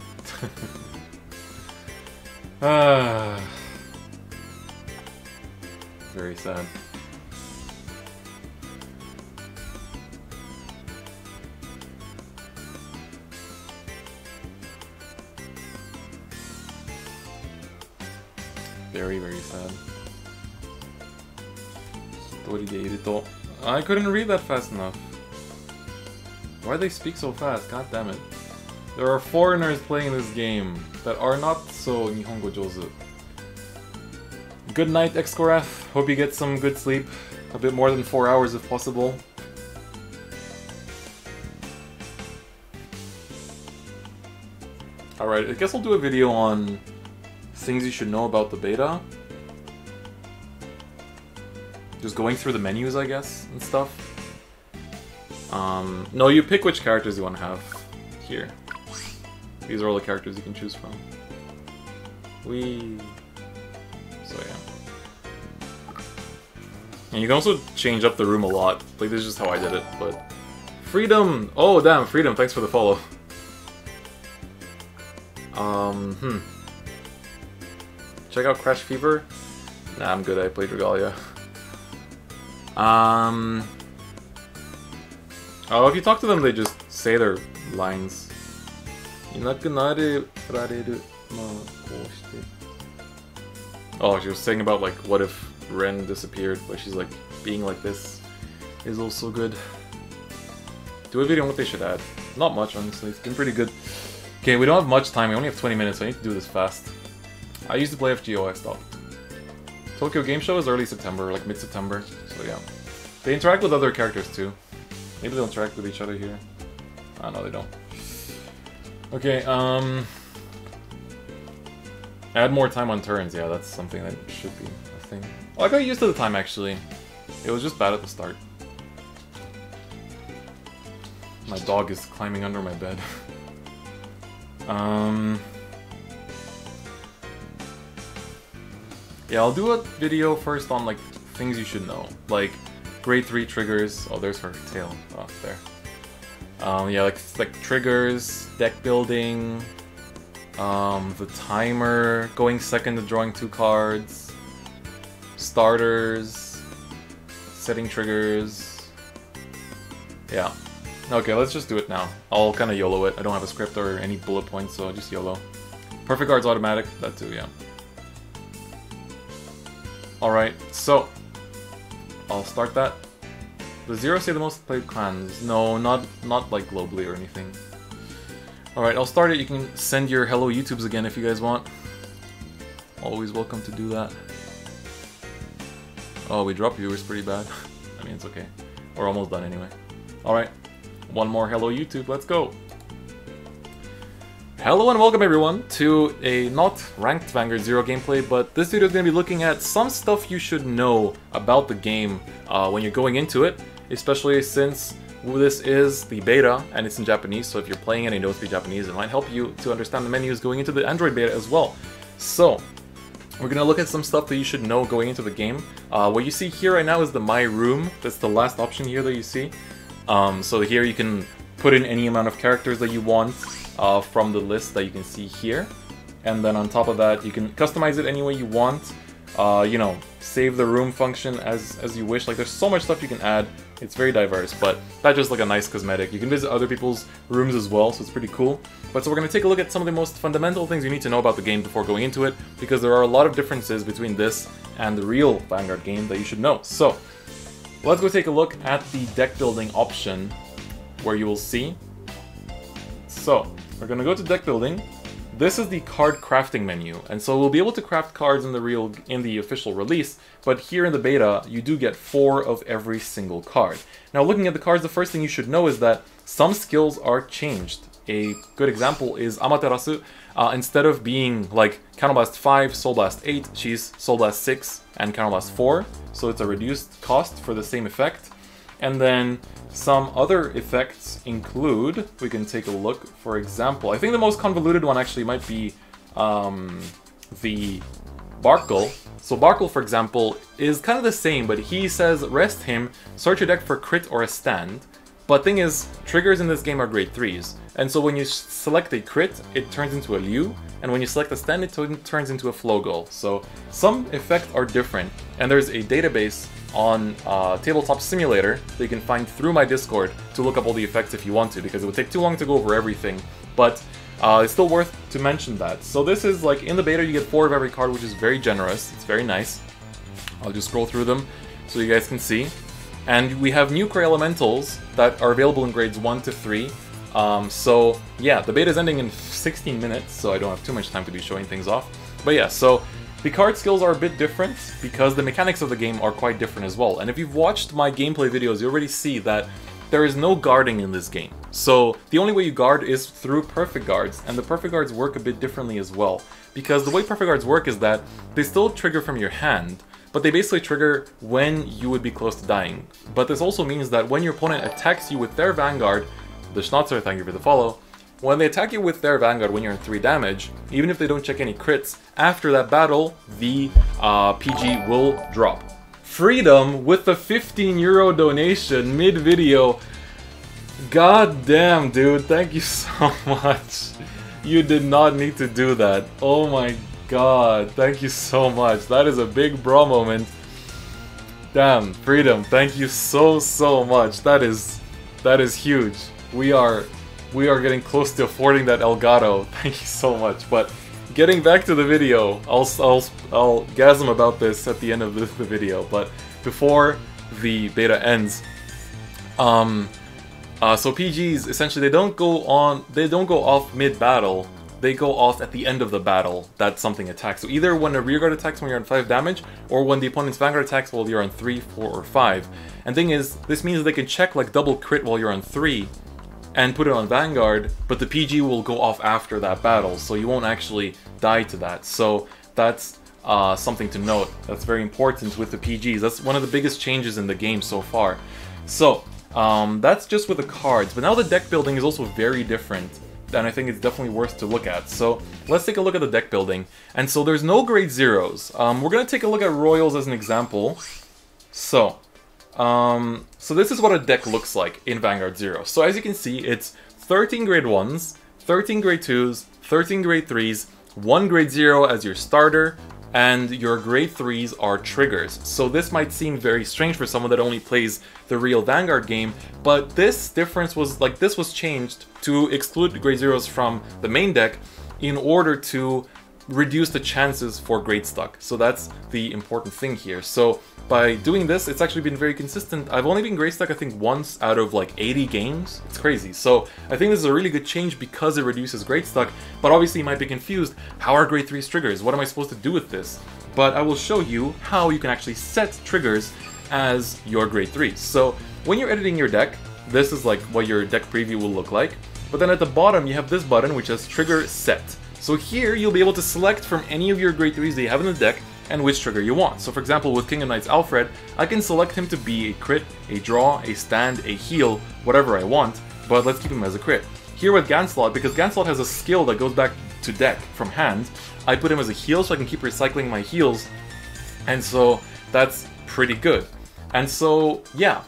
Very sad. Very, very sad. I couldn't read that fast enough. Why do they speak so fast? God damn it. There are foreigners playing this game that are not so Nihongo jozu. Good night, Excorath. Hope you get some good sleep. A bit more than 4 hours if possible. Alright, I guess I'll do a video on things you should know about the beta. Just going through the menus, I guess, and stuff. No, you pick which characters you want to have here. These are all the characters you can choose from. So yeah. And you can also change up the room a lot. Like, this is just how I did it, but... Freedom! Oh, damn, Freedom, thanks for the follow. Check out Crash Fever. Nah, I'm good, I played Regalia. Oh, if you talk to them, they just say their lines. Oh, she was saying about, like, what if Ren disappeared, but she's like, being like this is also good. Do a video on what they should add. Not much, honestly. It's been pretty good. Okay, we don't have much time. We only have 20 minutes, so I need to do this fast. I used to play FGO, I stopped. Tokyo Game Show is early September, like mid-September, so yeah. They interact with other characters too. Maybe they'll interact with each other here. Ah, no, they don't. Okay, add more time on turns, yeah, that's something that should be a thing. Oh, I got used to the time, actually. It was just bad at the start. My dog is climbing under my bed. Yeah, I'll do a video first on, like, things you should know. Like, grade 3 triggers. Oh, there's her tail. Oh, there. Yeah, like triggers, deck building, the timer, going second to drawing 2 cards, starters, setting triggers. Yeah. Okay, let's just do it now. I'll kind of YOLO it. I don't have a script or any bullet points, so just YOLO. Perfect Guard's automatic. That too, yeah. Alright, so I'll start that. Does Zero say the most played clans? No, not like globally or anything. Alright, I'll start it. You can send your hello YouTubes again if you guys want. Always welcome to do that. Oh, we dropped viewers pretty bad. I mean, it's okay. We're almost done anyway. Alright, one more hello YouTube, let's go! Hello and welcome everyone to a not ranked Vanguard Zero gameplay, but this video is going to be looking at some stuff you should know about the game when you're going into it, especially since this is the beta and it's in Japanese, so if you're playing and you don't speak Japanese, it might help you to understand the menus going into the Android beta as well. So, we're going to look at some stuff that you should know going into the game. What you see here right now is the My Room. That's the last option here that you see. So here you can put in any amount of characters that you want from the list that you can see here. And then on top of that, you can customize it any way you want. You know, save the room function as you wish. Like, there's so much stuff you can add. It's very diverse, but that's just like a nice cosmetic. You can visit other people's rooms as well, so it's pretty cool. But so we're going to take a look at some of the most fundamental things you need to know about the game before going into it, because there are a lot of differences between this and the real Vanguard game that you should know. So, let's go take a look at the deck building option, where you will see. So, we're going to go to deck building. This is the card crafting menu, and so we'll be able to craft cards in the official release, but here in the beta, you do get 4 of every single card. Now, looking at the cards, the first thing you should know is that some skills are changed. A good example is Amaterasu. Instead of being like Counterblast 5, Soul Blast 8, she's Soul Blast 6 and Counterblast 4, so it's a reduced cost for the same effect. And then some other effects include, we can take a look, for example, I think the most convoluted one actually might be the Barkle. So Barkle, for example, is kind of the same, but he says rest him, search your deck for crit or a stand. But thing is, triggers in this game are grade 3s, and so when you select a crit, it turns into a Liu, and when you select a stand, it turns into a Flogoal. So some effects are different, and there's a database on Tabletop Simulator that you can find through my Discord to look up all the effects if you want to, because it would take too long to go over everything. But it's still worth to mention that. So this is like, in the beta you get 4 of every card, which is very generous. It's very nice. I'll just scroll through them so you guys can see. And we have new Cray Elementals that are available in grades 1 to 3. So yeah, the beta is ending in 16 minutes, so I don't have too much time to be showing things off. But yeah, so the card skills are a bit different because the mechanics of the game are quite different as well. And if you've watched my gameplay videos, you already see that there is no guarding in this game. So the only way you guard is through perfect guards, and the perfect guards work a bit differently as well. Because the way perfect guards work is that they still trigger from your hand, but they basically trigger when you would be close to dying. But this also means that when your opponent attacks you with their Vanguard, the Schnauzer, thank you for the follow, when they attack you with their Vanguard when you're in 3 damage, even if they don't check any crits, after that battle, the PG will drop. Freedom with the 15 euro donation mid-video. God damn, dude, thank you so much. You did not need to do that. Oh my god, thank you so much. That is a big bro moment. Damn, Freedom, thank you so much. That is huge. We are getting close to affording that Elgato. Thank you so much. But getting back to the video, I'll gasm about this at the end of the video. But before the beta ends, so PGs essentially they don't go off mid battle. They go off at the end of the battle that something attacks. So either when a rearguard attacks when you're on 5 damage, or when the opponent's Vanguard attacks while you're on 3, 4, or 5. And thing is, this means they can check like double crit while you're on 3, and put it on Vanguard, but the PG will go off after that battle, so you won't actually die to that. So that's something to note. That's very important with the PGs. That's one of the biggest changes in the game so far. So that's just with the cards, but now the deck building is also very different, and I think it's definitely worth to look at. So let's take a look at the deck building. And so there's no grade 0s. We're going to take a look at Royals as an example. So this is what a deck looks like in Vanguard 0. So as you can see, it's 13 grade 1s, 13 grade 2s, 13 grade 3s, 1 grade 0 as your starter, and your grade 3s are triggers. So this might seem very strange for someone that only plays the real Vanguard game, but this difference was, like, this was changed to exclude the grade 0s from the main deck in order to reduce the chances for grade stuck. So that's the important thing here. So by doing this, it's actually been very consistent. I've only been grade stuck, I think, once out of like 80 games. It's crazy. So I think this is a really good change because it reduces grade stuck, but obviously you might be confused. How are grade 3s triggers? What am I supposed to do with this? But I will show you how you can actually set triggers as your grade 3s. So when you're editing your deck, this is like what your deck preview will look like. But then at the bottom, you have this button which says Trigger Set. So here, you'll be able to select from any of your grade 3s that you have in the deck and which trigger you want. So for example, with King of Knights Alfred, I can select him to be a crit, a draw, a stand, a heal, whatever I want, but let's keep him as a crit. Here with Ganslot, because Ganslot has a skill that goes back to deck from hand, I put him as a heal so I can keep recycling my heals, and so that's pretty good. And so, yeah,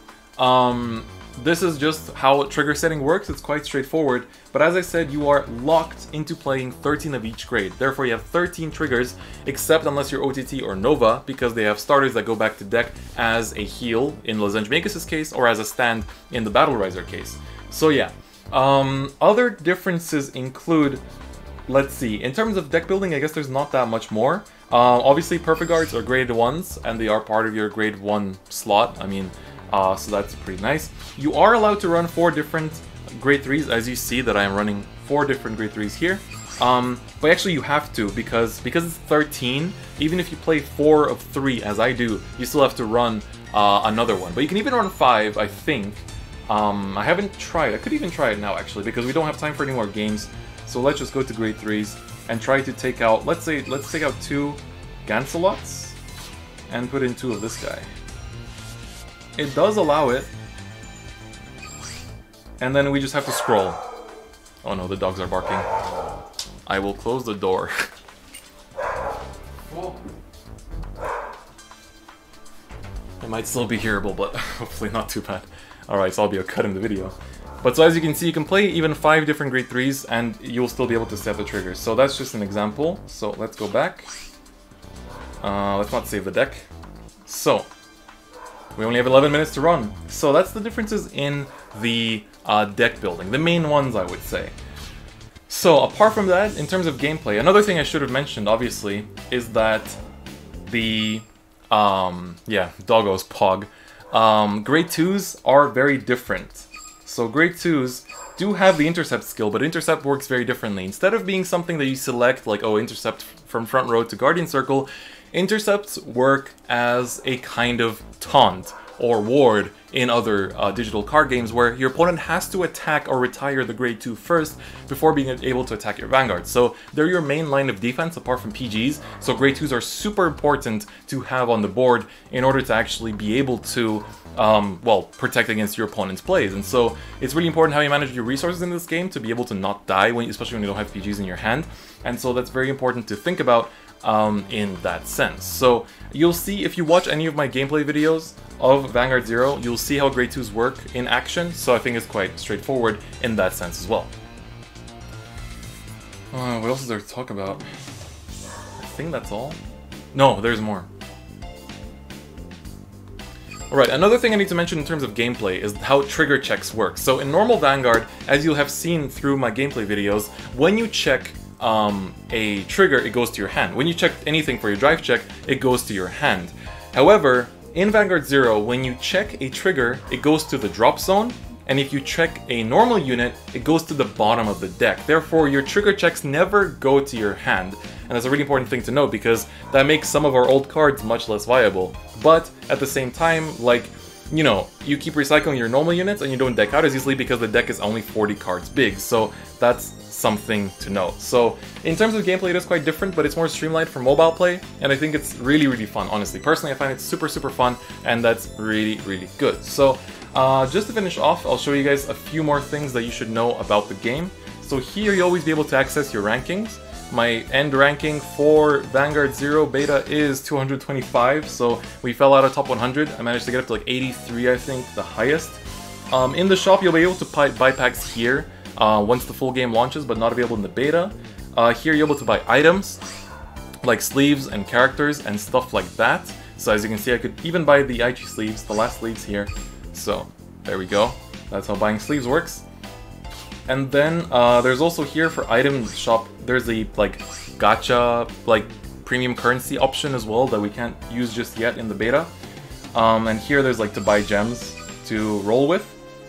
this is just how trigger setting works. It's quite straightforward, but as I said, you are locked into playing 13 of each grade. Therefore, you have 13 triggers, except unless you're OTT or Nova, because they have starters that go back to deck as a heal in Lozenge Magus' case, or as a stand in the Battle Riser case. So yeah, other differences include, let's see, in terms of deck building, I guess there's not that much more. Obviously, Perfect Guards are grade 1s, and they are part of your grade 1 slot. I mean, so that's pretty nice. You are allowed to run 4 different grade 3s, as you see that I am running 4 different grade 3s here. But actually you have to, because it's 13, even if you play 4 of 3 as I do, you still have to run another one. But you can even run 5, I think. I haven't tried. I could even try it now actually, because we don't have time for any more games. So let's just go to grade 3s and try to take out, let's take out 2 Ganselots and put in 2 of this guy. It does allow it. And then we just have to scroll. Oh no, the dogs are barking. I will close the door. It might still be hearable, but hopefully not too bad. Alright, so I'll be a cut in the video. But so as you can see, you can play even 5 different grade 3s and you'll still be able to set the triggers. So that's just an example. So let's go back. Let's not save the deck. So, we only have 11 minutes to run. So that's the differences in the deck building. The main ones, I would say. So apart from that, in terms of gameplay, another thing I should have mentioned, obviously, is that the, yeah, doggos, Pog. Grade 2s are very different. So Grade 2s do have the intercept skill, but intercept works very differently. Instead of being something that you select, like, oh, intercept from front row to guardian circle, intercepts work as a kind of taunt or ward in other digital card games, where your opponent has to attack or retire the Grade 2 first before being able to attack your Vanguard. So they're your main line of defense apart from PGs, so Grade 2s are super important to have on the board in order to actually be able to, well, protect against your opponent's plays. And so it's really important how you manage your resources in this game to be able to not die, especially when you don't have PGs in your hand. And so that's very important to think about in that sense. So you'll see, if you watch any of my gameplay videos of Vanguard Zero, you'll see how Grade 2s work in action, so I think it's quite straightforward in that sense as well. What else is there to talk about? I think that's all. No, there's more. Alright, another thing I need to mention in terms of gameplay is how trigger checks work. So in normal Vanguard, as you'll have seen through my gameplay videos, when you check a trigger, it goes to your hand. When you check anything for your drive check, it goes to your hand. However, in Vanguard Zero, when you check a trigger, it goes to the drop zone, and if you check a normal unit, it goes to the bottom of the deck. Therefore, your trigger checks never go to your hand. And that's a really important thing to note, because that makes some of our old cards much less viable. But at the same time, like, you know, you keep recycling your normal units and you don't deck out as easily because the deck is only 40 cards big. So that's something to note. So in terms of gameplay, it is quite different, but it's more streamlined for mobile play, and I think it's really, really fun, honestly. Personally, I find it super, super fun, and that's really, really good. So just to finish off, I'll show you guys a few more things that you should know about the game. So here you'll always be able to access your rankings. My end ranking for Vanguard Zero Beta is 225, so we fell out of top 100. I managed to get up to like 83, I think, the highest. In the shop, you'll be able to buy packs here once the full game launches, but not available in the beta. Here you're able to buy items, like sleeves and characters and stuff like that. So as you can see, I could even buy the Aichi sleeves, the last sleeves here. So there we go. That's how buying sleeves works. And then there's also here for item shop, there's a like gacha, like premium currency option as well that we can't use just yet in the beta. And here there's like to buy gems to roll with.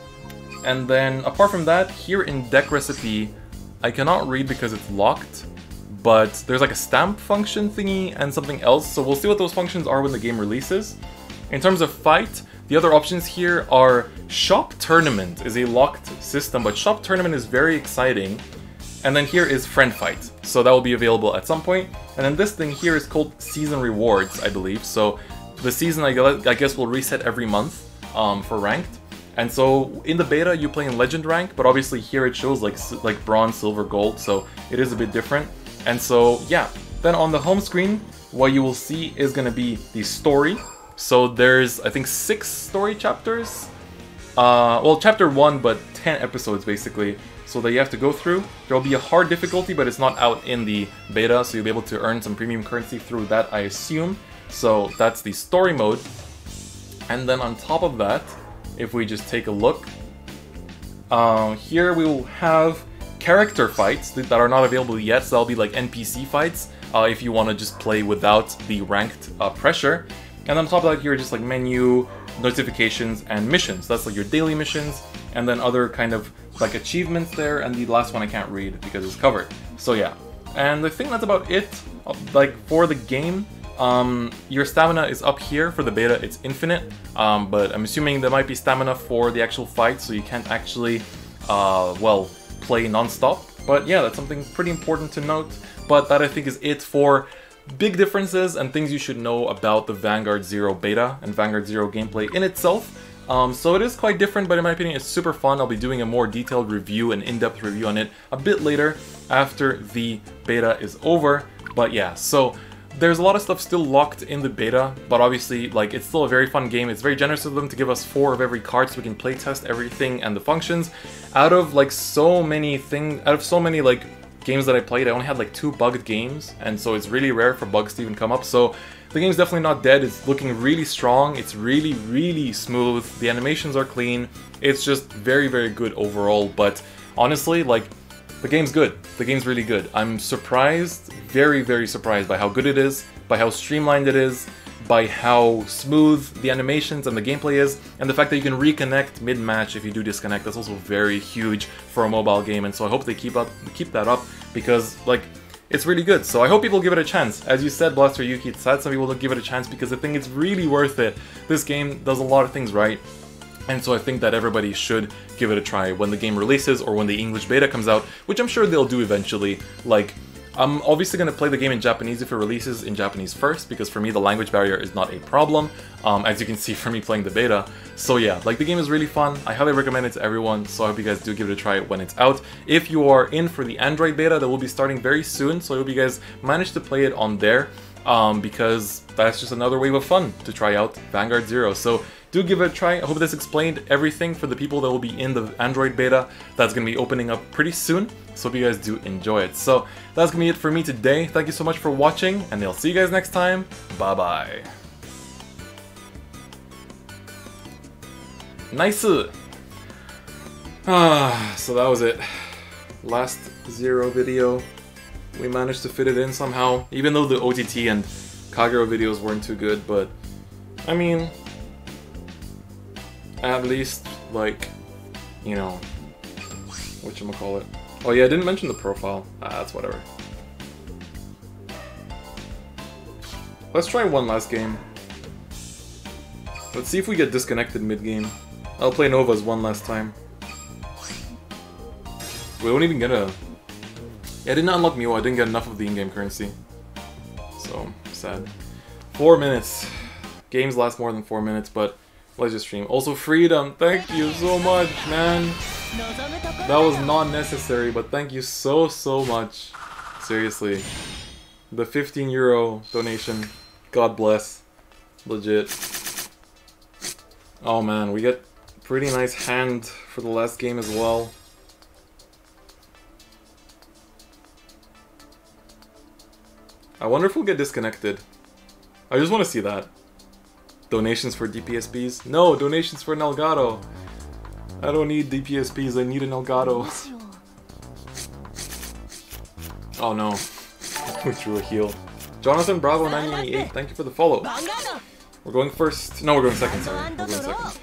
And then apart from that, here in deck recipe, I cannot read because it's locked, but there's like a stamp function thingy and something else, so we'll see what those functions are when the game releases. In terms of fight, the other options here are Shop Tournament is a locked system, but Shop Tournament is very exciting. And then here is Friend Fight, so that will be available at some point. And then this thing here is called Season Rewards, I believe. So the season, I guess, will reset every month for ranked. And so in the beta, you play in Legend rank, but obviously here it shows like bronze, silver, gold, so it is a bit different. And so yeah, then on the home screen, what you will see is going to be the story. So there's, I think, 6 story chapters. Well, chapter 1, but 10 episodes basically, so that you have to go through. There will be a hard difficulty, but it's not out in the beta, so you'll be able to earn some premium currency through that, I assume. So that's the story mode. And then on top of that, if we just take a look, here we will have character fights that are not available yet, so that'll be like NPC fights if you want to just play without the ranked pressure. And on top of that, here are just like menu, notifications, and missions. That's like your daily missions, and then other kind of like achievements there, and the last one I can't read because it's covered. So yeah, and I think that's about it, like for the game. Your stamina is up here. For the beta, it's infinite, but I'm assuming there might be stamina for the actual fight, so you can't actually, well, play non-stop. But yeah, that's something pretty important to note. But that, I think, is it for big differences and things you should know about the Vanguard Zero beta and Vanguard Zero gameplay in itself. So it is quite different, but in my opinion, it's super fun. I'll be doing a more detailed review, an in-depth review on it a bit later after the beta is over. But yeah, so there's a lot of stuff still locked in the beta, but obviously, like, it's still a very fun game. It's very generous of them to give us 4 of every card so we can playtest everything and the functions. Out of like so many like games that I played, I only had like 2 bugged games, and so it's really rare for bugs to even come up. So the game's definitely not dead. It's looking really strong. It's really, really smooth. The animations are clean. It's just very, very good overall. But honestly, like, the game's good. The game's really good. I'm surprised, very, very surprised by how good it is, by how streamlined it is, by how smooth the animations and the gameplay is, and the fact that you can reconnect mid-match if you do disconnect. That's also very huge for a mobile game, and so I hope they keep that up, because like it's really good. So I hope people give it a chance. As you said, Blaster Yuki, it's sad some people don't give it a chance because I think it's really worth it. This game does a lot of things right, and so I think that everybody should give it a try when the game releases or when the English beta comes out, which I'm sure they'll do eventually. Like, I'm obviously going to play the game in Japanese if it releases in Japanese first, because for me the language barrier is not a problem, as you can see from me playing the beta. So yeah, like the game is really fun. I highly recommend it to everyone, so I hope you guys do give it a try when it's out. If you are in for the Android beta, that will be starting very soon, so I hope you guys manage to play it on there, because that's just another wave of fun to try out Vanguard Zero. So do give it a try. I hope this explained everything for the people that will be in the Android beta that's going to be opening up pretty soon. So hope you guys do enjoy it. So that's going to be it for me today. Thank you so much for watching, and I'll see you guys next time. Bye-bye. Nice. So that was it. Last Zero video. We managed to fit it in somehow, even though the OTT and Kagero videos weren't too good, but I mean, at least, like, you know, whatchamacallit. Oh yeah, I didn't mention the profile. That's whatever. Let's try one last game. Let's see if we get disconnected mid-game. I'll play Novas one last time. We don't even get a... Yeah, I did not unlock Miwa, I didn't get enough of the in-game currency. So, sad. 4 minutes. Games last more than 4 minutes, but let's just stream. Also, Freedom, thank you so much, man. That was not necessary, but thank you so, so much. Seriously. The 15 euro donation. God bless. Legit. Oh man, we get pretty nice hand for the last game as well. I wonder if we'll get disconnected. I just want to see that. Donations for DPSPs? No, donations for an Elgato. I don't need DPSPs, I need an Elgato. Oh no. We drew a heal. Jonathan Bravo 988, thank you for the follow. We're going first. No, we're going second, sorry. We're going second.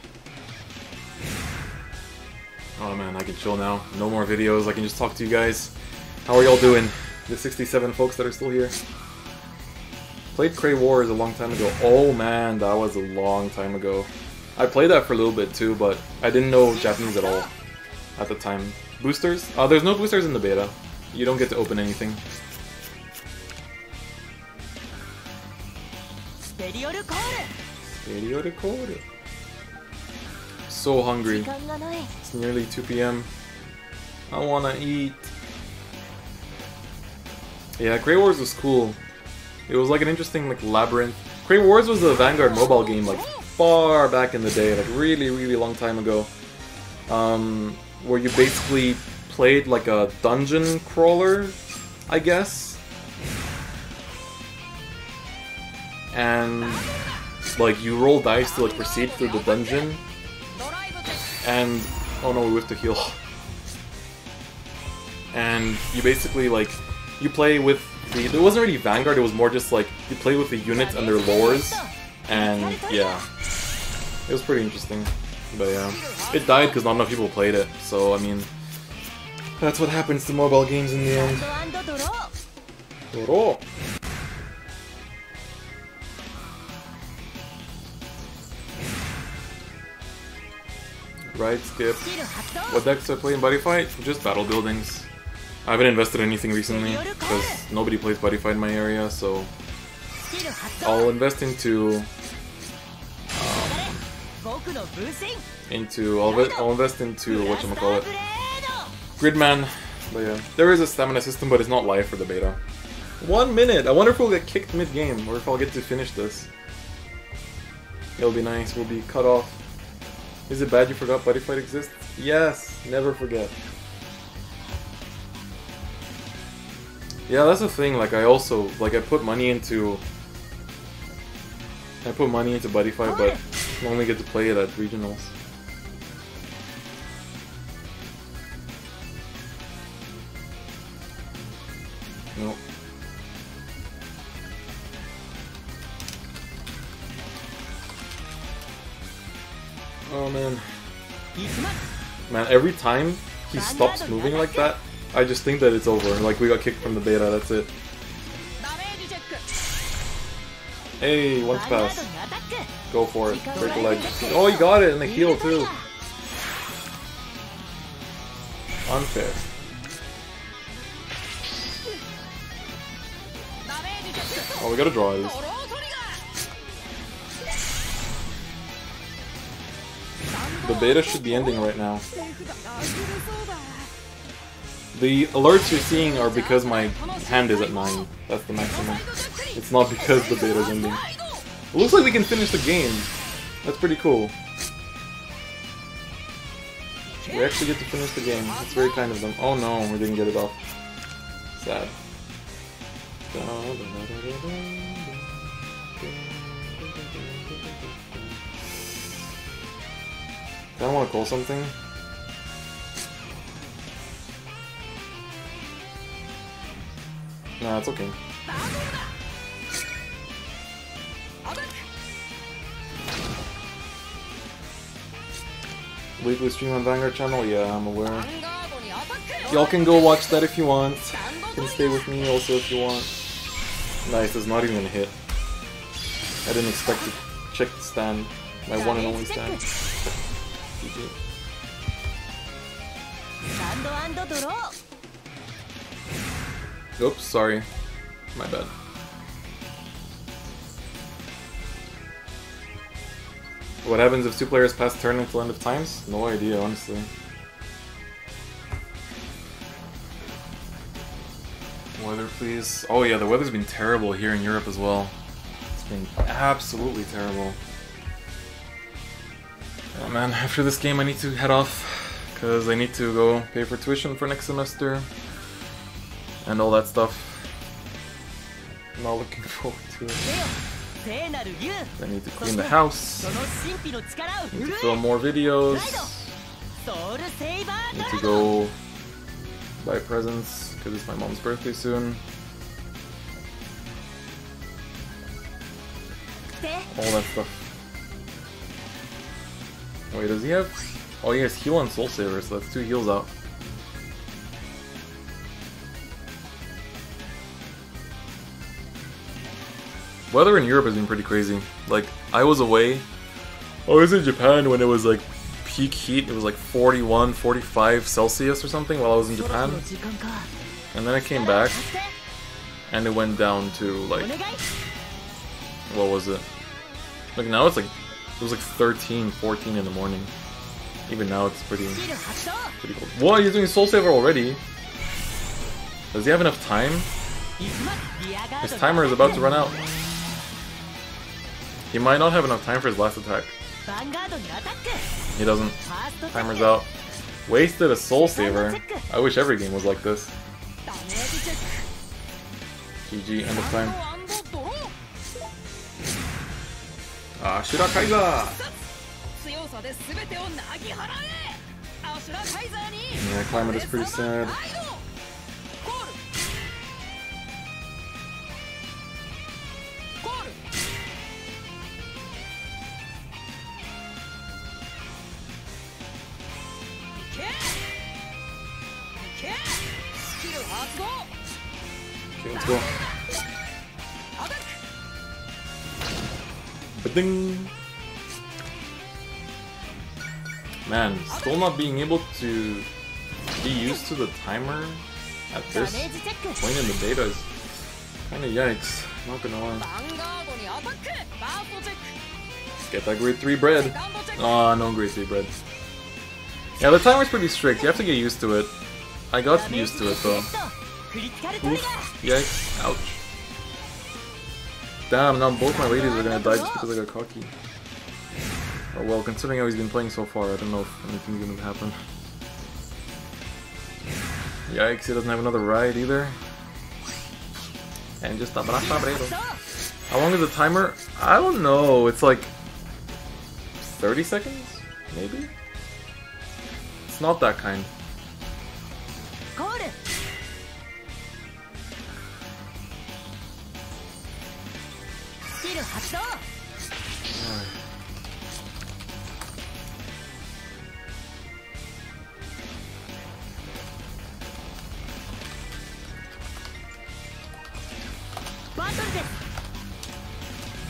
Oh man, I can chill now. No more videos, I can just talk to you guys. How are y'all doing? The 67 folks that are still here. Played Cray Wars a long time ago. Oh man, that was a long time ago. I played that for a little bit too, but I didn't know Japanese at all at the time. Boosters? There's no boosters in the beta. You don't get to open anything. So hungry. It's nearly 2 PM. I wanna eat. Yeah, Cray Wars was cool. It was like an interesting like labyrinth. Cray Wars was a Vanguard mobile game like far back in the day, like really, really long time ago. Where you basically played like a dungeon crawler, I guess. And like you roll dice to like proceed through the dungeon. And oh no, we whiffed a heal. And you basically like you play with the, it wasn't really Vanguard, it was more just like you play with the units and their lores, and yeah, it was pretty interesting. But yeah, it died because not enough people played it, so I mean, that's what happens to mobile games in the end. Doro. Right, skip. What decks do I play in Buddy Fight? Just battle buildings. I haven't invested in anything recently because nobody plays Buddy Fight in my area, so I'll invest into I'll invest into whatchamacallit, Gridman. But yeah, there is a stamina system, but it's not live for the beta. 1 minute. I wonder if we'll get kicked mid-game or if I'll get to finish this. It'll be nice. We'll be cut off. Is it bad you forgot Buddy Fight exists? Yes, never forget. Yeah, that's the thing, like I also, like I put money into Buddy Fight, but I only get to play it at regionals. Nope. Oh man. Man, every time he stops moving like that, I just think that it's over. Like we got kicked from the beta, that's it. Hey, once pass. Go for it. Break the leg. Oh, you got it, and the heal too. Unfair. Oh, we gotta draw this. The beta should be ending right now. The alerts you're seeing are because my hand is at 9. That's the maximum. It's not because the beta's ending. It looks like we can finish the game. That's pretty cool. We actually get to finish the game. It's very kind of them. Oh no, we didn't get it off. Sad. I don't want to call something. Nah, it's okay. Weekly stream on Vanguard channel? Yeah, I'm aware. Y'all can go watch that if you want. You can stay with me also if you want. Nice, it's not even gonna hit. I didn't expect to check the stand. My one and only stand. GG. Oops, sorry. My bad. What happens if 2 players pass turn until end of times? No idea, honestly. Weather, please. Oh yeah, the weather's been terrible here in Europe as well. It's been absolutely terrible. Oh man, after this game I need to head off, because I need to go pay for tuition for next semester, and all that stuff. I'm not looking forward to it. I need to clean the house, I need to film more videos, I need to go buy presents, because it's my mom's birthday soon. All that stuff. Wait, does he have... Oh, he has heal and Soul Saver, so that's 2 heals out. Weather in Europe has been pretty crazy. Like, I was away. I was in Japan when it was like peak heat. It was like 41, 45 Celsius or something while I was in Japan. And then I came back and it went down to like... What was it? Like now it's like... It was like 13, 14 in the morning. Even now it's pretty cold. Whoa, he's doing Soul Saver already? Does he have enough time? His timer is about to run out. He might not have enough time for his last attack. He doesn't. Timer's out. Wasted a Soul Saver. I wish every game was like this. GG, end of time. Ah, Ashura Kaiser! Yeah, Climate is pretty sad. Okay, let's go. Ba-ding! Man, still not being able to be used to the timer at this point in the beta is kinda yikes, not gonna lie. Get that grade 3 bread. Aw, no grade 3 bread. Yeah, the timer's pretty strict, you have to get used to it. I got used to it though. Oof, yikes, ouch. Damn, now both my ladies are gonna die just because I got cocky. Oh well, considering how he's been playing so far, I don't know if anything's gonna happen. Yikes, he doesn't have another ride either. And just a Brasa Bredo. How long is the timer? I don't know, it's like 30 seconds? Maybe? It's not that kind.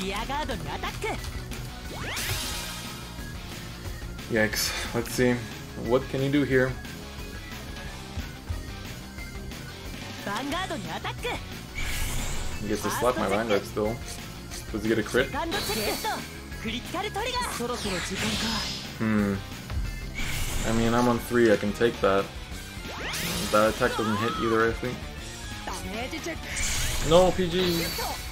Yikes. Let's see. What can you do here? He gets to slap my Vanguard still. Does he get a crit? I mean, I'm on 3, I can take that. That attack doesn't hit either, I think. No, PG!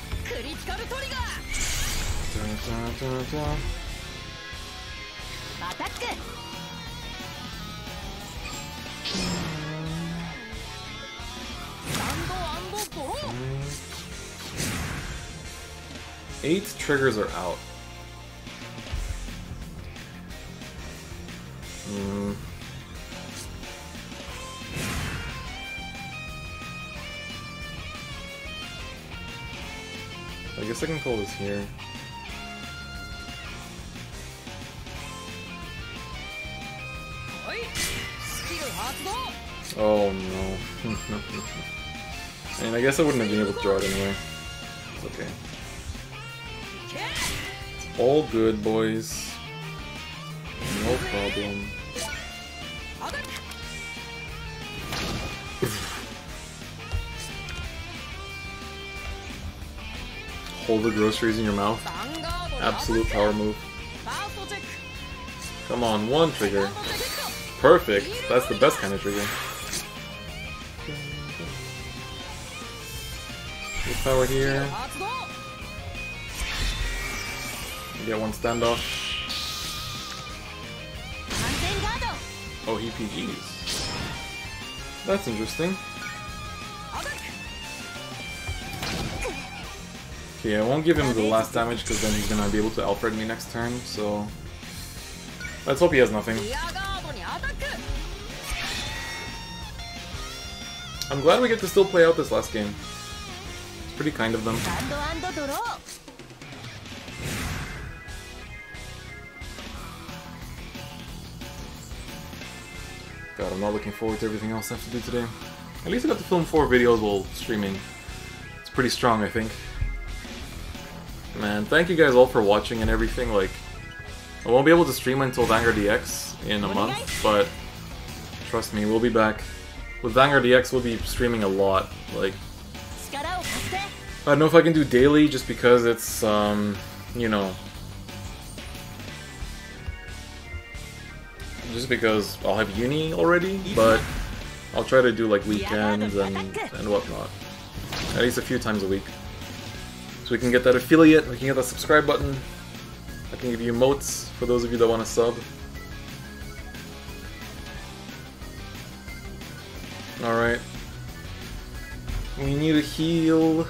Eight triggers are out. I guess I can call this here. Oh no. I mean, I guess I wouldn't have been able to draw it anyway. It's okay. All good, boys. No problem. Hold the groceries in your mouth. Absolute power move. Come on, one trigger. Perfect. That's the best kind of trigger. Good power here. You get one standoff. Oh, he PGs. That's interesting. Okay, I won't give him the last damage because then he's gonna be able to Alfred me next turn, so... Let's hope he has nothing. I'm glad we get to still play out this last game. It's pretty kind of them. God, I'm not looking forward to everything else I have to do today. At least I got to film 4 videos while streaming. It's pretty strong, I think. Man, thank you guys all for watching and everything. Like, I won't be able to stream until Vanguard DX in a month, but trust me, we'll be back. With Vanguard DX, we'll be streaming a lot. Like, I don't know if I can do daily just because it's, you know, just because I'll have uni already, but I'll try to do like weekends and whatnot. At least a few times a week. So we can get that affiliate, we can get that subscribe button. I can give you emotes for those of you that want to sub. Alright. We need a heal.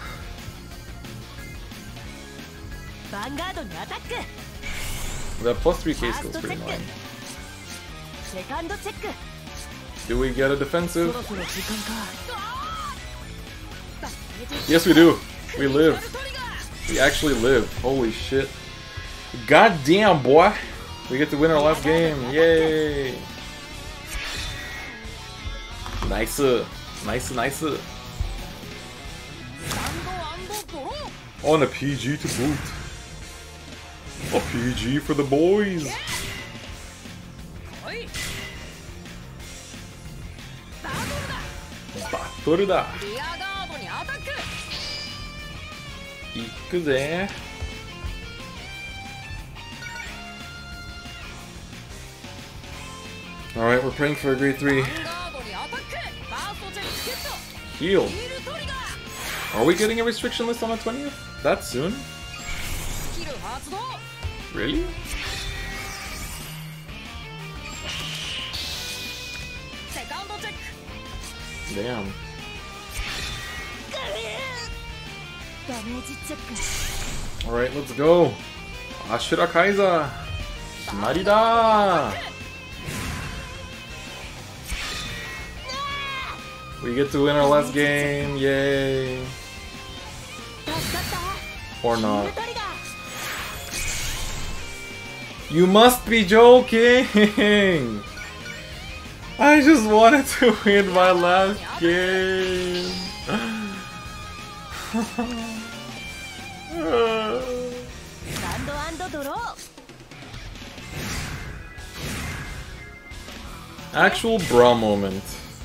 That plus 3k skill's pretty annoying. Do we get a defensive? Yes, we do. We live. We actually live. Holy shit. God damn, boy. We get to win our last game. Yay. Nice. Nice, nice. On a PG to boot. A PG for the boys. Battle da. Ikuze. Alright, we're praying for a grade 3. Heal. Are we getting a restriction list on the 20th? That soon? Really? Damn. Alright, let's go. Ashura Kaiser. Marida. We get to win our last game. Yay. Or not. You must be joking! I just wanted to win my last game. Actual bra moment.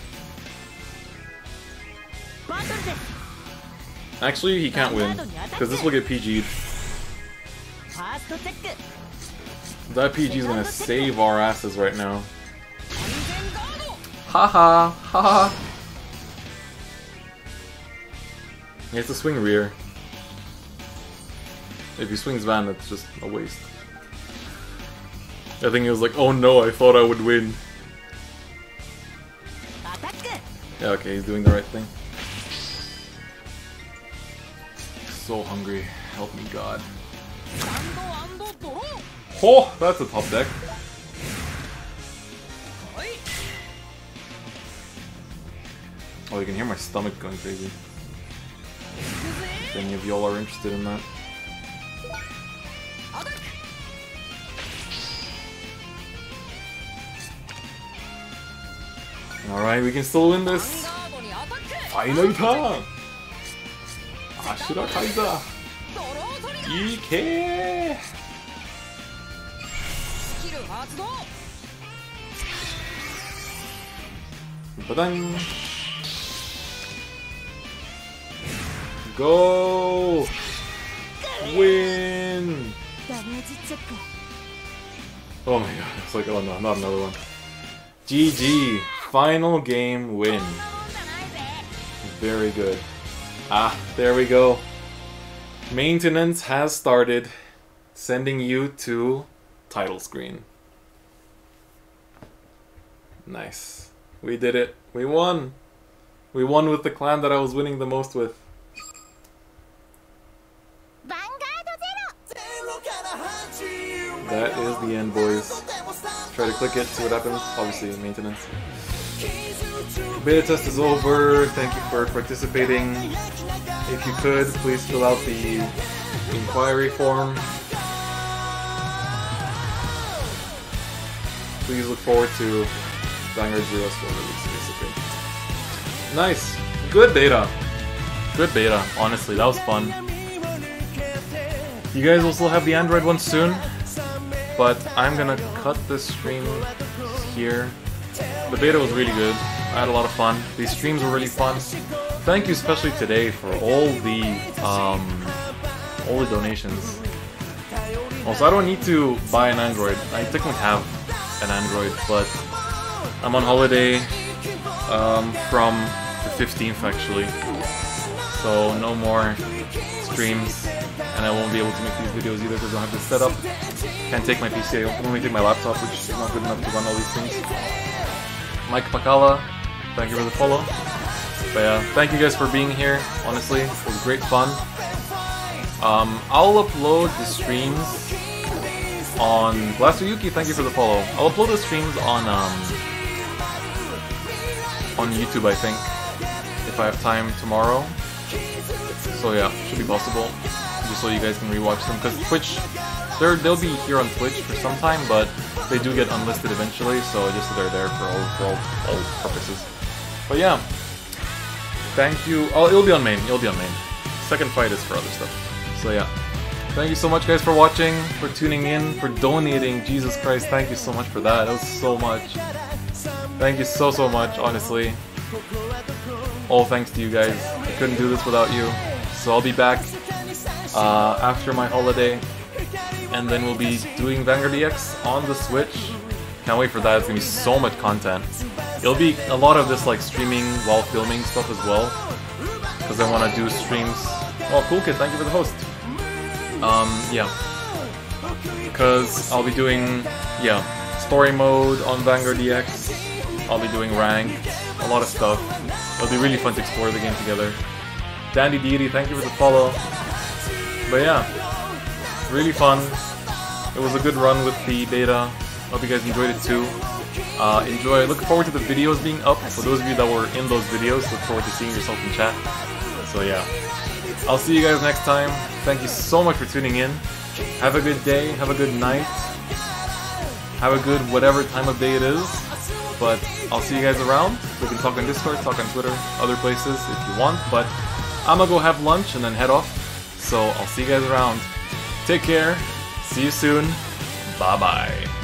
Actually, he can't win, because this will get PG'd. That PG's gonna save our asses right now. Haha, haha. He has to swing rear. If he swings Van, it's just a waste. I think he was like, oh no, I thought I would win. Yeah, okay, he's doing the right thing. So hungry, help me God. Oh, that's a top deck. Oh, you can hear my stomach going crazy. If any of y'all are interested in that. Alright, we can still win this! Final time! Ashura Kaiser! EK! Ba-dang! Go! Win! Oh my god, it's like, oh no, not another one. GG! Final game win. Very good. Ah, there we go. Maintenance has started, sending you to title screen. Nice. We did it. We won! We won with the clan that I was winning the most with. That is the end, boys. Try to click it, see what happens. Obviously, maintenance. Beta test is over. Thank you for participating. If you could, please fill out the inquiry form. Please look forward to Vanguard Zero's full release, basically. Nice! Good beta! Good beta, honestly, that was fun. You guys will still have the Android one soon, but I'm gonna cut this stream here. The beta was really good. I had a lot of fun. These streams were really fun. Thank you especially today for all the donations. Also, I don't need to buy an Android. I technically have an Android, but I'm on holiday from the 15th actually. So no more streams, and I won't be able to make these videos either because I don't have this set up. Can't take my PC, I can only take my laptop, which is not good enough to run all these things. Mike Pakala, thank you for the follow. But yeah, thank you guys for being here, honestly, it was great fun. I'll upload the streams on... Blastoyuki, thank you for the follow. I'll upload the streams on YouTube, I think, if I have time tomorrow. So yeah, should be possible, just so you guys can rewatch them, because Twitch, they'll be here on Twitch for some time, but they do get unlisted eventually, so just so they're there for all purposes. But yeah, thank you. Oh, it'll be on main. Second fight is for other stuff. So yeah, thank you so much, guys, for watching, for tuning in, for donating. Jesus Christ, thank you so much for that. That was so much. Thank you so much, honestly. All thanks to you guys. I couldn't do this without you. So I'll be back after my holiday. And then we'll be doing Vanguard EX on the Switch. Can't wait for that, it's gonna be so much content. It'll be a lot of this like streaming while filming stuff as well. Because I want to do streams. Oh, Cool Kid, thank you for the host. Yeah. Because I'll be doing, story mode on Vanguard EX. I'll be doing ranked, a lot of stuff. It'll be really fun to explore the game together. Dandy Deity, thank you for the follow. But yeah, really fun. It was a good run with the beta. Hope you guys enjoyed it too. Look forward to the videos being up. For those of you that were in those videos, look forward to seeing yourself in chat. So yeah, I'll see you guys next time. Thank you so much for tuning in. Have a good day, have a good night, have a good whatever time of day it is. But I'll see you guys around. We can talk on Discord, talk on Twitter, other places if you want. But I'm gonna go have lunch and then head off. So I'll see you guys around. Take care. See you soon. Bye-bye.